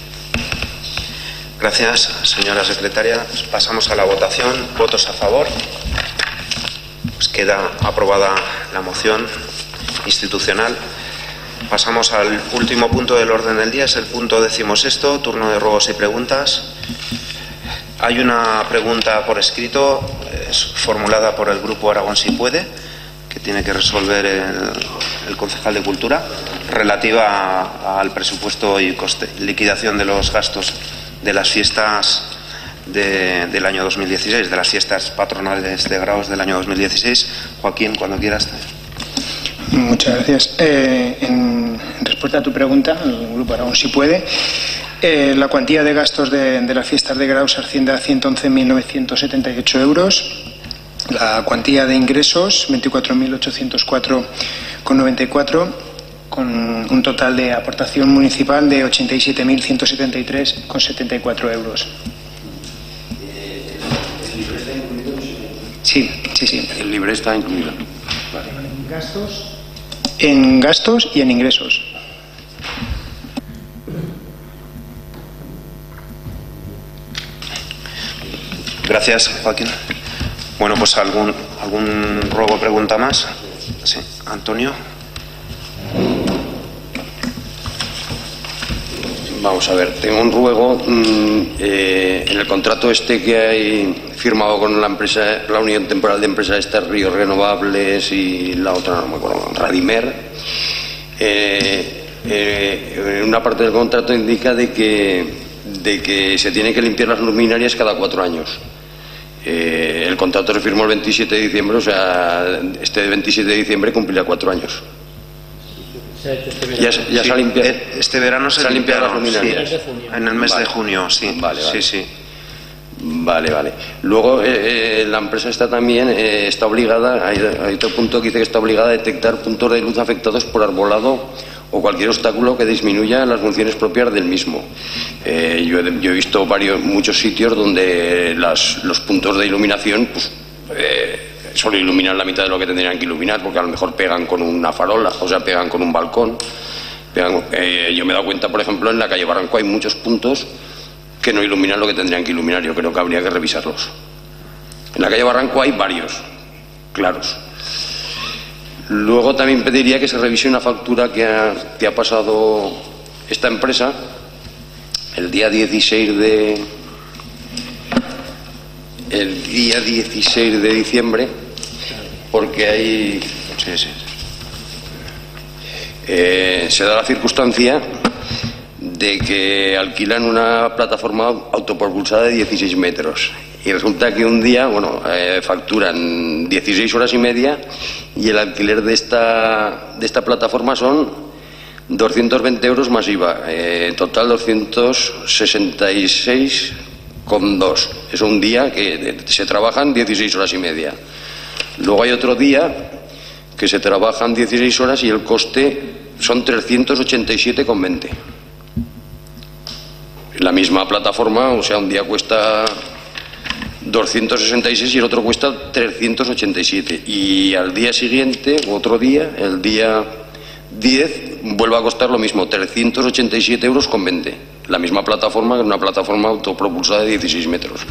Gracias, señora secretaria. Pues pasamos a la votación. ¿Votos a favor? Pues queda aprobada la moción institucional. Pasamos al último punto del orden del día, es el punto decimosexto, turno de ruegos y preguntas. Hay una pregunta por escrito, es formulada por el Grupo Aragón Si Puede, que tiene que resolver el, el concejal de Cultura, relativa a, al presupuesto y coste, liquidación de los gastos de las fiestas de, del año dos mil dieciséis, de las fiestas patronales de Graus del año dos mil dieciséis. Joaquín, cuando quieras. Muchas gracias. Eh, en respuesta a tu pregunta, el Grupo Aragón Si Puede, eh, la cuantía de gastos de, de las fiestas de Graus asciende a ciento once mil novecientos setenta y ocho euros. La cuantía de ingresos, veinticuatro mil ochocientos cuatro coma noventa y cuatro, con un total de aportación municipal de ochenta y siete mil ciento setenta y tres coma setenta y cuatro euros. ¿El libre está incluido? Sí, sí, sí. El libre está incluido. Vale. En gastos. En gastos y en ingresos. Gracias, Joaquín. Bueno, pues algún algún ruego o pregunta más. Sí, Antonio. Vamos a ver, tengo un ruego mmm, eh, en el contrato este que hay firmado con la empresa, la Unión Temporal de Empresas estas Ríos Renovables y la otra, no me acuerdo, Radimer. Eh, eh, en una parte del contrato indica de que, de que se tienen que limpiar las luminarias cada cuatro años. Eh, el contrato se firmó el veintisiete de diciembre, o sea, este veintisiete de diciembre cumplirá cuatro años. Ya, ya sí, se ha limpiado. Este verano se, se ha limpiado las luminarias. Sí, en el mes vale. de junio, sí. Vale, vale. Sí, sí. Vale, vale. Luego, eh, eh, la empresa está también eh, está obligada, hay, hay otro punto que dice que está obligada a detectar puntos de luz afectados por arbolado o cualquier obstáculo que disminuya las funciones propias del mismo. Eh, yo, he, yo he visto varios, muchos sitios donde las, los puntos de iluminación, pues, eh, solo iluminan la mitad de lo que tendrían que iluminar, porque a lo mejor pegan con una farola, o sea, pegan con un balcón. Pegan, eh, yo me he dado cuenta, por ejemplo, en la calle Barranco hay muchos puntos que no iluminan lo que tendrían que iluminar. Yo creo que habría que revisarlos. En la calle Barranco hay varios, claros. Luego también pediría que se revise una factura que ha, que ha pasado esta empresa el día dieciséis de el día dieciséis de diciembre, porque hay sí, sí. Eh, se da la circunstancia de que alquilan una plataforma autopropulsada de dieciséis metros Y resulta que un día, bueno, eh, facturan dieciséis horas y media y el alquiler de esta, de esta plataforma son doscientos veinte euros más I V A. Eh, en total doscientos sesenta y seis coma dos. Es un día que se trabajan dieciséis horas y media. Luego hay otro día que se trabajan dieciséis horas y el coste son trescientos ochenta y siete coma veinte. La misma plataforma, o sea, un día cuesta doscientos sesenta y seis y el otro cuesta trescientos ochenta y siete. Y al día siguiente, otro día, el día diez, vuelve a costar lo mismo, trescientos ochenta y siete euros con veinte. La misma plataforma, que es una plataforma autopropulsada de dieciséis metros.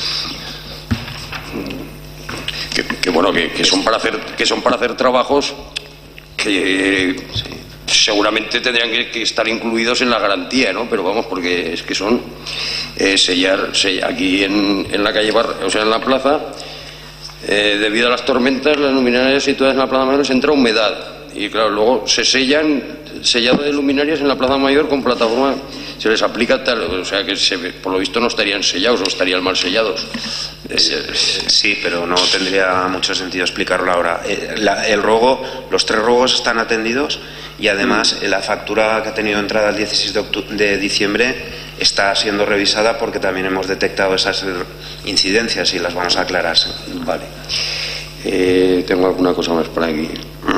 Que, que bueno, que, que son para hacer, que son para hacer trabajos que seguramente tendrían que, que estar incluidos en la garantía, ¿no? Pero vamos, porque es que son eh, sellar, sellar aquí en, en la calle Bar, o sea, en la plaza, eh, debido a las tormentas, las luminarias situadas en la plaza mayor se entra humedad y claro, luego se sellan, sellado de luminarias en la plaza mayor con plataforma, se les aplica tal, o sea que se, por lo visto no estarían sellados o estarían mal sellados. Sí, pero no tendría mucho sentido explicarlo ahora. La, el rogo, los tres rogos están atendidos y además la factura que ha tenido entrada el dieciséis de diciembre está siendo revisada porque también hemos detectado esas incidencias y las vamos a aclarar. Vale. Eh, tengo alguna cosa más por aquí.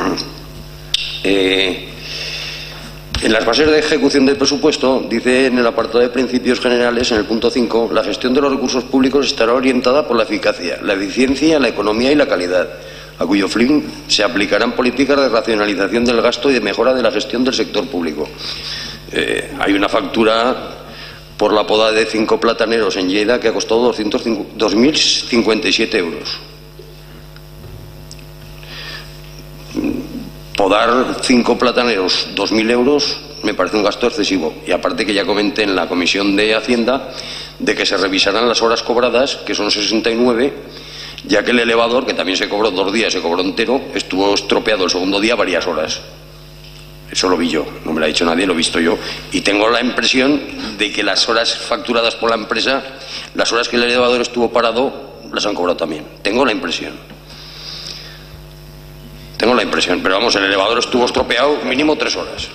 Eh, En las bases de ejecución del presupuesto, dice en el apartado de principios generales, en el punto cinco, la gestión de los recursos públicos estará orientada por la eficacia, la eficiencia, la economía y la calidad, a cuyo fin se aplicarán políticas de racionalización del gasto y de mejora de la gestión del sector público. Eh, hay una factura por la poda de cinco plataneros en Lleida que ha costado dos mil cincuenta y siete euros. Podar cinco plataneros, dos mil euros, me parece un gasto excesivo. Y aparte que ya comenté en la Comisión de Hacienda de que se revisarán las horas cobradas, que son sesenta y nueve, ya que el elevador, que también se cobró dos días, se cobró entero, estuvo estropeado el segundo día varias horas. Eso lo vi yo, no me lo ha dicho nadie, lo he visto yo. Y tengo la impresión de que las horas facturadas por la empresa, las horas que el elevador estuvo parado, las han cobrado también. Tengo la impresión. Tengo la impresión, pero vamos, el elevador estuvo estropeado mínimo tres horas.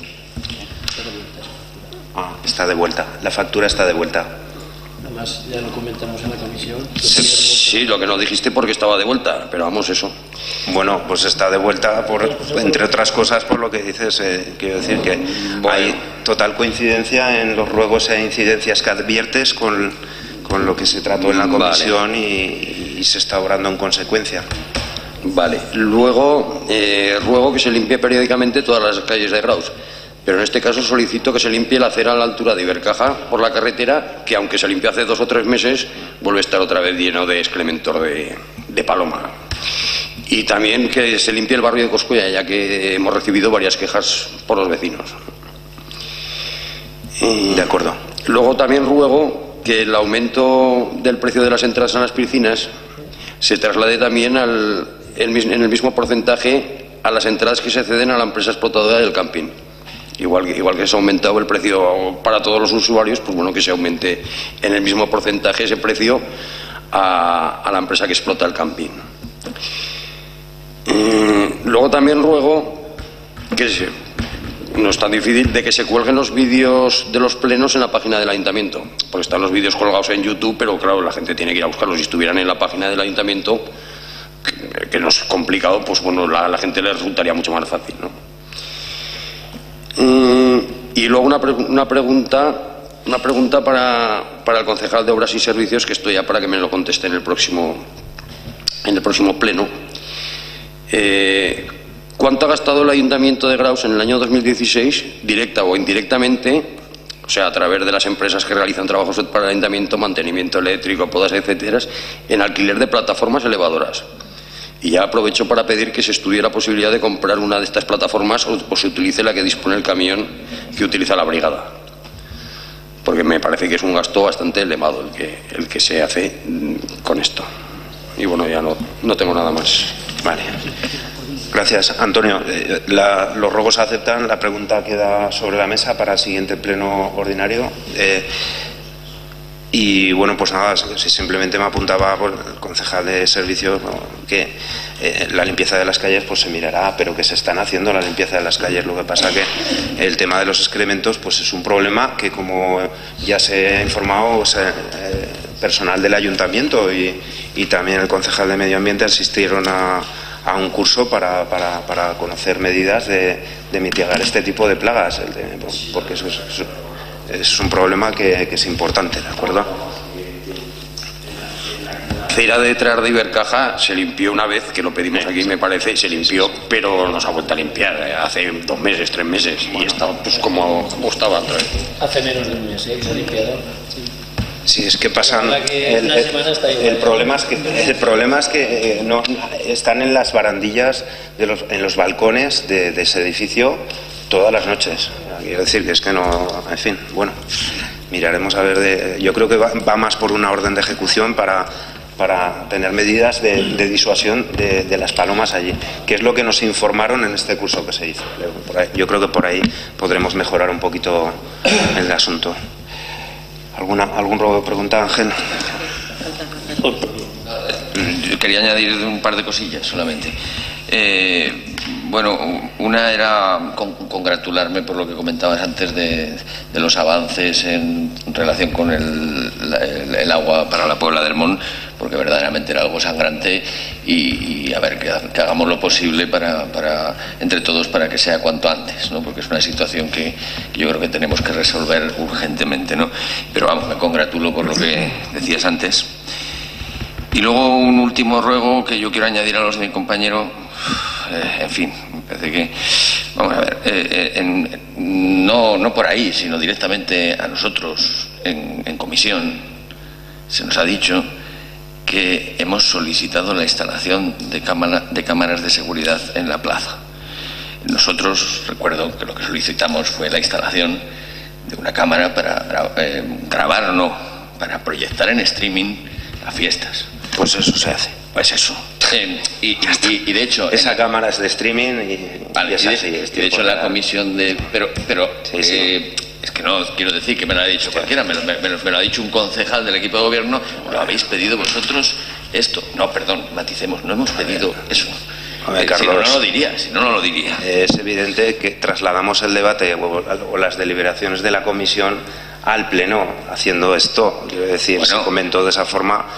Ah, está de vuelta, la factura está de vuelta. Además, ya lo comentamos en la comisión. Sí, sí, lo que no dijiste porque estaba de vuelta, pero vamos, eso. Bueno, pues está de vuelta, por, entre otras cosas, por lo que dices. Eh, quiero decir que bueno, hay total coincidencia en los ruegos e incidencias que adviertes con, con lo que se trató en la comisión. Vale. y, y se está obrando en consecuencia. Vale, luego eh, ruego que se limpie periódicamente todas las calles de Graus, pero en este caso solicito que se limpie la acera a la altura de Ibercaja por la carretera, que aunque se limpió hace dos o tres meses, vuelve a estar otra vez lleno de excrementor de, de paloma. Y también que se limpie el barrio de Coscuella, ya que hemos recibido varias quejas por los vecinos. Y de acuerdo. Luego también ruego que el aumento del precio de las entradas a las piscinas se traslade también al El, en el mismo porcentaje a las entradas que se ceden a la empresa explotadora del camping. Igual que, igual que se ha aumentado el precio para todos los usuarios, pues bueno, que se aumente en el mismo porcentaje ese precio a, a la empresa que explota el camping. Eh, luego también ruego que se, no es tan difícil de que se cuelguen los vídeos de los plenos en la página del ayuntamiento, porque están los vídeos colgados en YouTube, pero claro, la gente tiene que ir a buscarlos. Si estuvieran en la página del ayuntamiento, que no es complicado, pues bueno, la, la gente le resultaría mucho más fácil, ¿no? Mm, y luego una, pre una pregunta una pregunta para, para el concejal de Obras y Servicios, que estoy ya para que me lo conteste en el próximo en el próximo pleno. Eh, ¿Cuánto ha gastado el Ayuntamiento de Graus en el año dos mil dieciséis, directa o indirectamente, o sea, a través de las empresas que realizan trabajos para el Ayuntamiento, mantenimiento eléctrico, podas, etcétera, en alquiler de plataformas elevadoras? Y ya aprovecho para pedir que se estudie la posibilidad de comprar una de estas plataformas o, o se utilice la que dispone el camión que utiliza la brigada. Porque me parece que es un gasto bastante elevado el que, el que se hace con esto. Y bueno, ya no, no tengo nada más. Vale. Gracias, Antonio. Eh, la, los ruegos aceptan. La pregunta queda sobre la mesa para el siguiente pleno ordinario. Eh, Y bueno, pues nada, si simplemente me apuntaba por el concejal de servicios, ¿no?, que eh, la limpieza de las calles pues se mirará, pero que se están haciendo la limpieza de las calles. Lo que pasa que el tema de los excrementos pues es un problema que, como ya se ha informado, o sea, eh, personal del ayuntamiento y, y también el concejal de medio ambiente asistieron a, a un curso para, para, para conocer medidas de, de mitigar este tipo de plagas, el de, porque eso es, eso es un problema que, que es importante, ¿de acuerdo? La acera detrás de Ibercaja se limpió una vez, que lo pedimos aquí, me parece, se limpió, pero no se ha vuelto a limpiar hace dos meses, tres meses, y está pues como, como estaba otra vez. Hace menos de un mes, ¿eh? Se ha limpiado. Sí. Sí, es que pasan. Que el, el, el problema es que el problema es que eh, no están en las barandillas de los, en los balcones de, de ese edificio todas las noches. Quiero decir que es que no, en fin, bueno, miraremos a ver. De, yo creo que va, va más por una orden de ejecución para para tener medidas de, de disuasión de, de las palomas allí, que es lo que nos informaron en este curso que se hizo. Por ahí, yo creo que por ahí podremos mejorar un poquito el asunto. ¿Alguna algún pregunta, Ángel? Yo quería añadir un par de cosillas solamente. Eh, bueno, una era con, congratularme por lo que comentabas antes de, de los avances en relación con el, el, el agua para la Puebla del Mon, porque verdaderamente era algo sangrante y, y a ver, que, que hagamos lo posible para, para entre todos para que sea cuanto antes, ¿no? Porque es una situación que, que yo creo que tenemos que resolver urgentemente, ¿no? Pero vamos, me congratulo por lo que decías antes. Y luego un último ruego que yo quiero añadir a los de mi compañero. Eh, en fin, me parece que, vamos a ver, eh, eh, en, no, no por ahí, sino directamente a nosotros en, en comisión se nos ha dicho que hemos solicitado la instalación de, cámara, de cámaras de seguridad en la plaza. Nosotros, recuerdo que lo que solicitamos fue la instalación de una cámara para eh, grabar o no, para proyectar en streaming las fiestas. Pues eso se hace. Pues eso. Eh, y, y, y de hecho... Esa la, cámara es de streaming y, vale, y es y de, así. Es y de hecho la comisión de... Pero, pero sí, sí. Eh, es que no quiero decir que me lo ha dicho sí. cualquiera, me lo, me, me lo ha dicho un concejal del equipo de gobierno. ¿Lo habéis pedido vosotros esto? No, perdón, maticemos, no hemos pedido eso. Ver, eh, Carlos, si no, no lo diría, si no, no lo diría. Es evidente que trasladamos el debate o, o las deliberaciones de la comisión al pleno haciendo esto. Quiero decir, bueno, se comentó de esa forma.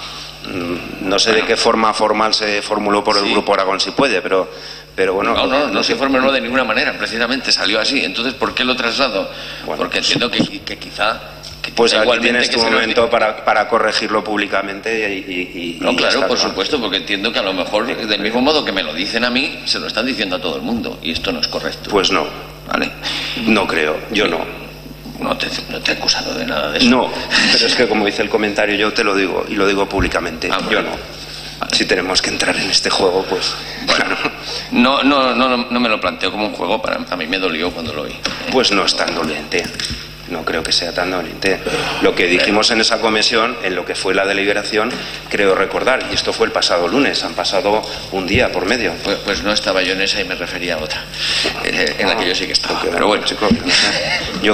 No sé bueno, de qué forma formal se formuló por el sí. Grupo Aragón si puede, pero, pero bueno... No, no, no, no se formuló de ninguna manera, precisamente salió así. Entonces, ¿por qué lo traslado? Bueno, porque entiendo que, que quizá... Que pues quizá aquí tienes tu momento nos... para, para corregirlo públicamente y... y, y no, claro, por claro. supuesto, porque entiendo que a lo mejor, del mismo modo que me lo dicen a mí, se lo están diciendo a todo el mundo, y esto no es correcto. Pues no, ¿vale? No creo, yo no. No te, no te he acusado de nada de eso. No, pero es que como dice el comentario, yo te lo digo, y lo digo públicamente, ah, yo no. Vale. Si tenemos que entrar en este juego, pues... Bueno, no, no, no, no me lo planteo como un juego, para, a mí me dolió cuando lo vi. Pues no es tan doliente, no creo que sea tan doliente. Lo que dijimos en esa comisión, en lo que fue la deliberación, creo recordar, y esto fue el pasado lunes, han pasado un día por medio. Pues, pues no estaba yo en esa y me refería a otra, eh, en la que yo sí que estaba, porque, pero bueno. Chicos, no sé. Yo...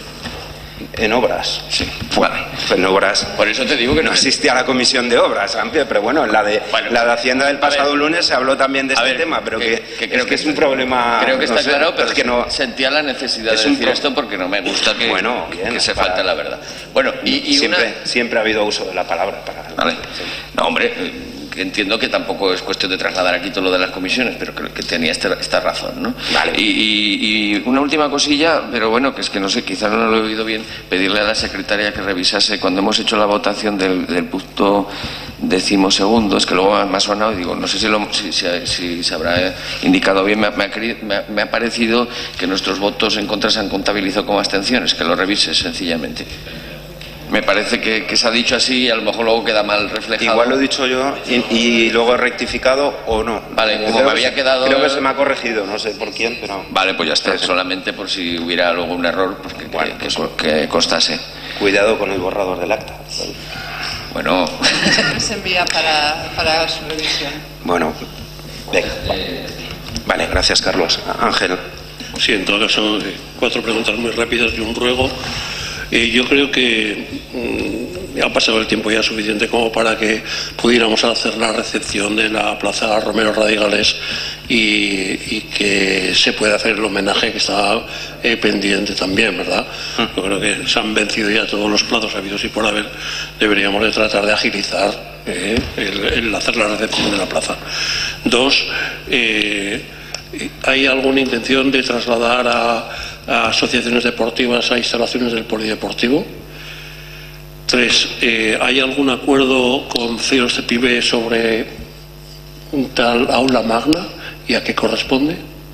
En obras, sí. Bueno, en obras. Por eso te digo que no asistí a la comisión de obras, pero bueno, en la de bueno, la de Hacienda del pasado ver, lunes se habló también de este ver, tema, pero que, que, que creo es que es un problema. Creo que está no sé, claro, pero es que no sentía la necesidad de decir esto porque no me gusta que, bueno, bien, que se para, falte la verdad. Bueno, y, y siempre, una... siempre ha habido uso de la palabra para. Vale. No, hombre. Entiendo que tampoco es cuestión de trasladar aquí todo lo de las comisiones, pero creo que tenía esta, esta razón, ¿no? Vale. Y, y, y una última cosilla, pero bueno, que es que no sé, quizás no lo he oído bien, pedirle a la secretaria que revisase cuando hemos hecho la votación del, del punto decimosegundo, es que luego me ha sonado y digo, no sé si, lo, si, si, si se habrá indicado bien, me ha, me, ha, me ha parecido que nuestros votos en contra se han contabilizado como abstenciones, que lo revise sencillamente. Me parece que, que se ha dicho así y a lo mejor luego queda mal reflejado. Igual lo he dicho yo y, y luego he rectificado o no. Vale, como creo me había quedado... Creo que se me ha corregido, no sé por quién, pero... Vale, pues ya está, solamente por si hubiera luego un error, pues que, bueno, que, que, que constase. Cuidado con el borrador del acta. Bueno... Se envía para, para su revisión. Bueno, venga. Vale, gracias, Carlos. Ángel. Sí, en todo caso, cuatro preguntas muy rápidas y un ruego. Eh, yo creo que mmm, ha pasado el tiempo ya suficiente como para que pudiéramos hacer la recepción de la Plaza Romero Radigales y, y que se pueda hacer el homenaje que está eh, pendiente también, ¿verdad? Yo creo que se han vencido ya todos los plazos habidos y por haber. Deberíamos de tratar de agilizar eh, el, el hacer la recepción de la plaza. Dos, eh, ¿hay alguna intención de trasladar a, a asociaciones deportivas a instalaciones del polideportivo? Tres, eh, ¿hay algún acuerdo con C E Os de PYME sobre un tal aula magna y a qué corresponde?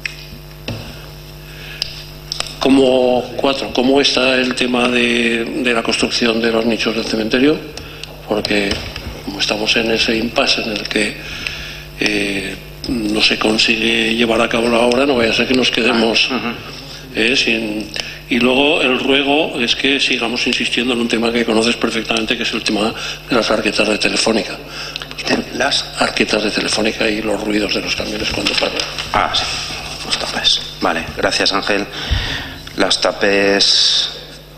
Como cuatro, ¿cómo está el tema de, de la construcción de los nichos del cementerio? Porque como estamos en ese impasse en el que eh, no se consigue llevar a cabo la obra, no vaya a ser que nos quedemos eh, sin... Y luego el ruego es que sigamos insistiendo en un tema que conoces perfectamente, que es el tema de las arquetas de Telefónica. Pues las arquetas de Telefónica y los ruidos de los camiones cuando paran. Ah, sí, los tapes. Vale, gracias Ángel. Las tapes...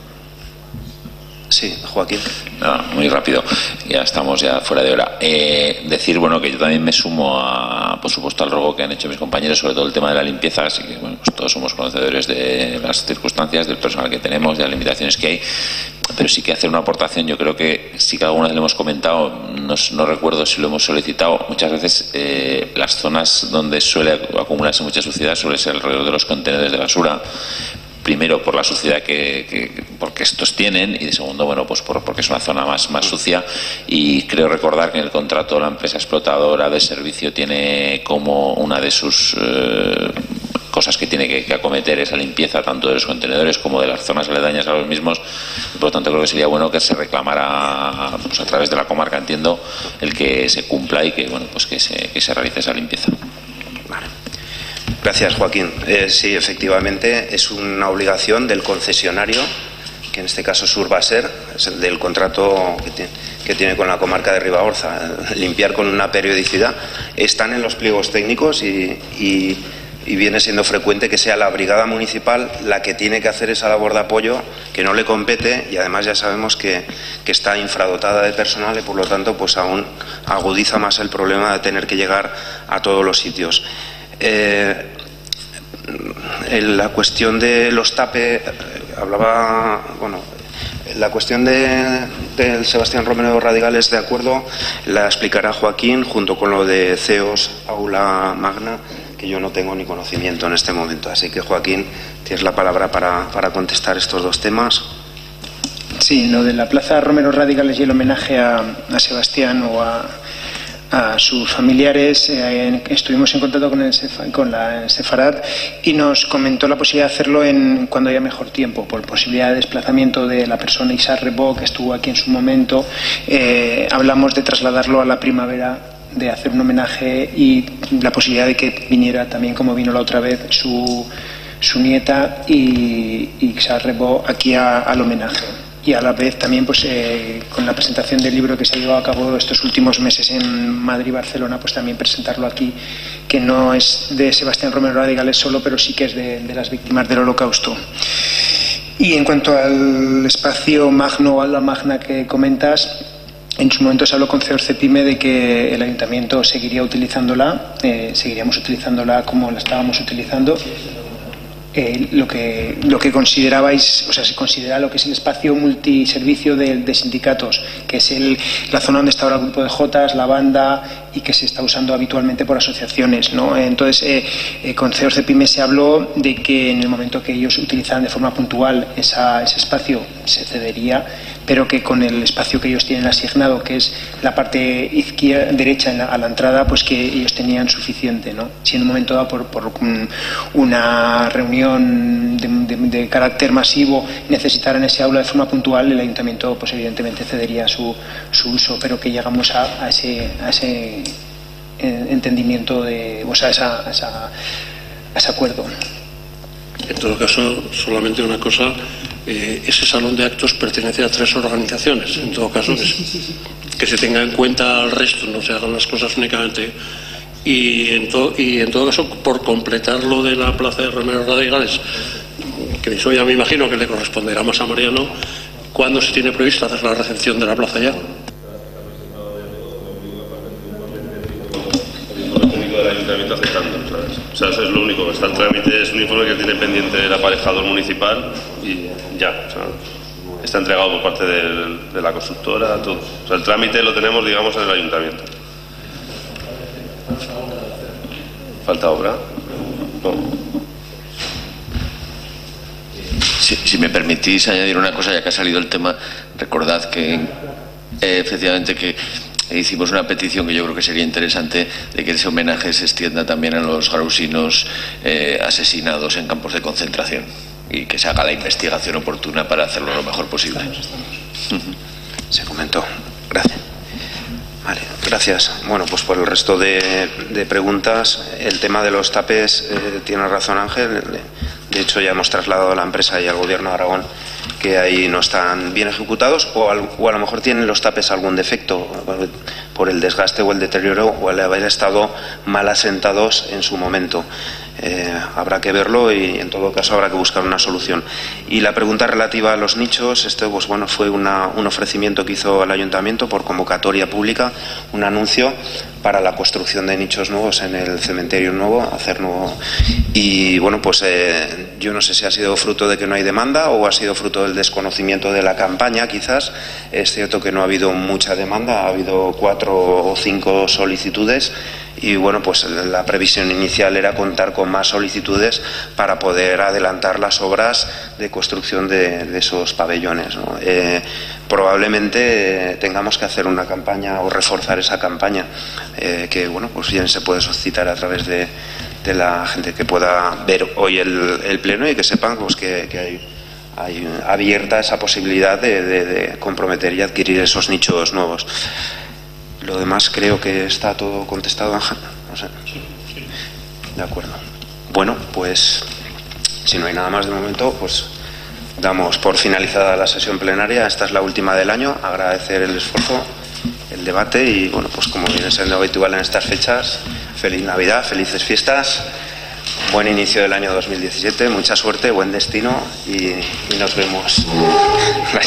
Sí, Joaquín. No, muy rápido, ya estamos ya fuera de hora. Eh, decir, bueno, que yo también me sumo a, por supuesto, al ruego que han hecho mis compañeros sobre todo el tema de la limpieza, así que bueno, pues todos somos conocedores de las circunstancias, del personal que tenemos, de las limitaciones que hay, pero sí que hacer una aportación. Yo creo que sí que alguna vez lo hemos comentado, no, no recuerdo si lo hemos solicitado. Muchas veces eh, las zonas donde suele acumularse mucha suciedad suele ser alrededor de los contenedores de basura. Primero por la suciedad que, que porque estos tienen y de segundo, bueno, pues por, porque es una zona más, más sucia, y creo recordar que en el contrato la empresa explotadora de servicio tiene como una de sus eh, cosas que tiene que, que acometer esa limpieza tanto de los contenedores como de las zonas aledañas a los mismos. Por lo tanto, creo que sería bueno que se reclamara, pues a través de la comarca, entiendo, el que se cumpla y que, bueno, pues que se, que se realice esa limpieza. Vale. Gracias, Joaquín. Eh, sí, efectivamente, es una obligación del concesionario, que en este caso es Urbaser, es el del contrato que tiene, que tiene con la comarca de Ribagorza, limpiar con una periodicidad. Están en los pliegos técnicos y, y, y viene siendo frecuente que sea la brigada municipal la que tiene que hacer esa labor de apoyo, que no le compete, y además ya sabemos que, que está infradotada de personal y por lo tanto pues aún agudiza más el problema de tener que llegar a todos los sitios. Eh, en la cuestión de los TAPE, hablaba, bueno, la cuestión de, del Sebastián Romero Radigales, de acuerdo, la explicará Joaquín junto con lo de C E Os Aula Magna, que yo no tengo ni conocimiento en este momento. Así que, Joaquín, tienes la palabra para, para contestar estos dos temas. Sí, lo de la Plaza Romero Radigales y el homenaje a, a Sebastián o a a sus familiares, eh, estuvimos en contacto con, el Sefa, con la el Sefarad y nos comentó la posibilidad de hacerlo en cuando haya mejor tiempo, por posibilidad de desplazamiento de la persona Isar Rebó, que estuvo aquí en su momento. Eh, hablamos de trasladarlo a la primavera, de hacer un homenaje y la posibilidad de que viniera también, como vino la otra vez, su, su nieta y, y Isar Rebó aquí a, al homenaje. Y a la vez también pues eh, con la presentación del libro que se ha llevado a cabo estos últimos meses en Madrid y Barcelona, pues también presentarlo aquí, que no es de Sebastián Romero Radigales solo, pero sí que es de, de las víctimas del Holocausto. Y en cuanto al espacio magno o a la magna que comentas, en su momento se habló con C E O S Cepime de que el ayuntamiento seguiría utilizándola, eh, seguiríamos utilizándola como la estábamos utilizando. Eh, lo que lo que considerabais, o sea, se considera lo que es el espacio multiservicio de, de sindicatos, que es el, la zona donde está ahora el grupo de Jotas, la banda, y que se está usando habitualmente por asociaciones, ¿no? Entonces, eh, eh, con C E O S Cepime se habló de que en el momento que ellos utilizaran de forma puntual esa, ese espacio, se cedería, pero que con el espacio que ellos tienen asignado, que es la parte izquierda, derecha en la, a la entrada, pues que ellos tenían suficiente, ¿no? Si en un momento dado por, por un, una reunión de, de, de carácter masivo necesitaran ese aula de forma puntual, el ayuntamiento pues evidentemente cedería su, su uso, pero que llegamos a, a ese, a ese entendimiento, de, o sea, a, esa, a, esa, a ese acuerdo. En todo caso, solamente una cosa, eh, ese salón de actos pertenece a tres organizaciones, en todo caso, que, sí, sí, sí. que se tenga en cuenta al resto, no se hagan las cosas únicamente. Y en, to, y en todo caso, por completar lo de la Plaza de Romero Radigales, que eso ya me imagino que le corresponderá más a Mariano, ¿Cuándo se tiene previsto hacer la recepción de la plaza ya? Del ayuntamiento aceptando, ¿sabes? O sea, eso es lo único. Está el trámite, es un informe que tiene pendiente el aparejador municipal y ya, o sea, está entregado por parte del, de la constructora, todo. O sea, el trámite lo tenemos, digamos, en el ayuntamiento. ¿Falta obra? No. Si, si me permitís añadir una cosa, ya que ha salido el tema, recordad que eh, efectivamente que hicimos una petición que yo creo que sería interesante de que ese homenaje se extienda también a los grausinos eh, asesinados en campos de concentración y que se haga la investigación oportuna para hacerlo lo mejor posible. Se comentó. Gracias. Vale, gracias. Bueno, pues por el resto de, de preguntas, el tema de los tapes, eh, tiene razón Ángel. De hecho, ya hemos trasladado a la empresa y al Gobierno de Aragón que ahí no están bien ejecutados o, al, o a lo mejor tienen los tapes algún defecto por el desgaste o el deterioro o el haber estado mal asentados en su momento. Eh, habrá que verlo y en todo caso habrá que buscar una solución. Y la pregunta relativa a los nichos, esto pues bueno, fue una, un ofrecimiento que hizo el Ayuntamiento por convocatoria pública, un anuncio para la construcción de nichos nuevos en el cementerio nuevo, hacer nuevo. Y bueno, pues eh, yo no sé si ha sido fruto de que no hay demanda o ha sido fruto del desconocimiento de la campaña, quizás. Es cierto que no ha habido mucha demanda, ha habido cuatro o cinco solicitudes. Y bueno, pues la previsión inicial era contar con más solicitudes para poder adelantar las obras de construcción de, de esos pabellones, ¿no? Eh, probablemente eh, tengamos que hacer una campaña o reforzar esa campaña, eh, que bueno, pues bien se puede suscitar a través de, de la gente que pueda ver hoy el, el pleno y que sepan pues que, que hay, hay abierta esa posibilidad de, de, de comprometer y adquirir esos nichos nuevos. Lo demás creo que está todo contestado, Ángel. No sé. De acuerdo. Bueno, pues si no hay nada más de momento, pues damos por finalizada la sesión plenaria. Esta es la última del año. Agradecer el esfuerzo, el debate y, bueno, pues como viene siendo habitual en estas fechas, feliz Navidad, felices fiestas, buen inicio del año dos mil diecisiete, mucha suerte, buen destino y, y nos vemos.